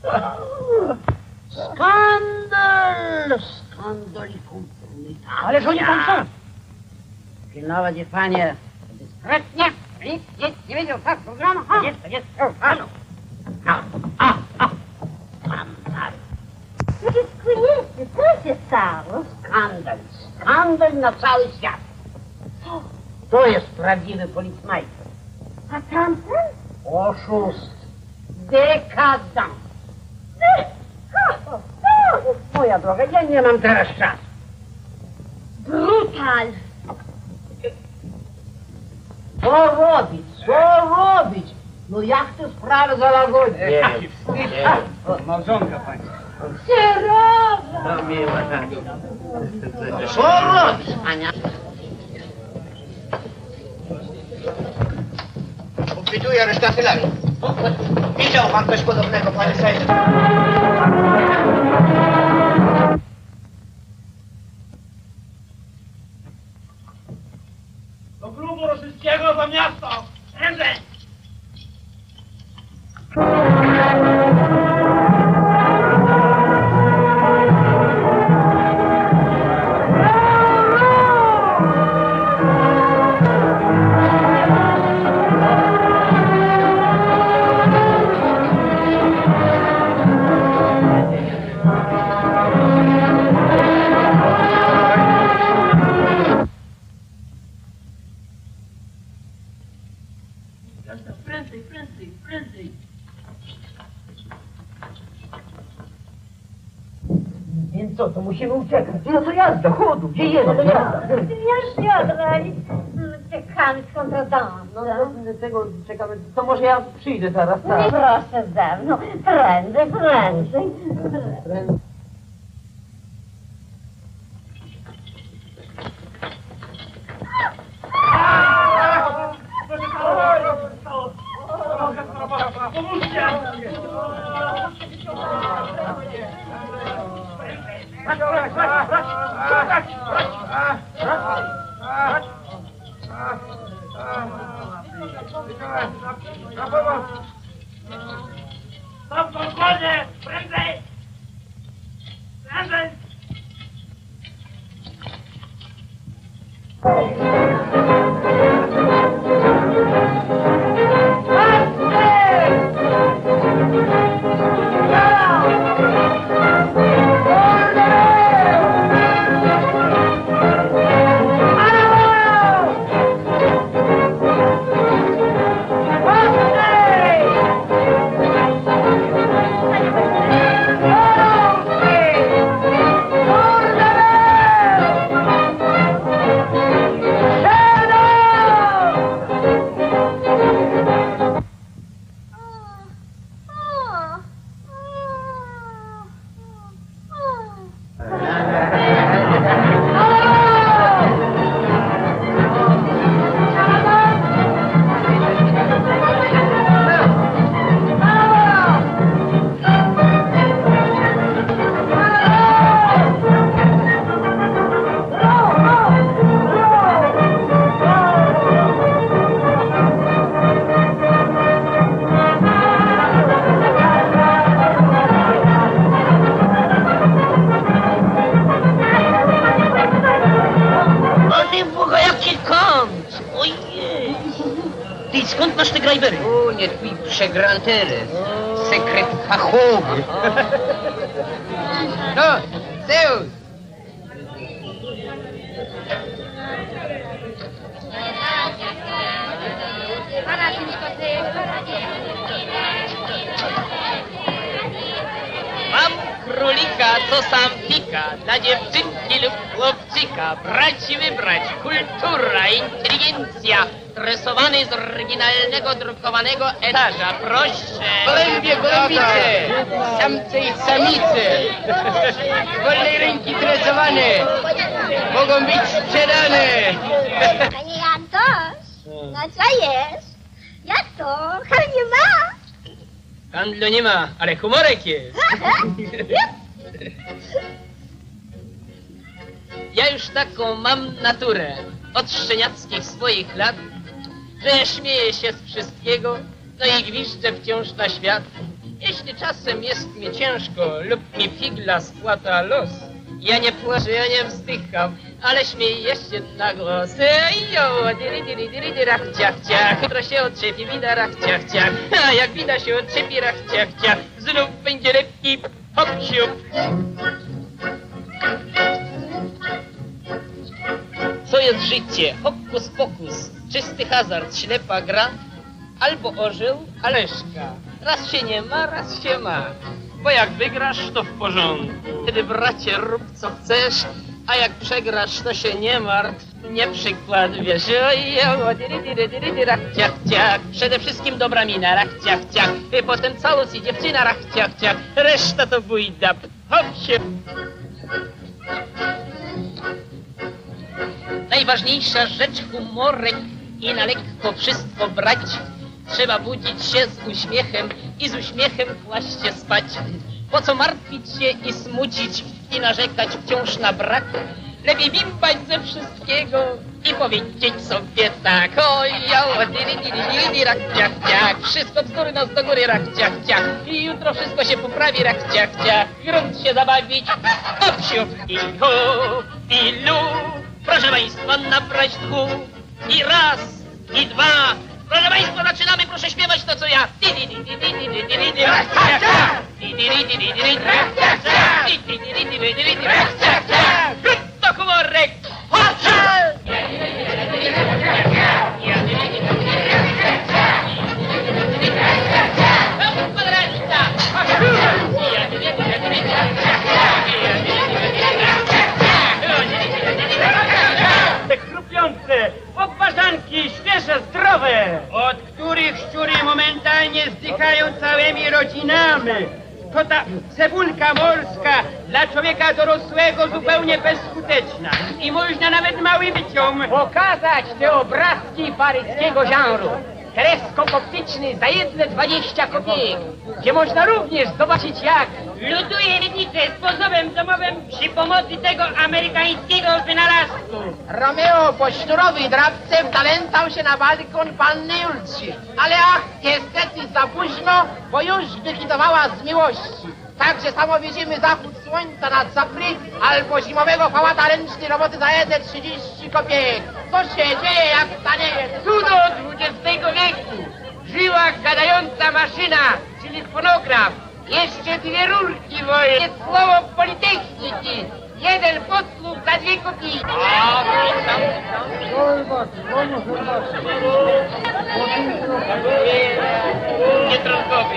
[SPEAKER 9] Skandal! Skandal i kompromitacja.
[SPEAKER 20] Ależ oni tam są.
[SPEAKER 9] Pilnować je, panie, dyskretnie. Nic, nic nie wiedział, tak, programu. Jest, jest, panu. No, a, a. Skandal.
[SPEAKER 11] Skryjecie, co się stało?
[SPEAKER 9] Skandal, skandal na cały świat. To jest prawdziwy policmajster.
[SPEAKER 11] A tamten?
[SPEAKER 9] Oszust. Dekadant. Moja droga, ja nie mam teraz czasu.
[SPEAKER 11] Brutal.
[SPEAKER 9] Co robić? Co robić? No jak tę sprawę załagodzić?
[SPEAKER 15] Nie, nie.
[SPEAKER 12] Małżonka pani.
[SPEAKER 11] Sierowa!
[SPEAKER 15] No miła, tak.
[SPEAKER 9] Co robić, Ania?
[SPEAKER 15] Upituję aresztatylami. Widział pan coś podobnego, panie sędzio?
[SPEAKER 8] Do klubu rosyjskiego za miasto! Prędzej!
[SPEAKER 3] Prędzej, prędzej, prędzej.
[SPEAKER 20] Więc co, to musimy uciekać. No to jazda, chodu, gdzie jest? No to jazda.
[SPEAKER 11] Już Piotrek, czekamy z kontradantem.
[SPEAKER 20] No, no, tego czekamy, to może ja przyjdę zaraz, tak?
[SPEAKER 11] Nie proszę ze mną, prędzej, prędzej.
[SPEAKER 20] Prędzej.
[SPEAKER 8] Tam balkonie! Prędzej! Prędzej!
[SPEAKER 20] Patrzcie!
[SPEAKER 10] et puis przegrantele. Sekret fachowy.
[SPEAKER 2] No, Zeus!
[SPEAKER 3] Mam królika, co sam pika, dla dziewczynki lub chłopczyka. Brać i wybrać, kultura, inteligencja, stresowany z oryginalnego drukowanego etaża. Proszę.
[SPEAKER 2] Gołębie, gołębice, samce i samice, wolnej ręki tresowane, mogą być sprzedane.
[SPEAKER 5] Panie Antoś, no co jest? Jak to? Hal nie ma?
[SPEAKER 1] Handlu nie ma, ale humorek jest. Ja już taką mam naturę od szczeniackich swoich lat, że śmieję się z wszystkiego, no i gwiżdżę wciąż na świat. Jeśli czasem jest mi ciężko lub mi figla spłata los, ja nie płaczę, ja nie wzdycham, ale śmieję się na głos. Ejo, diri, diri, diri, diri, rach, ciach, ciach. Jutro się otrzepi, wina, rach, ciach, ciach. A jak wina się otrzepi, rach, ciach, ciach. Znów będzie lekki hop, siup. Co jest życie? Hokus pokus, czysty hazard, ślepa gra, albo orzeł, aleszka. Raz się nie ma, raz się ma. Bo jak wygrasz, to w porządku. Wtedy, bracie, rób co chcesz, a jak przegrasz, to się nie martw. Nie przykład, wiesz, ojo, diri, diri, diri, diri, rach, ciach, ciach. Przede wszystkim dobra mina, rach, ciach, ciach. I potem całus i dziewczyna, rach, ciach, ciach. Reszta to bójda, hop się. Najważniejsza rzecz humorek i na lekko wszystko brać. Trzeba budzić się z uśmiechem i z uśmiechem kłaść się spać. Po co martwić się i smucić i narzekać wciąż na brak? Lepiej bimbać ze wszystkiego i powiedzieć sobie tak. Ojo, diri, diri, diri, diri, rach, ciach, ciach. Wszystko bzdury nas do góry, rach, ciach, ciach. I jutro wszystko się poprawi, rach, ciach, ciach. Grunt się zabawić, hop, siup i hu, i lu. Proszę państwa, nabrać tchu i raz, i dwa. Proszę państwa, zaczynamy, proszę śpiewać to, co ja. To humorek.
[SPEAKER 21] Te chrupiące, obwarzanki, świeże, zdrowe, od których szczury momentalnie zdychają całymi rodzinami. To ta cebulka morska dla człowieka dorosłego zupełnie bezskuteczna i można nawet mały wyciąg
[SPEAKER 2] Pokazać te obrazki paryskiego żanru. Teleskop optyczny za jedne dwadzieścia kopiejek, gdzie można również zobaczyć, jak
[SPEAKER 21] luduje rybnicę sposobem domowym przy pomocy tego amerykańskiego wynalazku.
[SPEAKER 2] Romeo pośturowy drabcem talentał się na balkon panny Julci. Ale ach, niestety za późno, bo już wykitowała z miłości. Także samo widzimy zachód słońca nad Sapry albo zimowego fałata ręcznej roboty za jedne trzydzieści kopiejek. Co się dzieje, jak stanieje?
[SPEAKER 21] Cudo dwudziestego wieku. Żyła gadająca maszyna, czyli fonograf. Jeszcze dwie rurki wolne. Słowo politechniki. Jeden podsłuch za dwie kopijki.
[SPEAKER 3] Nie trąbkowy.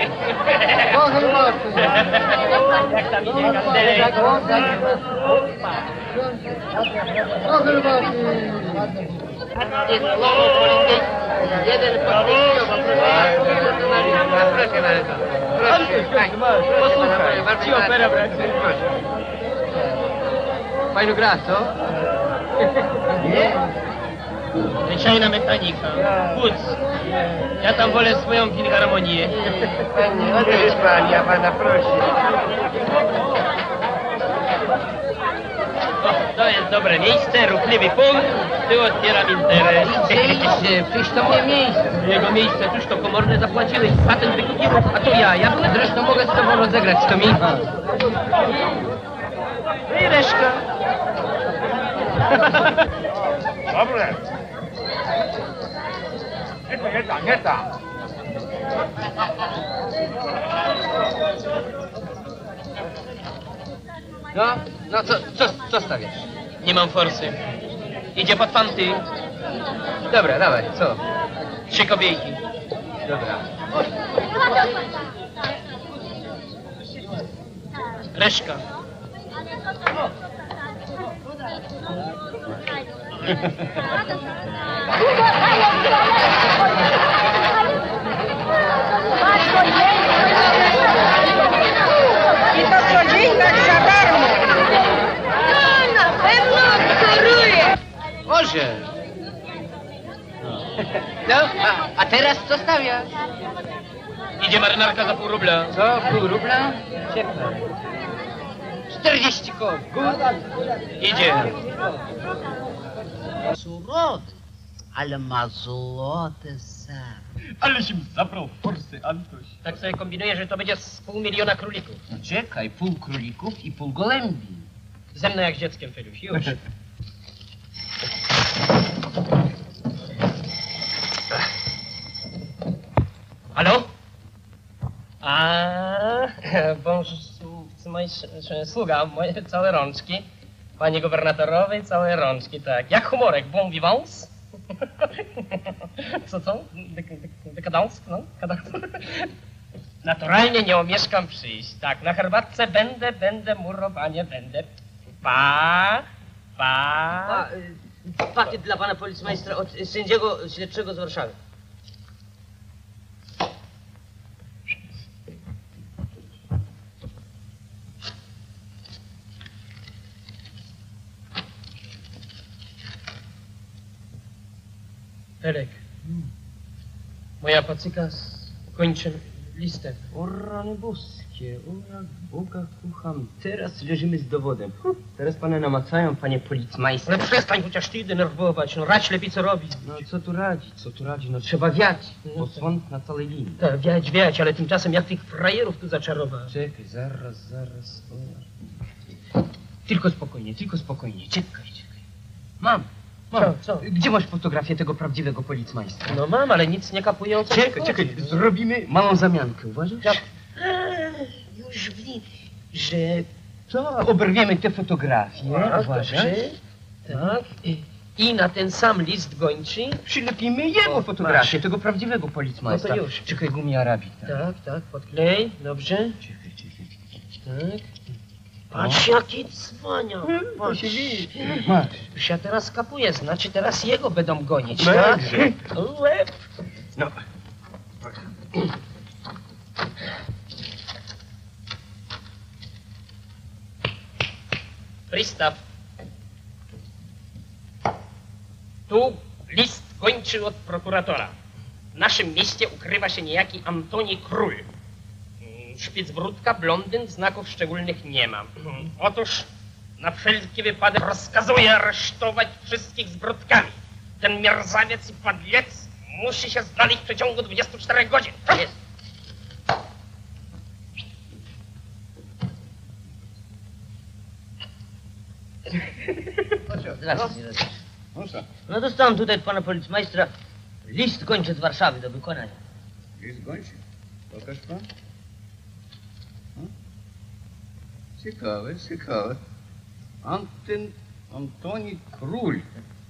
[SPEAKER 3] Jak tam idzie kandelek?
[SPEAKER 2] Jest słowo politechniki. Jeden podsłuch. Proszę bardzo. Proszę.
[SPEAKER 1] Posłuchaj, ci opera brakuje. Fajno gra, co?
[SPEAKER 21] Nie?
[SPEAKER 1] Zwyczajna mechanika. Wódz. Ja tam wolę swoją filharmonię.
[SPEAKER 21] Panie, odejdź pan, ja pana proszę.
[SPEAKER 1] O, to jest dobre miejsce, ruchliwy punkt. Tu otwieram interes.
[SPEAKER 2] Oczywiście, przecież to moje miejsce.
[SPEAKER 1] Jego miejsce, tuż to komorne zapłaciłeś, patent wykupiłem, a to ja, ja byłem...
[SPEAKER 2] Zresztą mogę z tobą rozegrać, to mi.
[SPEAKER 1] I reszka.
[SPEAKER 21] Dobre. Nie to, nie ta, nie ta.
[SPEAKER 10] No, no co, co, co stawiasz?
[SPEAKER 13] Nie mam forsy. Idzie pod fanty.
[SPEAKER 10] Dobra, dawaj, co?
[SPEAKER 13] Trzy kobiejki.
[SPEAKER 10] Dobra.
[SPEAKER 13] Reszka.
[SPEAKER 16] I to co dzień tak za darmo.
[SPEAKER 4] No, na pewno odkoruje.
[SPEAKER 10] Może. No, a, a teraz co stawiasz?
[SPEAKER 13] Idzie marynarka za pół rubla.
[SPEAKER 10] Co, pół rubla? Ciepłe. Czterdzieści koła.
[SPEAKER 13] Idzie.
[SPEAKER 19] Surody, ale ma złote serce.
[SPEAKER 13] Ale się zabrał forsy, Antoś. Tak sobie kombinuję, że to będzie z pół miliona królików.
[SPEAKER 10] No czekaj, pół królików i pół golębi.
[SPEAKER 13] Ze mną jak z dzieckiem, Feluś, już. Halo? A, bądź mój sługa, moje całe rączki. Panie gubernatorowej, całe rączki, tak. Jak humorek, bon vivance? Co, co? Dekadans? No? Naturalnie nie omieszkam przyjść. Tak, na herbatce będę, będę, murowanie będę. Pa, pa.
[SPEAKER 10] A, y, pakiet dla pana policjmajstra od sędziego śledczego z Warszawy.
[SPEAKER 13] Felek, moja pacyka kończy listę.
[SPEAKER 10] O rany boskie, o jak Boga kocham. Teraz leżymy z dowodem. Teraz pana namacają, panie policmajster.
[SPEAKER 13] Ale przestań chociaż ty denerwować, no radź lepiej co robić.
[SPEAKER 10] No co tu radzić, co tu radzić, no trzeba wiać, bo sąd na całej linii.
[SPEAKER 13] Tak, wiać, wiać, ale tymczasem jak tych frajerów tu zaczarować?
[SPEAKER 10] Czekaj, zaraz, zaraz. O. Tylko spokojnie, tylko spokojnie, czekaj, czekaj. Mam, mam.
[SPEAKER 13] Co, co?
[SPEAKER 10] Gdzie masz fotografię tego prawdziwego policmajstra?
[SPEAKER 13] No mam, ale nic nie kapuję o co
[SPEAKER 10] Czekaj,
[SPEAKER 13] chodzi.
[SPEAKER 10] czekaj, zrobimy małą zamiankę, uważasz?
[SPEAKER 13] Jak? Już wiem, że...
[SPEAKER 10] Co? Oberwiemy te fotografie,
[SPEAKER 13] Tak,
[SPEAKER 10] uważasz?
[SPEAKER 13] dobrze. Tak. I, I na ten sam list gończy
[SPEAKER 10] przylepimy jego fotografię, tego prawdziwego policmajstra.
[SPEAKER 13] No to już.
[SPEAKER 10] Czekaj, gumi arabik. Tak,
[SPEAKER 13] tak, tak, podklej, dobrze.
[SPEAKER 10] Czekaj, czekaj.
[SPEAKER 13] Tak. Patrz jaki cwania.
[SPEAKER 10] Patrz. Masz.
[SPEAKER 13] Już ja teraz kapuję, znaczy teraz jego będą gonić,
[SPEAKER 10] No
[SPEAKER 13] tak?
[SPEAKER 10] jakże.
[SPEAKER 13] Łeb.
[SPEAKER 10] No.
[SPEAKER 13] Pristaw. Tu list kończy od prokuratora. W naszym mieście ukrywa się niejaki Antoni Król. Szpicbródka, blondyn, znaków szczególnych nie ma. Otóż na wszelki wypadek rozkazuję aresztować wszystkich z bródkami. Ten mierzawiec i padlec musi się znaleźć w przeciągu dwudziestu czterech godzin. Jest.
[SPEAKER 10] No dostałem tutaj od pana policmajstra list gończy z Warszawy do wykonania.
[SPEAKER 15] List gończy? Pokaż pan. Hmm? Ciekawe, ciekawe. Antyn, Antoni Król.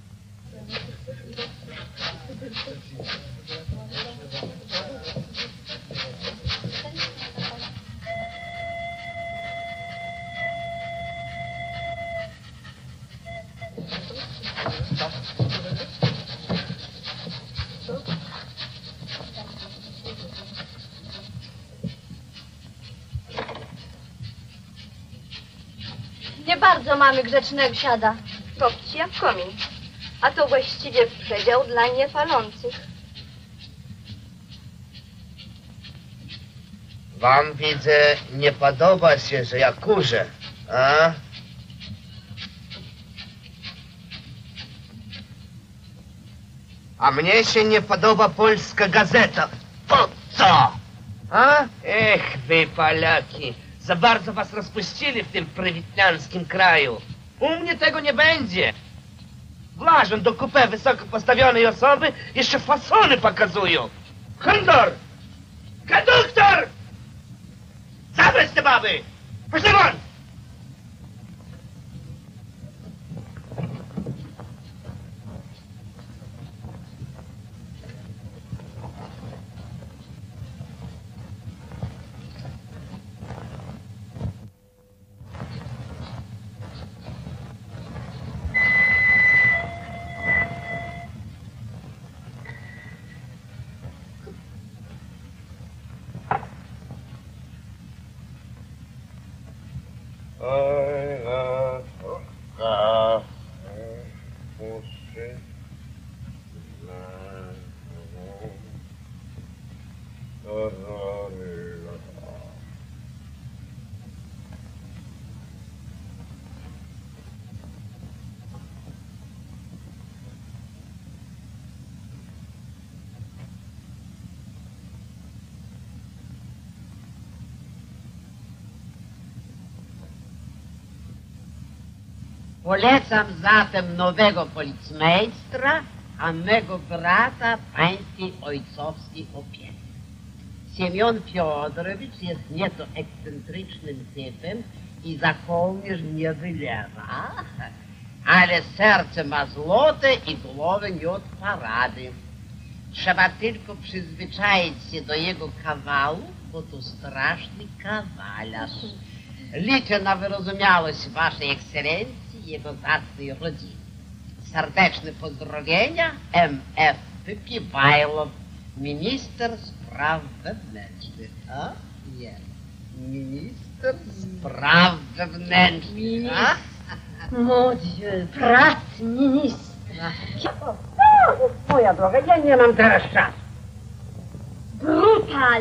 [SPEAKER 4] Nie bardzo mamy grzecznego siada. Kopci jak komin. A to właściwie przedział dla niepalących.
[SPEAKER 17] Wam widzę, nie podoba się, że ja kurzę, a? A mnie się nie podoba polska gazeta. Po co? A? Ech, wy Polaki. Za bardzo was rozpuścili w tym prywitnianskim kraju. U mnie tego nie będzie. Włażą do kupy wysoko postawionej osoby, jeszcze fasony pokazują. Handor! Konduktor! Zabrać te baby! Poszli won!
[SPEAKER 19] Polecam zatem nowego policmejstra, a mego brata pańskiej ojcowskiej opieki. Siemion Fiodorowicz jest nieco ekscentrycznym typem i za kołnierz nie wylewa, ale serce ma złote i głowę nie od parady. Trzeba tylko przyzwyczaić się do jego kawału, bo to straszny kawalarz. Liczę na wyrozumiałość waszej ekscelencji i jego zacnej rodziny. Serdeczne pozdrowienia, M F Pipibajlow, minister spraw wewnętrznych. A? Jest. Minister spraw wewnętrznych. A?
[SPEAKER 11] Mon Dieu, brat ministra.
[SPEAKER 19] Moja droga, ja nie mam teraz czasu.
[SPEAKER 11] Brutal.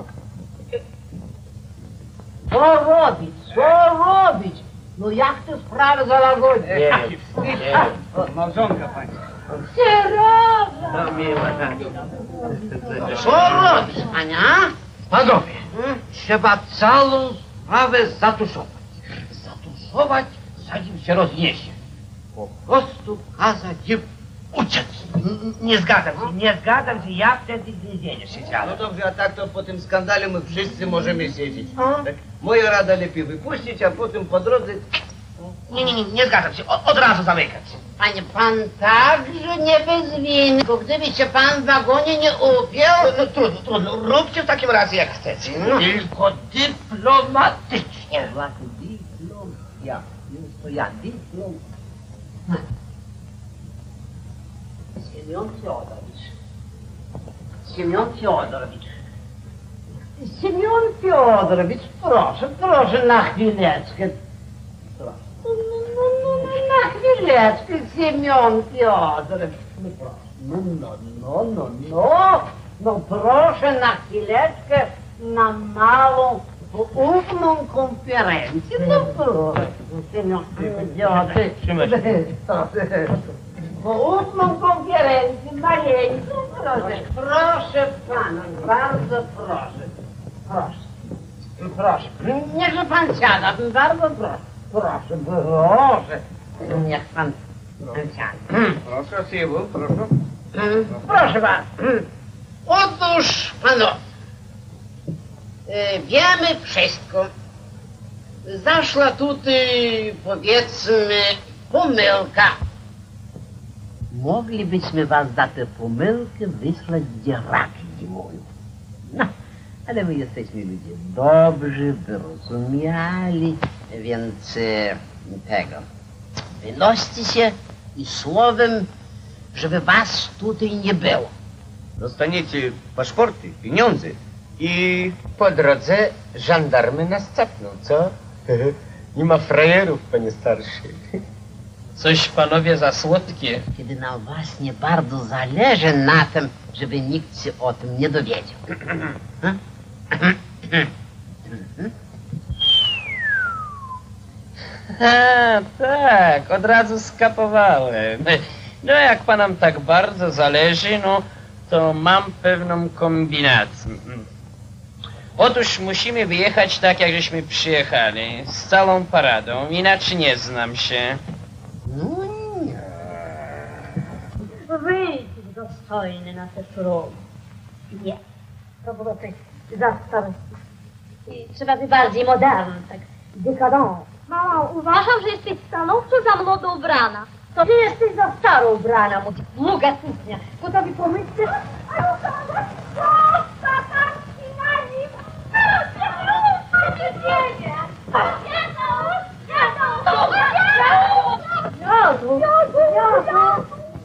[SPEAKER 19] Co robić? Co robić? No jak tę sprawę załagodzić?
[SPEAKER 17] Nie, nie, małżonka pani.
[SPEAKER 11] Sierowa!
[SPEAKER 17] No miła, tak.
[SPEAKER 19] Co robić, Ania?
[SPEAKER 7] Panowie, trzeba całą sprawę zatuszować. Zatuszować, zanim się rozniesie. Po prostu kazać im uciec.
[SPEAKER 17] Nie zgadzam się, nie zgadzam się, ja wtedy w więzieniu siedziałem.
[SPEAKER 15] No dobrze, a tak to po tym skandale my wszyscy możemy siedzieć. Tak? Moja rada lepiej wypuścić, a potem po drodze...
[SPEAKER 17] Nie, nie, nie, nie zgadzam się, o, od razu zamykać.
[SPEAKER 19] Panie pan także nie bez winy, bo gdyby się pan w wagonie nie upiął...
[SPEAKER 17] No, no trudno, trudno, róbcie w takim razie jak chcecie.
[SPEAKER 19] No.
[SPEAKER 7] Tylko dyplomatycznie.
[SPEAKER 19] Właśnie dyplom, ja, to ja, dyplom. Siemion Fiodorowicz. Siemion Fiodorowicz. Siemion Fiodorowicz, proszę, proszę na chwileczkę. Proszę. No, no, no, no, na chwileczkę, Siemion Fiodorowicz. No proszę. No, no, no, no, no. No proszę na chwileczkę na małą, ufną konferencję. No proszę, Siemion Fiodorowicz.
[SPEAKER 17] Trzymaj się.
[SPEAKER 19] Ufną konferencję maleńką, proszę. Proszę pana, bardzo proszę. Proszę. Proszę. Niechże pan siada, bardzo proszę. Proszę, proszę. Niech pan siada.
[SPEAKER 15] Proszę, Siwu, proszę.
[SPEAKER 19] Proszę bardzo. Otóż, panowie, wiemy wszystko. Zaszła tutaj, powiedzmy, pomyłka. Moglibyśmy was za tę pomyłkę wysłać gdzie raki zimują. No, ale my jesteśmy ludzie dobrzy, wyrozumiali, więc e, tego. Wynoście się i słowem, żeby was tutaj nie było.
[SPEAKER 15] Dostaniecie paszporty, pieniądze i...
[SPEAKER 12] Po drodze żandarmy nas capną, co? Nie ma frajerów, panie starszy.
[SPEAKER 13] Coś panowie za słodkie.
[SPEAKER 19] Kiedy nam właśnie bardzo zależy na tym, żeby nikt się o tym nie dowiedział.
[SPEAKER 13] A, tak, od razu skapowałem. No jak panom tak bardzo zależy, no to mam pewną kombinację. Otóż musimy wyjechać tak, jak żeśmy przyjechali, z całą paradą, inaczej nie znam się.
[SPEAKER 19] No nie.
[SPEAKER 11] Wyjdź dostojny na tę progi. Nie. To było coś za starości. I trzeba być bardziej modern, tak dekadent.
[SPEAKER 4] Mama, uważam, że jesteś stanowczo za młodo ubrana.
[SPEAKER 11] To ty jesteś za staro ubrana, długa suknia. Gotowi pomyśleć? Jodu, Jodu.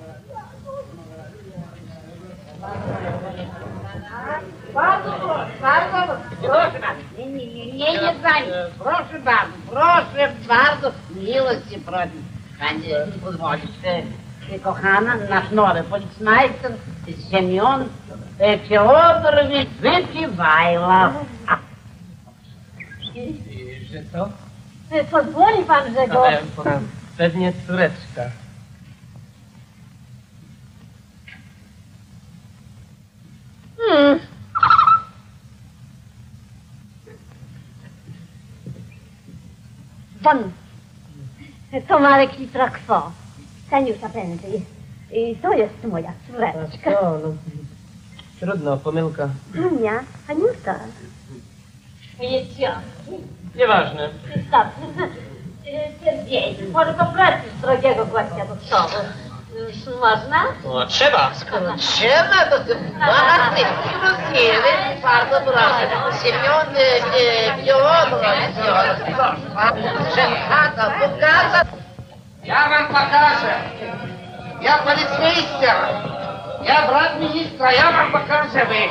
[SPEAKER 9] Bardzo proszę, bardzo proszę bardzo. Nie, nie, nie, nie, nie zajmę. Proszę bardzo, proszę bardzo, miłości proszę. Będzie pozwolić. Kochana, nasz nowy policmajster Siemion Fiodorowicz Wypiwajla.
[SPEAKER 1] Że co?
[SPEAKER 11] Pozwoli pan, że go...
[SPEAKER 1] Pewnie córeczka.
[SPEAKER 11] Hmm. Pan, to Marek litra kwo. Saniusia prędzej. I to jest moja córeczka.
[SPEAKER 1] No, no. Trudno, pomyłka.
[SPEAKER 11] Moja, Aniuta. Moje ciotki.
[SPEAKER 1] Nieważne.
[SPEAKER 11] Wystarczy. Pierdziej, może to plecy z drogiego gościa do stołu. Można?
[SPEAKER 1] No, trzeba.
[SPEAKER 9] Skoro trzeba, to ty bardzo Rusiewy, bardzo proszę. Siemion Fiodorowicz, proszę. Chata, pokaza.
[SPEAKER 8] Ja wam pokażę. Ja policmeister. Ja brat ministra, ja wam pokażę wy.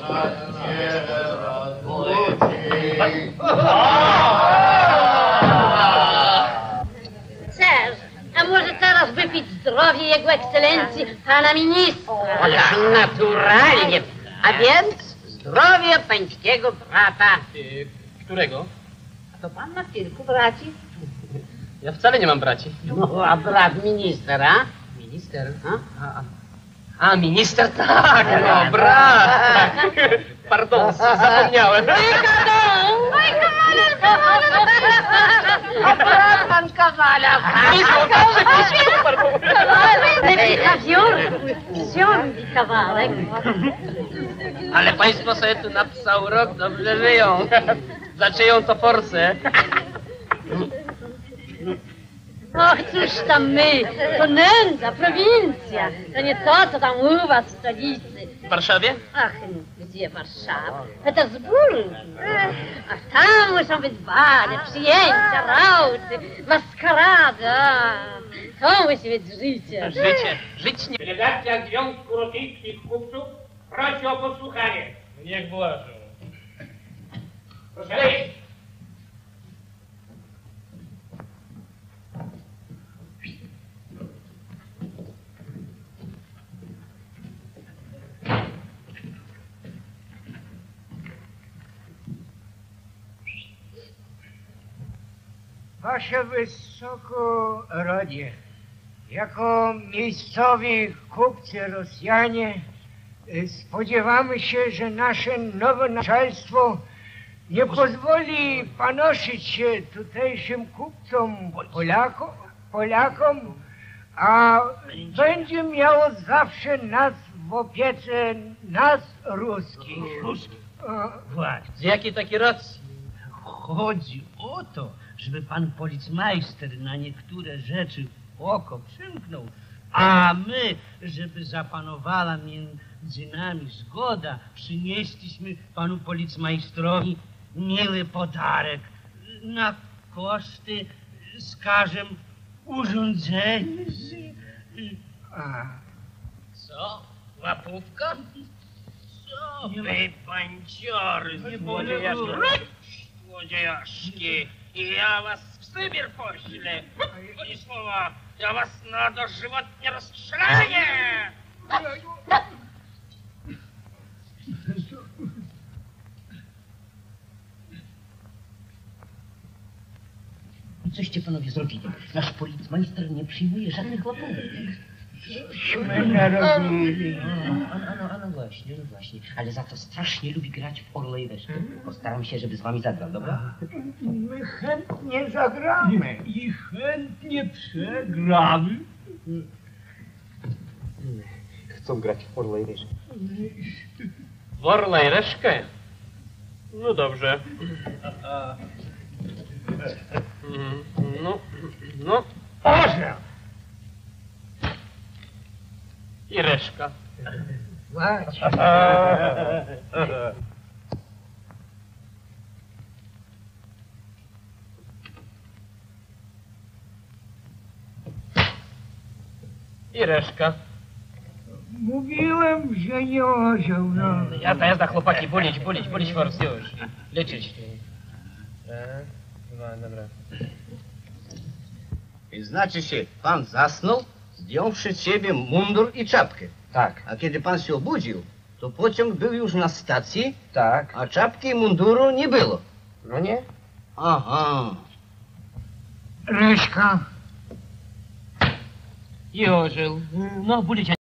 [SPEAKER 11] Serż, a może teraz wypić zdrowie jego ekscelencji, pana ministra?
[SPEAKER 9] Ależ naturalnie. A więc zdrowie pańskiego brata.
[SPEAKER 1] Którego?
[SPEAKER 9] A to pan ma kilku braci?
[SPEAKER 1] Ja wcale nie mam braci.
[SPEAKER 9] No, a brat minister, a?
[SPEAKER 1] Minister?
[SPEAKER 9] A?
[SPEAKER 1] A, a minister, tak, no, brat. Tak. Pardon, zapomniałem.
[SPEAKER 9] A brat pan Kawala.
[SPEAKER 11] Wziąć kawałek.
[SPEAKER 3] Ale państwo sobie tu napisał rok, dobrze żyją. Zaczyją to forsę.
[SPEAKER 11] Och, cóż tam my, to nędza, prowincja. To nie to, co tam u was w stolicy.
[SPEAKER 3] W Warszawie?
[SPEAKER 11] Ach, gdzie Warszawa? Petersburg. Ach, tam muszą być bale, przyjęcia, rauty, maskarady. Ach, to musi być życie.
[SPEAKER 3] Życie, żyć nie...
[SPEAKER 21] Delegacja Związku Rosyjskich Kupców prosi o posłuchanie.
[SPEAKER 1] Niech włażą.
[SPEAKER 21] Proszę wyjść.
[SPEAKER 20] Wasze Wysokorodzie, jako miejscowi kupcy Rosjanie y, spodziewamy się, że nasze nowe начальstwo nie pozwoli panoszyć się tutejszym kupcom Polakom, Polakom, a będzie miało zawsze nas w opiece, nas ruskich.
[SPEAKER 7] Ruskich?
[SPEAKER 20] Właśnie.
[SPEAKER 7] Z jakiej takiej racji? Chodzi o to, żeby pan policmajster na niektóre rzeczy oko przymknął, a my, żeby zapanowała między nami zgoda, przynieśliśmy panu policmajstrowi miły podarek na koszty, skażem, urządzenia.
[SPEAKER 20] A.
[SPEAKER 8] Co? Łapówka? Co wy, pańciory,
[SPEAKER 7] złodziejaszki.
[SPEAKER 8] Złodziejaszki. I ja was w Sybir poślę. Oni słowa, ja was na dożywotnie rozstrzelanie!
[SPEAKER 7] I coście panowie zrobili? Nasz policmajster nie przyjmuje żadnych łapówek.
[SPEAKER 20] Myśmy narobili.
[SPEAKER 7] No, no, no, no właśnie, no właśnie. Ale za to strasznie lubi grać w Orle i Resztę. Postaram się, żeby z wami zagrał, dobra?
[SPEAKER 20] My chętnie zagramy.
[SPEAKER 12] I chętnie przegramy.
[SPEAKER 1] Chcą grać w Orle i Reszkę. W Orle i Reszkę?
[SPEAKER 13] No dobrze. Mm, No, no.
[SPEAKER 20] Orzeł.
[SPEAKER 13] I reszka.
[SPEAKER 20] Właśnie.
[SPEAKER 13] I reszka.
[SPEAKER 20] Mówiłem, że nie orzeł, no.
[SPEAKER 13] Jazda, jazda, chłopaki, bulić, bulić, bulić force, już. Liczyć. Raz, dwa, dobra.
[SPEAKER 15] I znaczy się, pan zasnął, zdjąwszy z siebie mundur i czapkę.
[SPEAKER 10] Tak.
[SPEAKER 15] A kiedy pan się obudził, to pociąg był już na stacji,
[SPEAKER 10] Tak.
[SPEAKER 15] a czapki i munduru nie było.
[SPEAKER 10] No nie?
[SPEAKER 15] Aha.
[SPEAKER 20] Reszka.
[SPEAKER 13] I orzeł. No, bulić.